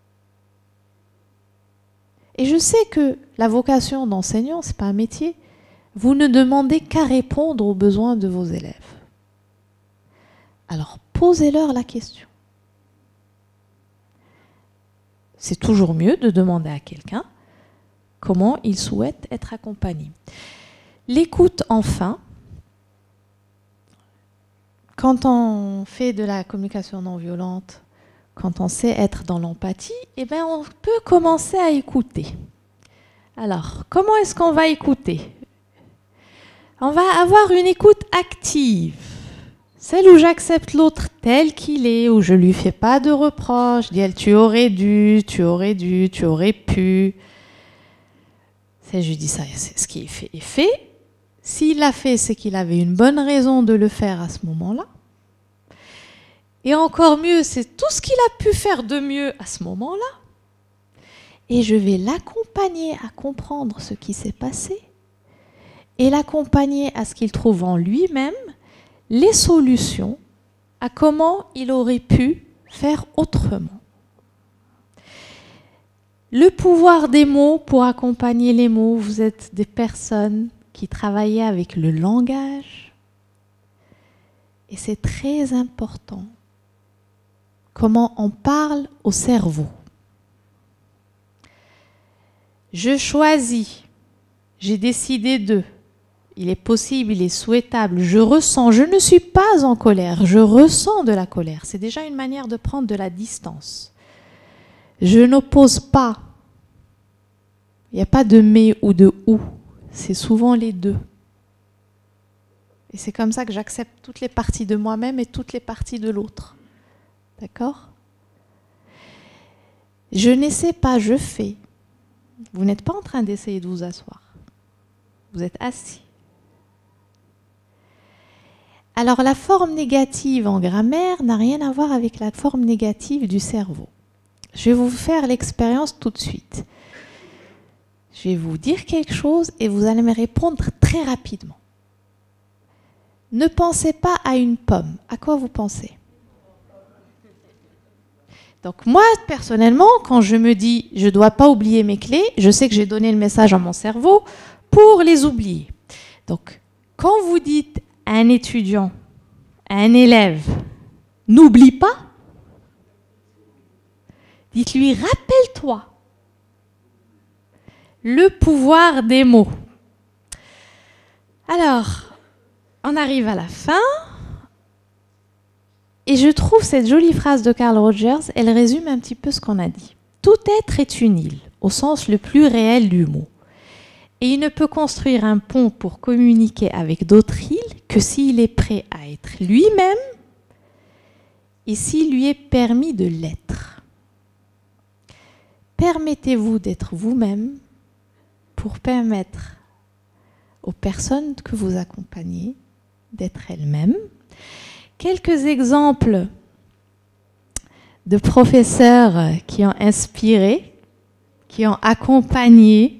Et je sais que la vocation d'enseignant, ce n'est pas un métier. Vous ne demandez qu'à répondre aux besoins de vos élèves. Alors, posez-leur la question. C'est toujours mieux de demander à quelqu'un comment il souhaite être accompagné. L'écoute, enfin. Quand on fait de la communication non violente, quand on sait être dans l'empathie, eh bien, on peut commencer à écouter. Alors, comment est-ce qu'on va écouter? On va avoir une écoute active. Celle où j'accepte l'autre tel qu'il est, où je ne lui fais pas de reproches, je dis tu aurais dû, tu aurais pu. Je lui dis ça, c'est ce qui est fait est fait. S'il l'a fait, c'est qu'il avait une bonne raison de le faire à ce moment-là. Et encore mieux, c'est tout ce qu'il a pu faire de mieux à ce moment-là. Et je vais l'accompagner à comprendre ce qui s'est passé et l'accompagner à ce qu'il trouve en lui-même les solutions à comment il aurait pu faire autrement. Le pouvoir des mots pour accompagner les mots, vous êtes des personnes qui travaillent avec le langage et c'est très important. Comment on parle au cerveau. Je choisis, j'ai décidé de, il est possible, il est souhaitable, je ressens, je ne suis pas en colère, je ressens de la colère. C'est déjà une manière de prendre de la distance. Je n'oppose pas. Il n'y a pas de mais ou de ou, c'est souvent les deux. Et c'est comme ça que j'accepte toutes les parties de moi-même et toutes les parties de l'autre. D'accord? Je n'essaie pas, je fais. Vous n'êtes pas en train d'essayer de vous asseoir. Vous êtes assis. Alors la forme négative en grammaire n'a rien à voir avec la forme négative du cerveau. Je vais vous faire l'expérience tout de suite. Je vais vous dire quelque chose et vous allez me répondre très rapidement. Ne pensez pas à une pomme. À quoi vous pensez? Donc moi, personnellement, quand je me dis je ne dois pas oublier mes clés, je sais que j'ai donné le message à mon cerveau pour les oublier. Donc, quand vous dites à un étudiant, à un élève, n'oublie pas, dites-lui, rappelle-toi le pouvoir des mots. Alors, on arrive à la fin. Et je trouve cette jolie phrase de Carl Rogers, elle résume un petit peu ce qu'on a dit. Tout être est une île, au sens le plus réel du mot. Et il ne peut construire un pont pour communiquer avec d'autres îles que s'il est prêt à être lui-même et s'il lui est permis de l'être. Permettez-vous d'être vous-même pour permettre aux personnes que vous accompagnez d'être elles-mêmes. Quelques exemples de professeurs qui ont inspiré, qui ont accompagné.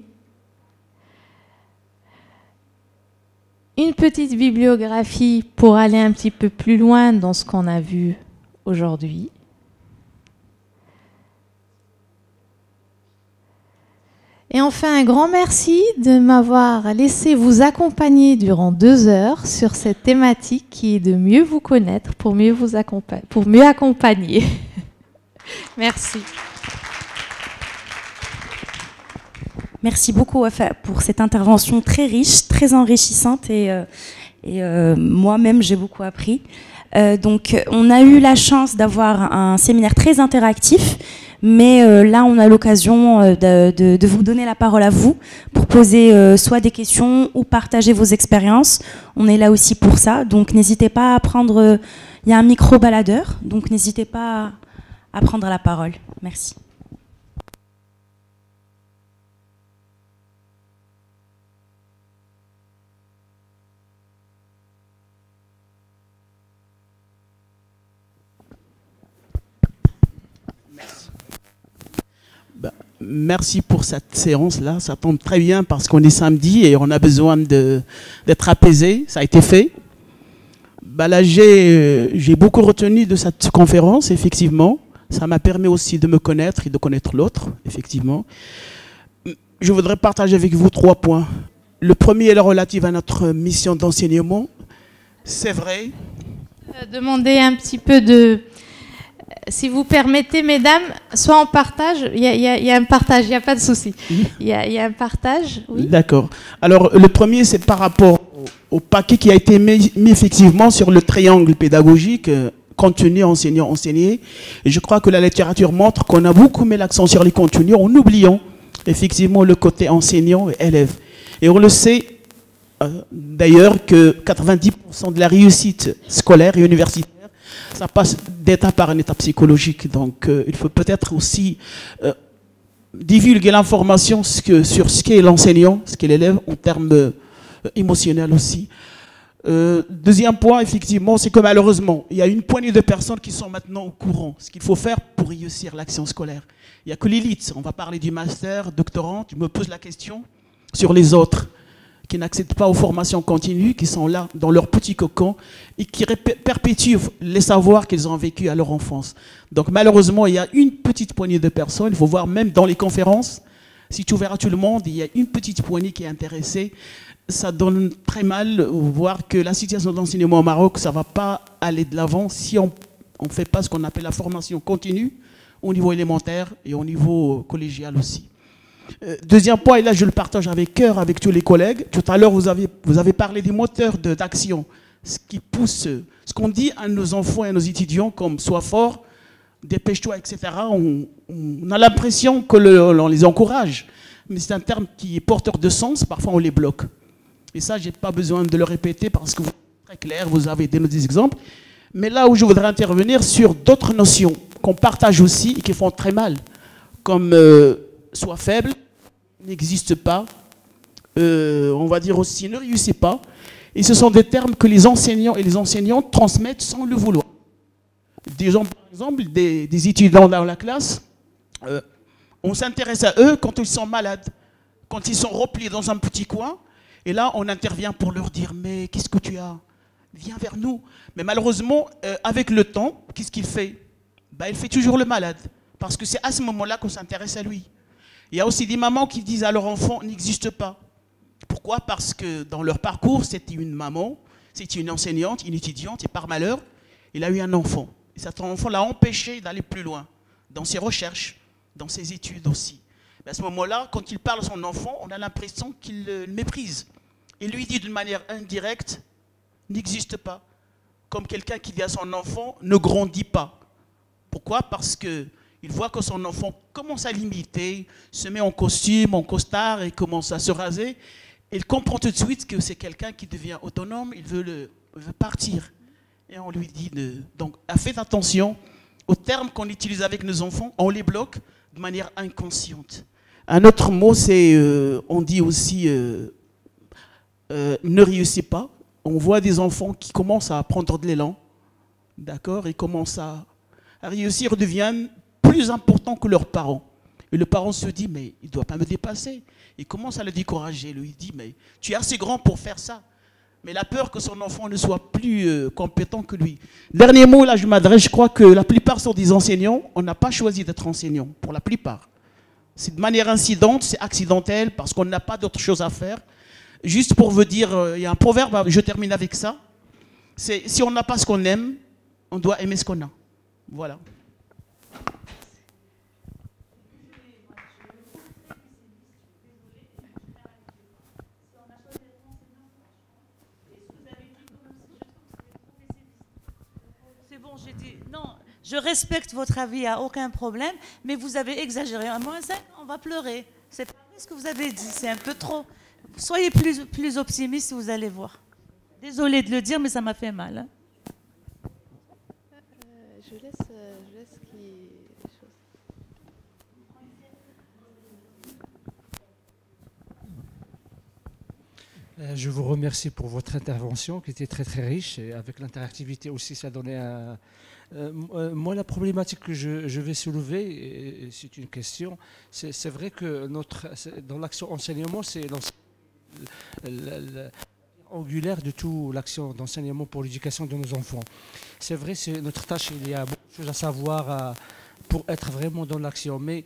Une petite bibliographie pour aller un petit peu plus loin dans ce qu'on a vu aujourd'hui. Et enfin, un grand merci de m'avoir laissé vous accompagner durant 2 heures sur cette thématique qui est de mieux vous connaître pour mieux vous accompagner. Merci. Merci beaucoup Wafa pour cette intervention très riche, très enrichissante et moi-même j'ai beaucoup appris. Donc on a eu la chance d'avoir un séminaire très interactif, mais là on a l'occasion de vous donner la parole à vous pour poser soit des questions ou partager vos expériences. On est là aussi pour ça, donc n'hésitez pas à prendre, il y a un micro baladeur, donc n'hésitez pas à prendre la parole. Merci. Merci pour cette séance-là, ça tombe très bien parce qu'on est samedi et on a besoin d'être apaisé, ça a été fait. Là, j'ai beaucoup retenu de cette conférence, effectivement. Ça m'a permis aussi de me connaître et de connaître l'autre, effectivement. Je voudrais partager avec vous 3 points. Le premier est relatif à notre mission d'enseignement. C'est vrai. Demander un petit peu de... Si vous permettez, mesdames, soit on partage, il y a un partage, il n'y a pas de souci. Il y a un partage, oui. D'accord. Alors, le premier, c'est par rapport au paquet qui a été mis effectivement sur le triangle pédagogique, contenu, enseignant, enseigné. Et je crois que la littérature montre qu'on a beaucoup mis l'accent sur les contenus en oubliant effectivement le côté enseignant et élève. Et on le sait d'ailleurs que 90% de la réussite scolaire et universitaire, ça passe d'étape par une étape psychologique. Donc, il faut peut-être aussi divulguer l'information sur ce qu'est l'enseignant, ce qu'est l'élève, en termes émotionnels aussi. Deuxième point, effectivement, c'est que malheureusement, il y a une poignée de personnes qui sont maintenant au courant. Ce qu'il faut faire pour réussir l'action scolaire. Il n'y a que l'élite. On va parler du master, doctorant. Tu me poses la question sur les autres qui n'accèdent pas aux formations continues, qui sont là dans leur petit cocon et qui perpétuent les savoirs qu'ils ont vécus à leur enfance. Donc malheureusement, il y a une petite poignée de personnes, il faut voir même dans les conférences, si tu verras tout le monde, il y a une petite poignée qui est intéressée. Ça donne très mal voir que la situation d'enseignement au Maroc, ça ne va pas aller de l'avant si on ne fait pas ce qu'on appelle la formation continue au niveau élémentaire et au niveau collégial aussi. Deuxième point, et là je le partage avec cœur avec tous les collègues. Tout à l'heure, vous avez parlé des moteurs d'action, ce qui pousse, ce qu'on dit à nos enfants et à nos étudiants comme sois fort, dépêche-toi, etc. On a l'impression que on les encourage, mais c'est un terme qui est porteur de sens, parfois on les bloque. Et ça, je n'ai pas besoin de le répéter parce que vous êtes très clair, vous avez des exemples. Mais là où je voudrais intervenir sur d'autres notions qu'on partage aussi et qui font très mal, comme soit faible, n'existe pas, on va dire aussi ne réussit pas. Et ce sont des termes que les enseignants et les enseignantes transmettent sans le vouloir. Des gens, par exemple, des étudiants dans la classe, on s'intéresse à eux quand ils sont malades, quand ils sont repliés dans un petit coin. Et là, on intervient pour leur dire « Mais qu'est-ce que tu as ?» viens vers nous. Mais malheureusement, avec le temps, qu'est-ce qu'il fait? Il fait toujours le malade. Parce que c'est à ce moment-là qu'on s'intéresse à lui. Il y a aussi des mamans qui disent à leur enfant n'existe pas. Pourquoi? Parce que dans leur parcours, c'était une maman, c'était une enseignante, une étudiante, et par malheur, il a eu un enfant. Et cet enfant l'a empêché d'aller plus loin, dans ses recherches, dans ses études aussi. Mais à ce moment-là, quand il parle à son enfant, on a l'impression qu'il le méprise. Il lui dit d'une manière indirecte, n'existe pas. Comme quelqu'un qui dit à son enfant, ne grandit pas. Pourquoi? Parce qu'il voit que son enfant commence à l'imiter, se met en costume, en costard et commence à se raser. Il comprend tout de suite que c'est quelqu'un qui devient autonome, il veut partir. Et on lui dit, donc faites attention aux termes qu'on utilise avec nos enfants, on les bloque de manière inconsciente. Un autre mot, c'est, on dit aussi, ne réussis pas. On voit des enfants qui commencent à prendre de l'élan, d'accord, ils commencent à réussir, deviennent plus importants que leurs parents. Et le parent se dit, mais il ne doit pas me dépasser. Il commence à le décourager, lui dit, mais tu es assez grand pour faire ça. Mais la peur que son enfant ne soit plus compétent que lui. Dernier mot, là je m'adresse, je crois que la plupart sont des enseignants, on n'a pas choisi d'être enseignant, pour la plupart. C'est de manière incidente, c'est accidentel, parce qu'on n'a pas d'autre chose à faire. Juste pour vous dire, il y a un proverbe, je termine avec ça, c'est si on n'a pas ce qu'on aime, on doit aimer ce qu'on a. Voilà. C'est bon, j'ai dit, non, je respecte votre avis, il n'y a aucun problème, mais vous avez exagéré. À moins 5, on va pleurer. C'est pas vrai ce que vous avez dit, c'est un peu trop. Soyez plus optimiste, vous allez voir. Désolée de le dire, mais ça m'a fait mal. Hein. Je laisse qui... Je vous remercie pour votre intervention qui était très très riche et avec l'interactivité aussi ça donnait un... moi la problématique que je vais soulever, c'est une question, c'est vrai que dans l'action enseignement c'est angulaire de toute l'action d'enseignement pour l'éducation de nos enfants. C'est vrai, c'est notre tâche, il y a beaucoup de choses à savoir pour être vraiment dans l'action, mais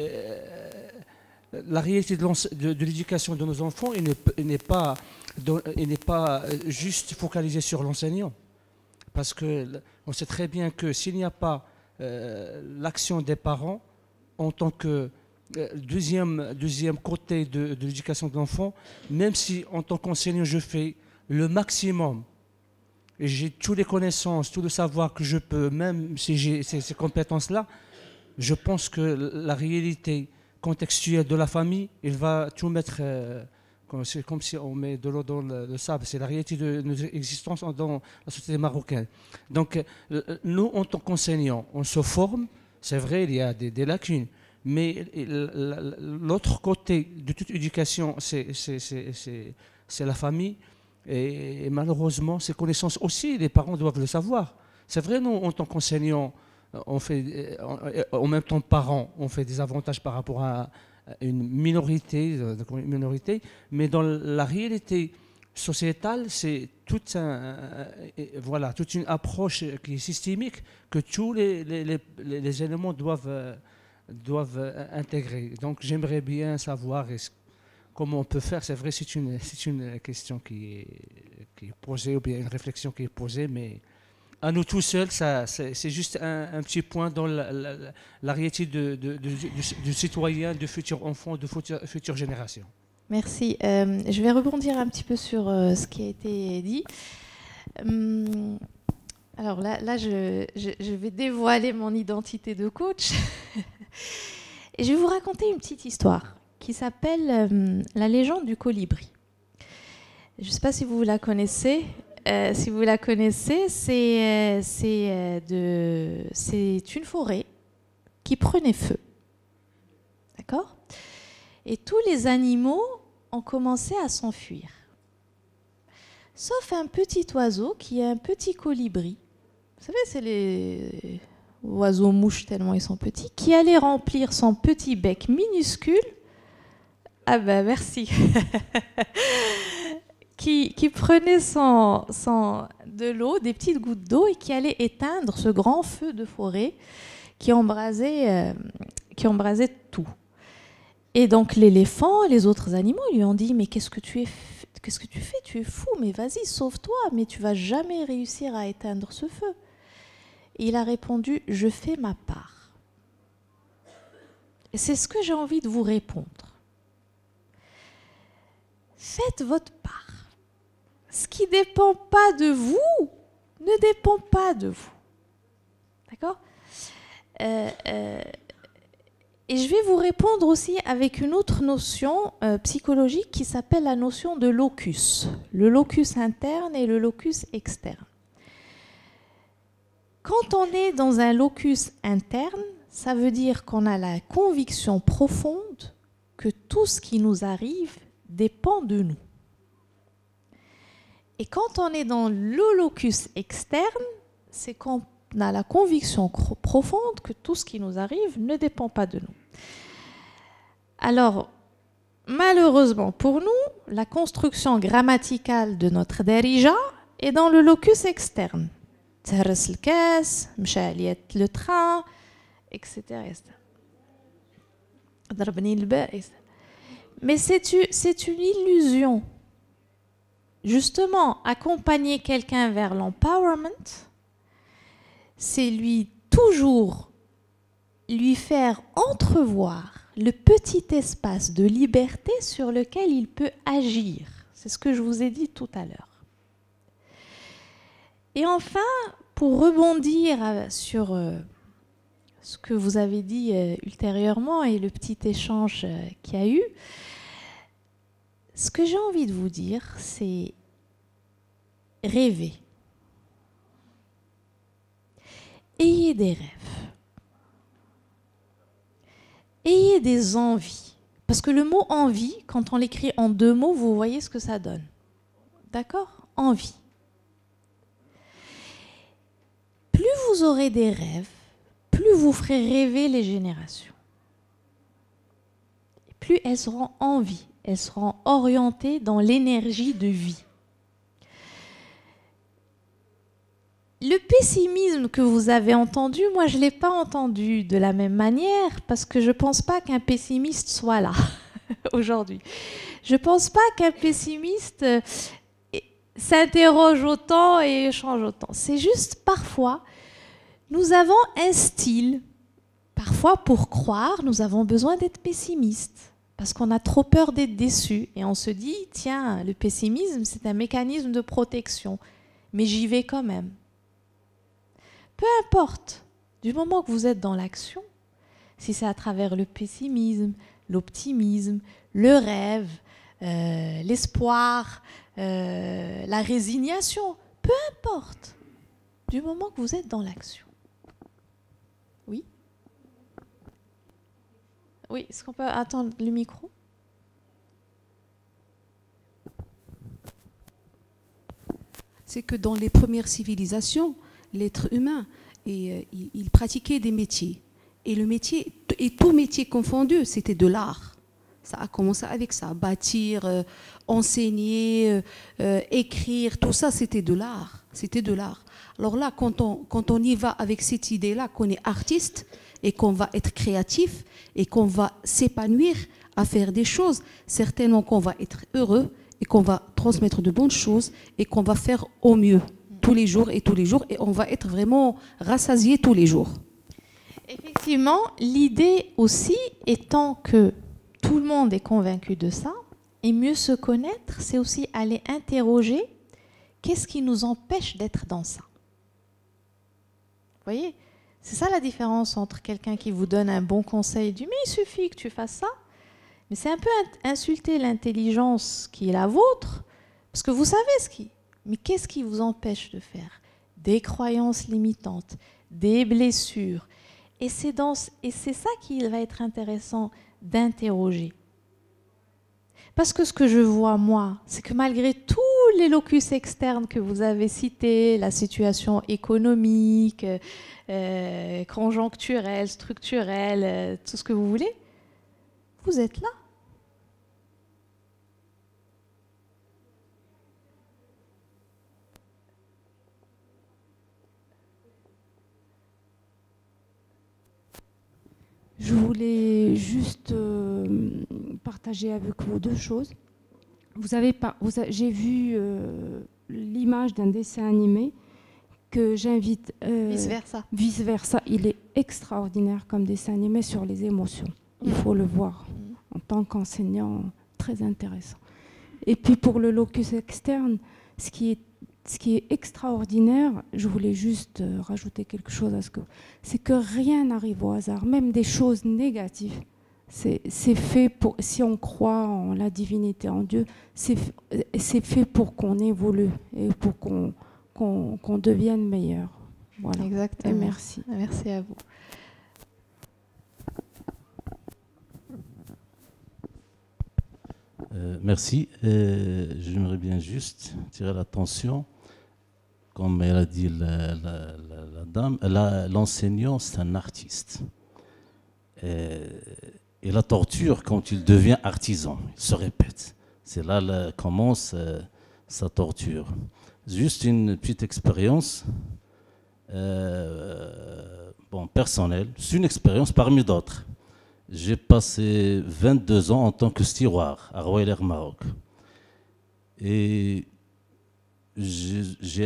la réalité de l'éducation de nos enfants, il n'est pas juste focalisé sur l'enseignant. Parce qu'on sait très bien que s'il n'y a pas l'action des parents en tant que deuxième côté de l'éducation de l'enfant, même si en tant qu'enseignant je fais le maximum, et j'ai toutes les connaissances, tout le savoir que je peux, même si j'ai ces compétences-là, je pense que la réalité contextuelle de la famille, il va tout mettre, c'est comme si on met de l'eau dans le sable, c'est la réalité de notre existence dans la société marocaine. Donc nous, en tant qu'enseignants, on se forme, c'est vrai, il y a des lacunes, mais l'autre côté de toute éducation, c'est la famille. Et malheureusement, ces connaissances aussi, les parents doivent le savoir. C'est vrai, nous, en tant qu'enseignants, on fait, en même temps parents, on fait des avantages par rapport à une minorité, mais dans la réalité sociétale, c'est toute une approche qui est systémique que tous les éléments doivent intégrer. Donc j'aimerais bien savoir comment on peut faire. C'est vrai, c'est une question qui est posée, ou bien une réflexion qui est posée, mais à nous tout seuls, c'est juste un petit point dans la réalité du citoyen, de futurs enfants, de futures générations. Merci. Je vais rebondir un petit peu sur ce qui a été dit. Alors là je vais dévoiler mon identité de coach. Et je vais vous raconter une petite histoire qui s'appelle La légende du colibri. Je ne sais pas si vous la connaissez. Si vous la connaissez, c'est une forêt qui prenait feu. D'accord ? Et tous les animaux ont commencé à s'enfuir. Sauf un petit oiseau qui est un petit colibri. Vous savez, c'est les oiseaux mouches tellement ils sont petits, qui allait remplir son petit bec minuscule. Ah ben merci. qui prenait de l'eau, des petites gouttes d'eau, et qui allait éteindre ce grand feu de forêt qui embrasait tout. Et donc l'éléphant, les autres animaux lui ont dit « Mais qu'est-ce que tu fais? Tu es fou, mais vas-y, sauve-toi, mais tu vas jamais réussir à éteindre ce feu. » Et il a répondu « Je fais ma part. » Et c'est ce que j'ai envie de vous répondre. Faites votre part. Ce qui ne dépend pas de vous ne dépend pas de vous. D'accord ? Et je vais vous répondre aussi avec une autre notion psychologique qui s'appelle la notion de locus. Le locus interne et le locus externe. Quand on est dans un locus interne, ça veut dire qu'on a la conviction profonde que tout ce qui nous arrive dépend de nous. Et quand on est dans le locus externe, c'est qu'on a la conviction profonde que tout ce qui nous arrive ne dépend pas de nous. Alors, malheureusement pour nous, la construction grammaticale de notre darija est dans le locus externe. تهرس الكاس, مشى عليا le train, etc. ضربني البائس. Mais c'est une illusion. Justement, accompagner quelqu'un vers l'empowerment, c'est toujours lui faire entrevoir le petit espace de liberté sur lequel il peut agir. C'est ce que je vous ai dit tout à l'heure. Et enfin, pour rebondir sur ce que vous avez dit ultérieurement et le petit échange qu'il y a eu, ce que j'ai envie de vous dire, c'est rêver. Ayez des rêves. Ayez des envies. Parce que le mot envie, quand on l'écrit en 2 mots, vous voyez ce que ça donne. D'accord ? Envie. Plus vous aurez des rêves, plus vous ferez rêver les générations. Et plus elles seront en vie, elles seront orientées dans l'énergie de vie. Le pessimisme que vous avez entendu, moi je ne l'ai pas entendu de la même manière parce que je ne pense pas qu'un pessimiste soit là aujourd'hui. Je ne pense pas qu'un pessimiste s'interroge autant et change autant. C'est juste parfois, nous avons un style. Parfois, pour croire, nous avons besoin d'être pessimistes parce qu'on a trop peur d'être déçus. Et on se dit, tiens, le pessimisme, c'est un mécanisme de protection. Mais j'y vais quand même. Peu importe, du moment que vous êtes dans l'action, si c'est à travers le pessimisme, l'optimisme, le rêve, l'espoir, la résignation, peu importe, du moment que vous êtes dans l'action. Oui ? Oui, est-ce qu'on peut attendre le micro ? C'est que dans les premières civilisations, l'être humain, il pratiquait des métiers. Et le métier, et tout métier confondu, c'était de l'art. Ça a commencé avec ça. Bâtir, enseigner, écrire, tout ça, c'était de l'art. C'était de l'art. Alors là, quand on y va avec cette idée-là, qu'on est artiste et qu'on va être créatif et qu'on va s'épanouir à faire des choses, certainement qu'on va être heureux et qu'on va transmettre de bonnes choses et qu'on va faire au mieux. Tous les jours, et on va être vraiment rassasié tous les jours. Effectivement, l'idée aussi étant que tout le monde est convaincu de ça, et mieux se connaître, c'est aussi aller interroger qu'est-ce qui nous empêche d'être dans ça. Vous voyez, c'est ça la différence entre quelqu'un qui vous donne un bon conseil et dit « mais il suffit que tu fasses ça », mais c'est un peu insulter l'intelligence qui est la vôtre, parce que vous savez ce qui... Mais qu'est-ce qui vous empêche de faire ? Des croyances limitantes, des blessures. Et c'est ça qui va être intéressant d'interroger. Parce que ce que je vois, moi, c'est que malgré tous les locus externes que vous avez cités, la situation économique, conjoncturelle, structurelle, tout ce que vous voulez, vous êtes là. Je voulais juste partager avec vous deux choses. J'ai vu l'image d'un dessin animé que j'invite... Vice versa. Vice versa. Il est extraordinaire comme dessin animé sur les émotions. Il faut le voir. En tant qu'enseignant, très intéressant. Et puis pour le locus externe, ce qui est extraordinaire, je voulais juste rajouter quelque chose à ce que... C'est que rien n'arrive au hasard, même des choses négatives. C'est fait pour... Si on croit en la divinité, en Dieu, c'est fait pour qu'on évolue et pour qu'on devienne meilleur. Voilà. Exactement. Et merci. Merci à vous. Merci. J'aimerais bien juste tirer l'attention, comme elle a dit la dame, l'enseignant, c'est un artiste. Et la torture, quand il devient artisan, il se répète. C'est là commence sa torture. Juste une petite expérience personnelle. C'est une expérience parmi d'autres. J'ai passé 22 ans en tant que steward à Royal Air Maroc. Et j'ai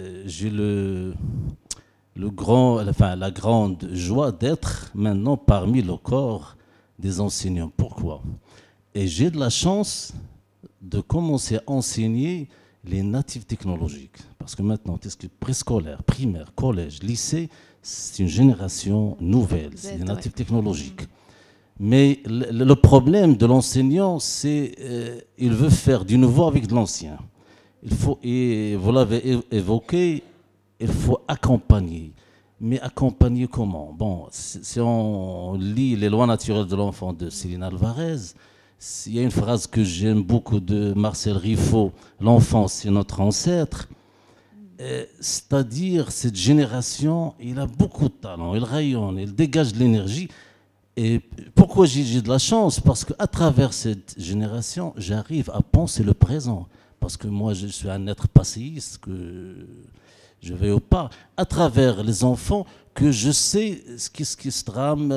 la grande joie d'être maintenant parmi le corps des enseignants. Pourquoi? Et j'ai de la chance de commencer à enseigner les natifs technologiques. Parce que maintenant, préscolaire, primaire, collège, lycée, c'est une génération nouvelle, c'est des natifs technologiques. Mais le problème de l'enseignant, c'est qu'il veut faire du nouveau avec de l'ancien. Et vous l'avez évoqué, il faut accompagner. Mais accompagner comment? Bon, si on lit Les lois naturelles de l'enfant de Céline Alvarez, il y a une phrase que j'aime beaucoup de Marcel Riffaut, l'enfant c'est notre ancêtre. C'est-à-dire, cette génération, il a beaucoup de talent, il rayonne, il dégage de l'énergie. Et pourquoi j'ai de la chance? Parce qu'à travers cette génération, j'arrive à penser le présent. Parce que moi, je suis un être passéiste, que je vais au pas. À travers les enfants, que je sais ce qui se trame,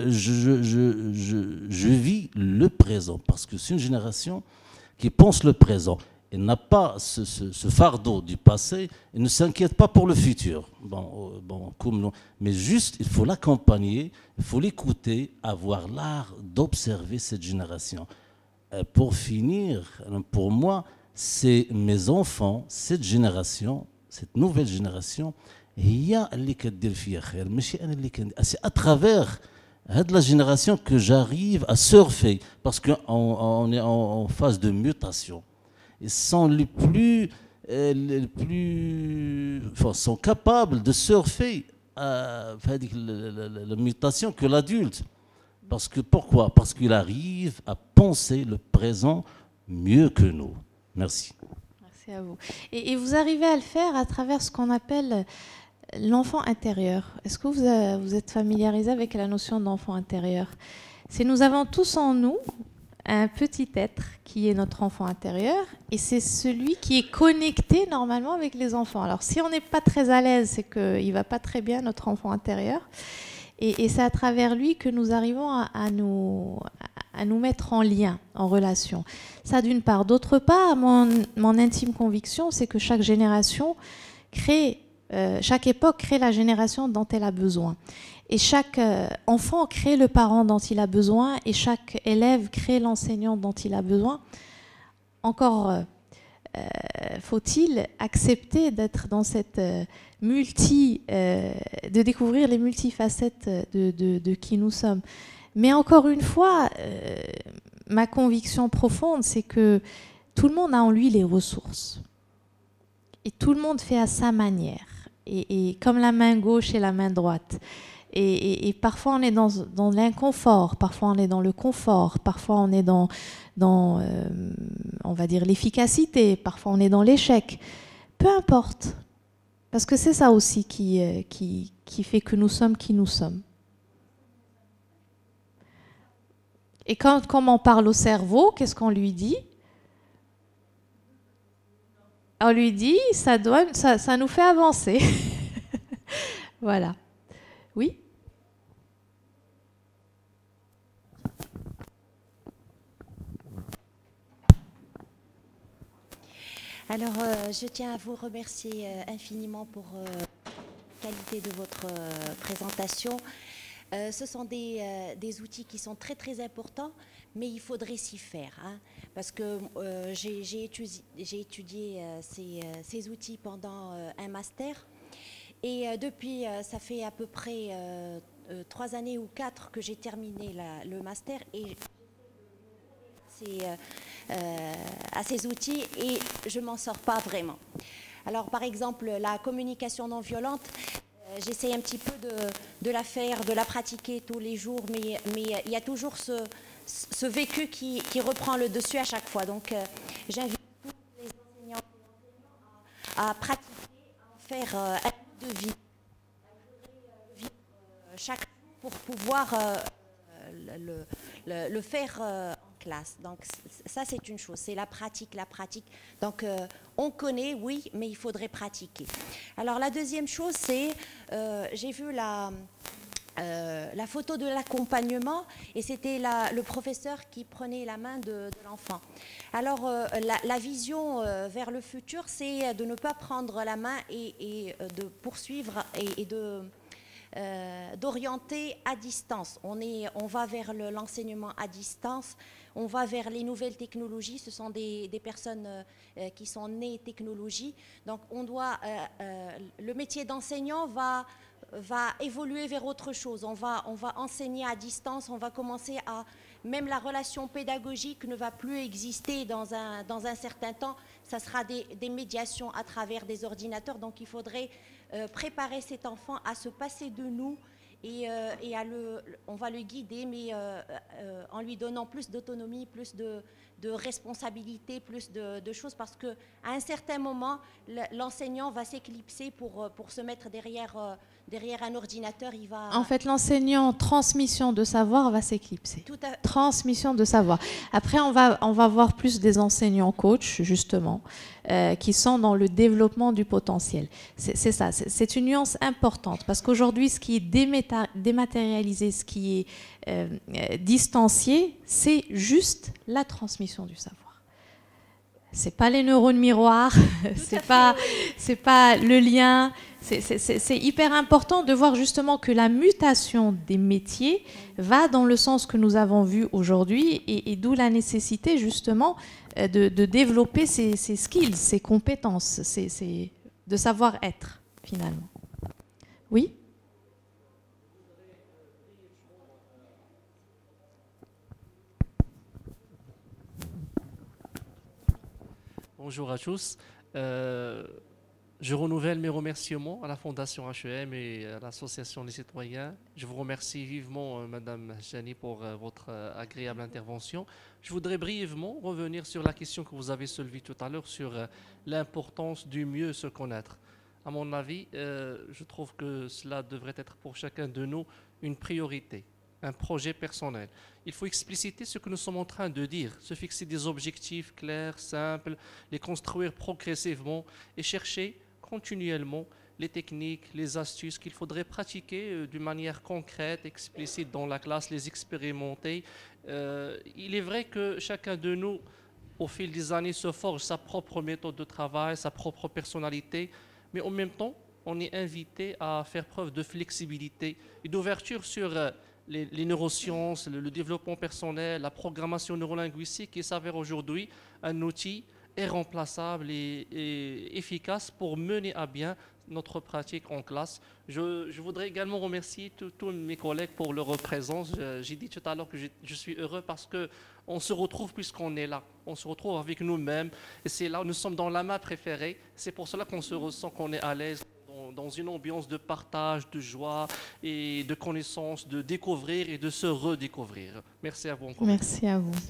je vis le présent. Parce que c'est une génération qui pense le présent. Elle n'a pas ce fardeau du passé, elle ne s'inquiète pas pour le futur. Mais juste, il faut l'accompagner, il faut l'écouter, avoir l'art d'observer cette génération. Pour finir, pour moi, c'est mes enfants, cette génération, cette nouvelle génération, c'est à travers la génération que j'arrive à surfer, parce qu'on est en phase de mutation. Ils sont sont capables de surfer la mutation que l'adulte. Pourquoi? Parce qu'il arrive à penser le présent mieux que nous. Merci. Merci à vous. Et vous arrivez à le faire à travers ce qu'on appelle l'enfant intérieur. Est-ce que vous êtes familiarisé avec la notion d'enfant intérieur? C'est nous avons tous en nous un petit être qui est notre enfant intérieur, et c'est celui qui est connecté normalement avec les enfants. Alors si on n'est pas très à l'aise, c'est qu'il ne va pas très bien, notre enfant intérieur, et c'est à travers lui que nous arrivons à nous mettre en lien, en relation. Ça d'une part. D'autre part, mon intime conviction, c'est que chaque génération chaque époque crée la génération dont elle a besoin. Et chaque enfant crée le parent dont il a besoin, et chaque élève crée l'enseignant dont il a besoin. Encore faut-il accepter d'être dans cette de découvrir les multifacettes de qui nous sommes. Mais encore une fois, ma conviction profonde, c'est que tout le monde a en lui les ressources. Et tout le monde fait à sa manière. Et comme la main gauche et la main droite. Et parfois on est dans l'inconfort, parfois on est dans le confort, parfois on est dans on va dire l'efficacité, parfois on est dans l'échec. Peu importe, parce que c'est ça aussi qui fait que nous sommes qui nous sommes. Et quand on parle au cerveau, qu'est-ce qu'on lui dit? On lui dit, ça nous fait avancer. Voilà. Oui? Alors, je tiens à vous remercier infiniment pour la qualité de votre présentation. Ce sont des outils qui sont très très importants, mais il faudrait s'y faire, hein, parce que j'ai étudié ces outils pendant un master, et depuis, ça fait à peu près 3 années ou 4 que j'ai terminé le master, et à ces outils, et je m'en sors pas vraiment. Alors, par exemple, la communication non violente, j'essaie un petit peu de la faire, de la pratiquer tous les jours, mais il y a toujours ce vécu qui reprend le dessus à chaque fois. Donc, j'invite tous les enseignants à pratiquer, à faire un peu de vie, vivre chaque jour pour pouvoir le faire en classe. Donc, ça, c'est une chose, c'est la pratique, la pratique. Donc, on connaît, oui, mais il faudrait pratiquer. Alors, la deuxième chose, c'est, j'ai vu la photo de l'accompagnement, et c'était le professeur qui prenait la main de l'enfant. Alors, la vision vers le futur, c'est de ne pas prendre la main et de poursuivre et d'orienter à distance. On va vers l'enseignement à distance, on va vers les nouvelles technologies. Ce sont des personnes qui sont nées technologie. Donc, le métier d'enseignant va évoluer vers autre chose. On va enseigner à distance, on va commencer à... Même la relation pédagogique ne va plus exister dans un certain temps. Ça sera des médiations à travers des ordinateurs. Donc, il faudrait préparer cet enfant à se passer de nous, et on va le guider, mais en lui donnant plus d'autonomie, plus de responsabilité, plus de choses, parce qu'à un certain moment, l'enseignant va s'éclipser pour se mettre derrière un ordinateur. En fait, l'enseignant transmission de savoir va s'éclipser. Transmission de savoir. Après, on va voir plus des enseignants coachs, justement, qui sont dans le développement du potentiel. C'est ça, c'est une nuance importante, parce qu'aujourd'hui, ce qui est dématérialisé, ce qui est distancié, c'est juste la transmission du savoir. C'est pas les neurones miroirs, c'est pas le lien. C'est hyper important de voir justement que la mutation des métiers va dans le sens que nous avons vu aujourd'hui, et d'où la nécessité justement de développer ces skills, ces compétences, de savoir-être finalement. Oui ? Bonjour à tous. Je renouvelle mes remerciements à la Fondation HEM et à l'Association des citoyens. Je vous remercie vivement, Madame Jani, pour votre agréable intervention. Je voudrais brièvement revenir sur la question que vous avez soulevée tout à l'heure sur l'importance du mieux se connaître. À mon avis, je trouve que cela devrait être pour chacun de nous une priorité, un projet personnel. Il faut expliciter ce que nous sommes en train de dire, se fixer des objectifs clairs, simples, les construire progressivement et chercher continuellement les techniques, les astuces qu'il faudrait pratiquer d'une manière concrète, explicite dans la classe, les expérimenter. Il est vrai que chacun de nous, au fil des années, se forge sa propre méthode de travail, sa propre personnalité, mais en même temps, on est invité à faire preuve de flexibilité et d'ouverture sur les neurosciences, le développement personnel, la programmation neurolinguistique, qui s'avère aujourd'hui un outil irremplaçable et efficace pour mener à bien notre pratique en classe. Je voudrais également remercier tous mes collègues pour leur présence. J'ai dit tout à l'heure que je suis heureux parce qu'on se retrouve puisqu'on est là. On se retrouve avec nous-mêmes et c'est là où nous sommes dans la main préférée. C'est pour cela qu'on se ressent qu'on est à l'aise dans une ambiance de partage, de joie et de connaissance, de découvrir et de se redécouvrir. Merci à vous encore. Merci à vous.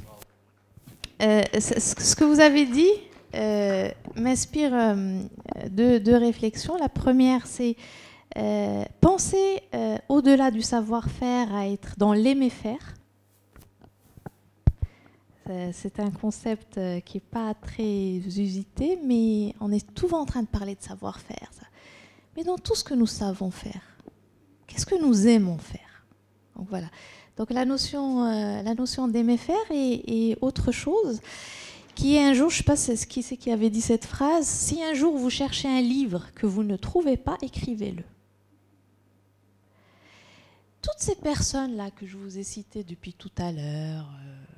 Ce que vous avez dit m'inspire deux réflexions. La première, c'est penser au-delà du savoir-faire à être dans l'aimer-faire. C'est un concept qui n'est pas très usité, mais on est souvent en train de parler de savoir-faire. Mais dans tout ce que nous savons faire, qu'est-ce que nous aimons faire? Donc voilà. Donc la notion d'aimer faire est autre chose qui un jour, je ne sais pas qui c'est qui avait dit cette phrase, si un jour vous cherchez un livre que vous ne trouvez pas, écrivez-le. Toutes ces personnes-là que je vous ai citées depuis tout à l'heure,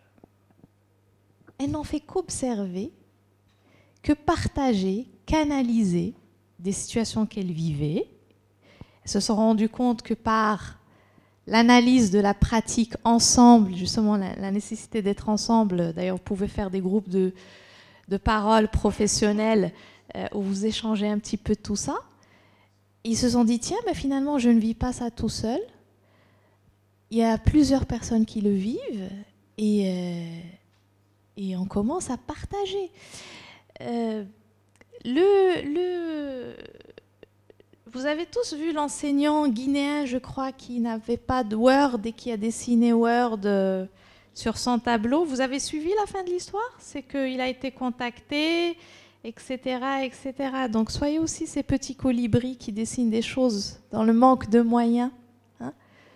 elles n'ont fait qu'observer, que partager, canaliser des situations qu'elles vivaient. Elles se sont rendues compte que par l'analyse de la pratique ensemble, justement la nécessité d'être ensemble, d'ailleurs vous pouvez faire des groupes de parole professionnels où vous échangez un petit peu tout ça, ils se sont dit tiens, mais finalement je ne vis pas ça tout seul, il y a plusieurs personnes qui le vivent et on commence à partager. Vous avez tous vu l'enseignant guinéen, je crois, qui n'avait pas de Word et qui a dessiné Word sur son tableau. Vous avez suivi la fin de l'histoire? C'est qu'il a été contacté, etc., etc. Donc soyez aussi ces petits colibris qui dessinent des choses dans le manque de moyens. Hein?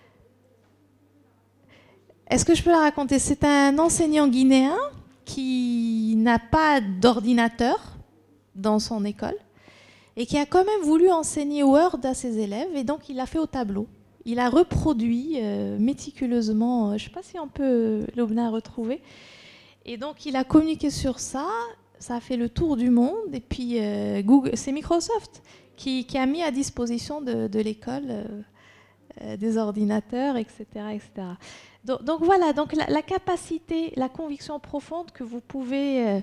Est-ce que je peux la raconter? C'est un enseignant guinéen qui n'a pas d'ordinateur dans son école et qui a quand même voulu enseigner Word à ses élèves, et donc il l'a fait au tableau. Il a reproduit méticuleusement, je ne sais pas si on peut Lobna retrouver, et donc il a communiqué sur ça, ça a fait le tour du monde, et puis Google, c'est Microsoft qui a mis à disposition de l'école des ordinateurs, etc. etc. Donc voilà, donc la capacité, la conviction profonde que vous pouvez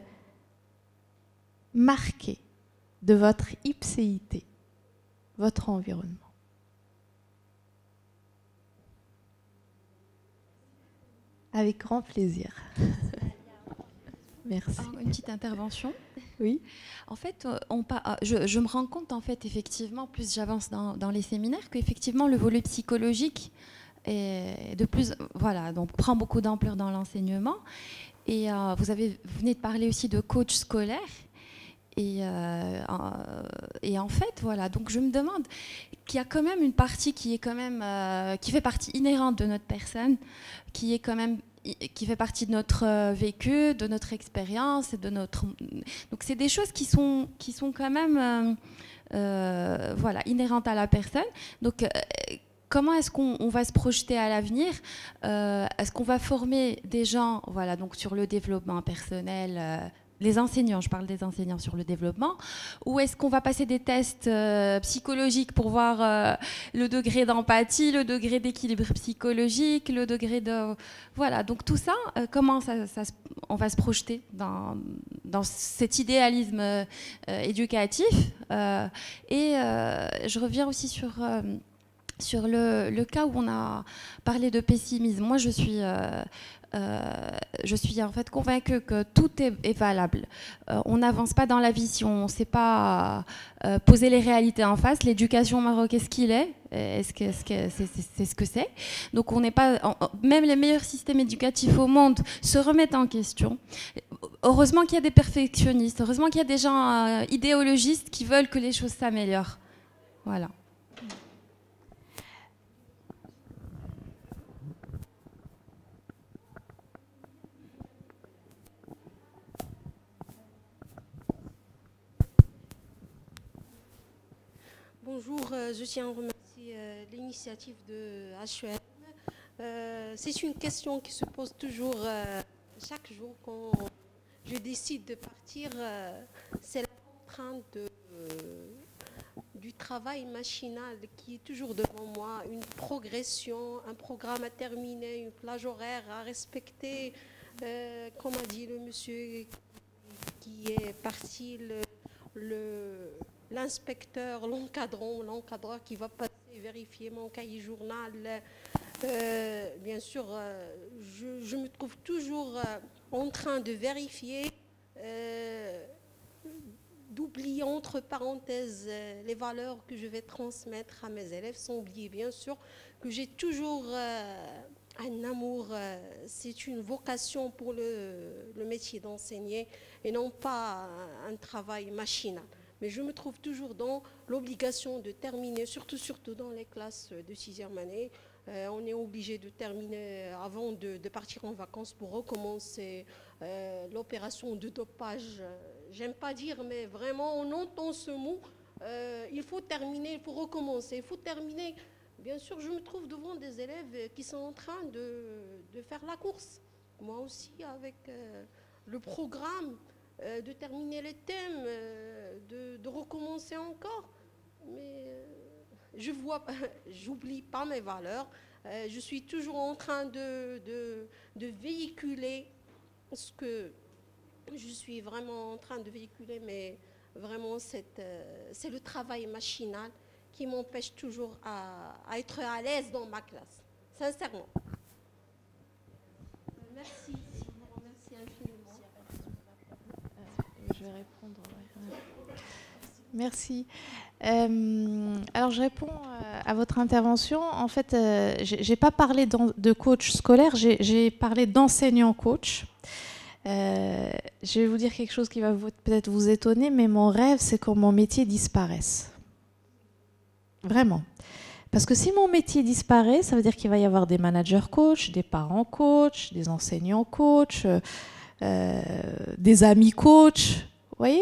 marquer de votre ipséité, votre environnement. Avec grand plaisir. Merci. Une petite intervention. Oui. En fait, je me rends compte, en fait, effectivement, plus j'avance dans les séminaires, qu'effectivement, le volet psychologique est de plus, voilà, donc prend beaucoup d'ampleur dans l'enseignement. Et vous venez de parler aussi de coach scolaire. Et en fait, voilà, donc je me demande qu'il y a quand même une partie qui est quand même, qui fait partie inhérente de notre personne, qui est quand même, qui fait partie de notre vécu, de notre expérience, et de notre. Donc c'est des choses qui sont quand même, voilà, inhérentes à la personne. Donc comment est-ce qu'on va se projeter à l'avenir? Est-ce qu'on va former des gens, voilà, donc sur le développement personnel? Les enseignants, je parle des enseignants sur le développement, ou est-ce qu'on va passer des tests psychologiques pour voir le degré d'empathie, le degré d'équilibre psychologique, le degré de... Voilà, donc tout ça, comment on va se projeter dans cet idéalisme éducatif et je reviens aussi sur le cas où on a parlé de pessimisme. Moi, je suis en fait convaincue que tout est valable. On n'avance pas dans la vie si on ne sait pas poser les réalités en face. L'éducation au Maroc, est-ce qu'il est? C'est ce que c'est. Donc on n'est pas, même les meilleurs systèmes éducatifs au monde se remettent en question. Heureusement qu'il y a des perfectionnistes, heureusement qu'il y a des gens idéologistes qui veulent que les choses s'améliorent. Voilà. Bonjour, je tiens à remercier l'initiative de HEM. C'est une question qui se pose toujours chaque jour quand je décide de partir. C'est la contrainte du travail machinal qui est toujours devant moi, une progression, un programme à terminer, une plage horaire à respecter. Comme a dit le monsieur qui est parti, l'inspecteur, l'encadreur qui va passer vérifier mon cahier journal. Bien sûr, je me trouve toujours en train de vérifier, d'oublier entre parenthèses les valeurs que je vais transmettre à mes élèves, sans oublier bien sûr que j'ai toujours un amour, c'est une vocation pour le métier d'enseigner et non pas un travail machinal. Mais je me trouve toujours dans l'obligation de terminer, surtout dans les classes de 6e année, On est obligé de terminer avant de partir en vacances pour recommencer l'opération de dopage. J'aime pas dire, mais vraiment, on entend ce mot. Il faut terminer, il faut recommencer, il faut terminer. Bien sûr, je me trouve devant des élèves qui sont en train de faire la course. Moi aussi, avec le programme, de terminer les thèmes, de recommencer encore. Mais je vois, j'oublie pas mes valeurs. Je suis toujours en train de véhiculer ce que je suis vraiment en train de véhiculer, mais vraiment c'est le travail machinal qui m'empêche toujours à être à l'aise dans ma classe, sincèrement. Merci, je vous remercie infiniment. Je vais répondre. Ouais. Merci. Alors je réponds à votre intervention. En fait, j'ai pas parlé de coach scolaire, j'ai parlé d'enseignant coach. Je vais vous dire quelque chose qui va peut-être vous étonner, mais mon rêve, c'est que mon métier disparaisse. Vraiment. Parce que si mon métier disparaît, ça veut dire qu'il va y avoir des managers coach, des parents coach, des enseignants coach, des amis coach, vous voyez ?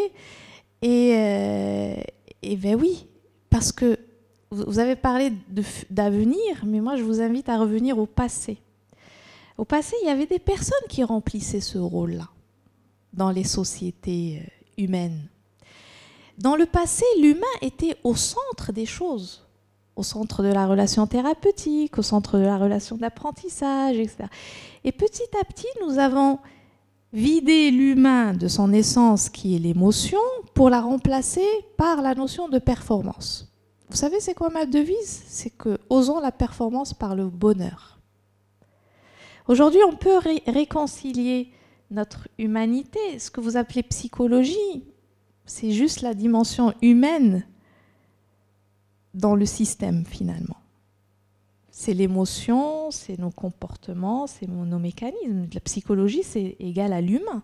Et ben oui, parce que vous avez parlé d'avenir, mais moi je vous invite à revenir au passé. Au passé, il y avait des personnes qui remplissaient ce rôle-là dans les sociétés humaines. Dans le passé, l'humain était au centre des choses, au centre de la relation thérapeutique, au centre de la relation d'apprentissage, etc. Et petit à petit, nous avons vidé l'humain de son essence, qui est l'émotion, pour la remplacer par la notion de performance. Vous savez, c'est quoi ma devise? C'est que osons la performance par le bonheur. Aujourd'hui, on peut réconcilier notre humanité. Ce que vous appelez psychologie, c'est juste la dimension humaine dans le système, finalement. C'est l'émotion, c'est nos comportements, c'est nos mécanismes. La psychologie, c'est égal à l'humain.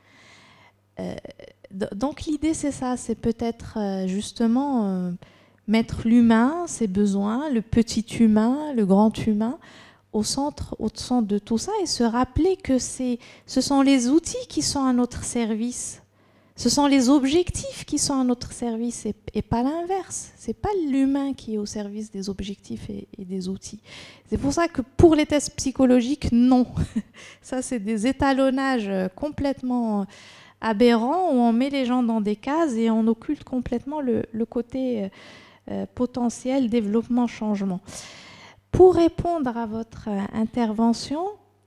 Donc l'idée, c'est ça, c'est peut-être justement mettre l'humain, ses besoins, le petit humain, le grand humain, au centre de tout ça, et se rappeler que ce sont les outils qui sont à notre service. Ce sont les objectifs qui sont à notre service et pas l'inverse. Ce n'est pas l'humain qui est au service des objectifs et des outils. C'est pour ça que pour les tests psychologiques, non. Ça, c'est des étalonnages complètement aberrants où on met les gens dans des cases et on occulte complètement le côté potentiel, développement, changement. Pour répondre à votre intervention,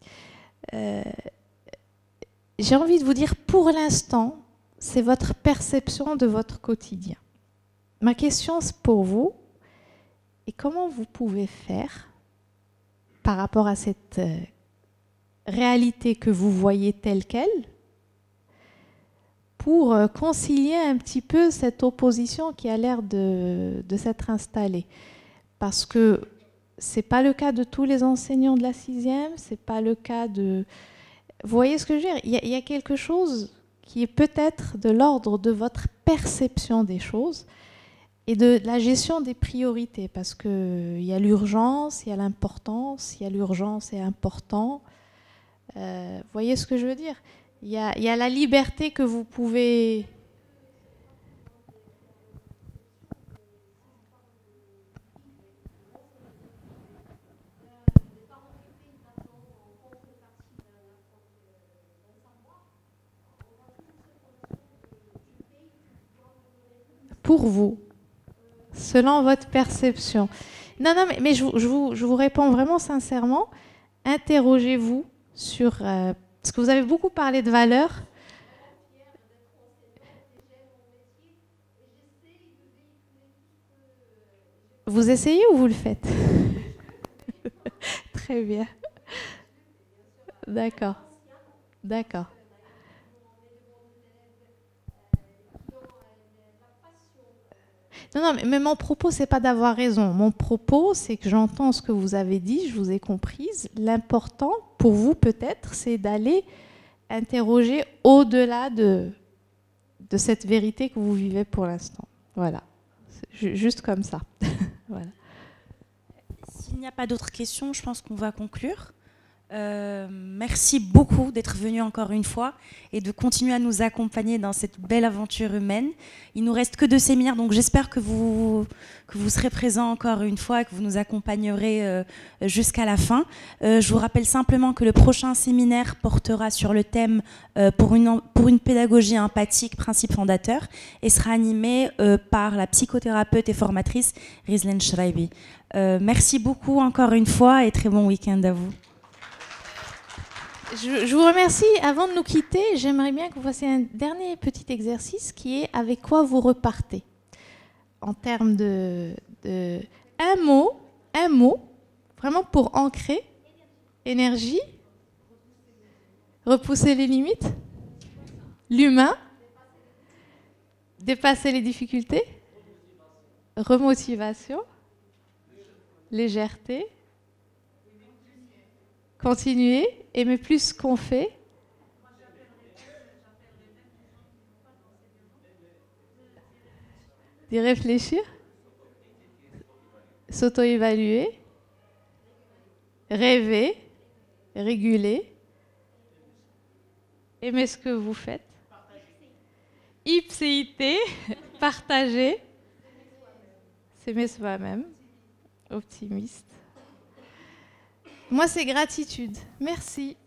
j'ai envie de vous dire, pour l'instant, c'est votre perception de votre quotidien. Ma question pour vous est comment vous pouvez faire par rapport à cette réalité que vous voyez telle qu'elle pour concilier un petit peu cette opposition qui a l'air de s'être installée. Parce que ce n'est pas le cas de tous les enseignants de la 6e, ce n'est pas le cas de... Vous voyez ce que je veux dire? Il y a quelque chose qui est peut-être de l'ordre de votre perception des choses et de la gestion des priorités, parce qu'il y a l'urgence, il y a l'importance, il y a l'urgence et important. Vous voyez ce que je veux dire? Il y a la liberté que vous pouvez... Pour vous, selon votre perception. Non, mais je vous réponds vraiment sincèrement. Interrogez-vous sur... parce que vous avez beaucoup parlé de valeurs. Vous essayez ou vous le faites? Très bien. D'accord. D'accord. Non, mais mon propos, c'est pas d'avoir raison. Mon propos, c'est que j'entends ce que vous avez dit, je vous ai comprise. L'important, pour vous peut-être, c'est d'aller interroger au-delà de cette vérité que vous vivez pour l'instant. Voilà. Juste comme ça. Voilà. S'il n'y a pas d'autres questions, je pense qu'on va conclure. Merci beaucoup d'être venu encore une fois et de continuer à nous accompagner dans cette belle aventure humaine. Il nous reste que 2 séminaires, donc j'espère que vous serez présents encore une fois et que vous nous accompagnerez jusqu'à la fin. Je vous rappelle simplement que le prochain séminaire portera sur le thème pour une pédagogie empathique, principe fondateur, et sera animé par la psychothérapeute et formatrice Rizlen Shraibi. Merci beaucoup encore une fois et très bon week-end à vous. Je vous remercie. Avant de nous quitter, j'aimerais bien que vous fassiez un dernier petit exercice qui est avec quoi vous repartez. En termes de un mot, vraiment pour ancrer, énergie, repousser les limites, l'humain, dépasser les difficultés, remotivation, légèreté, continuer, aimer plus ce qu'on fait. D'y réfléchir, s'auto-évaluer, rêver, réguler, aimer ce que vous faites, ipséité, partager, s'aimer soi-même, optimiste. Moi, c'est gratitude. Merci.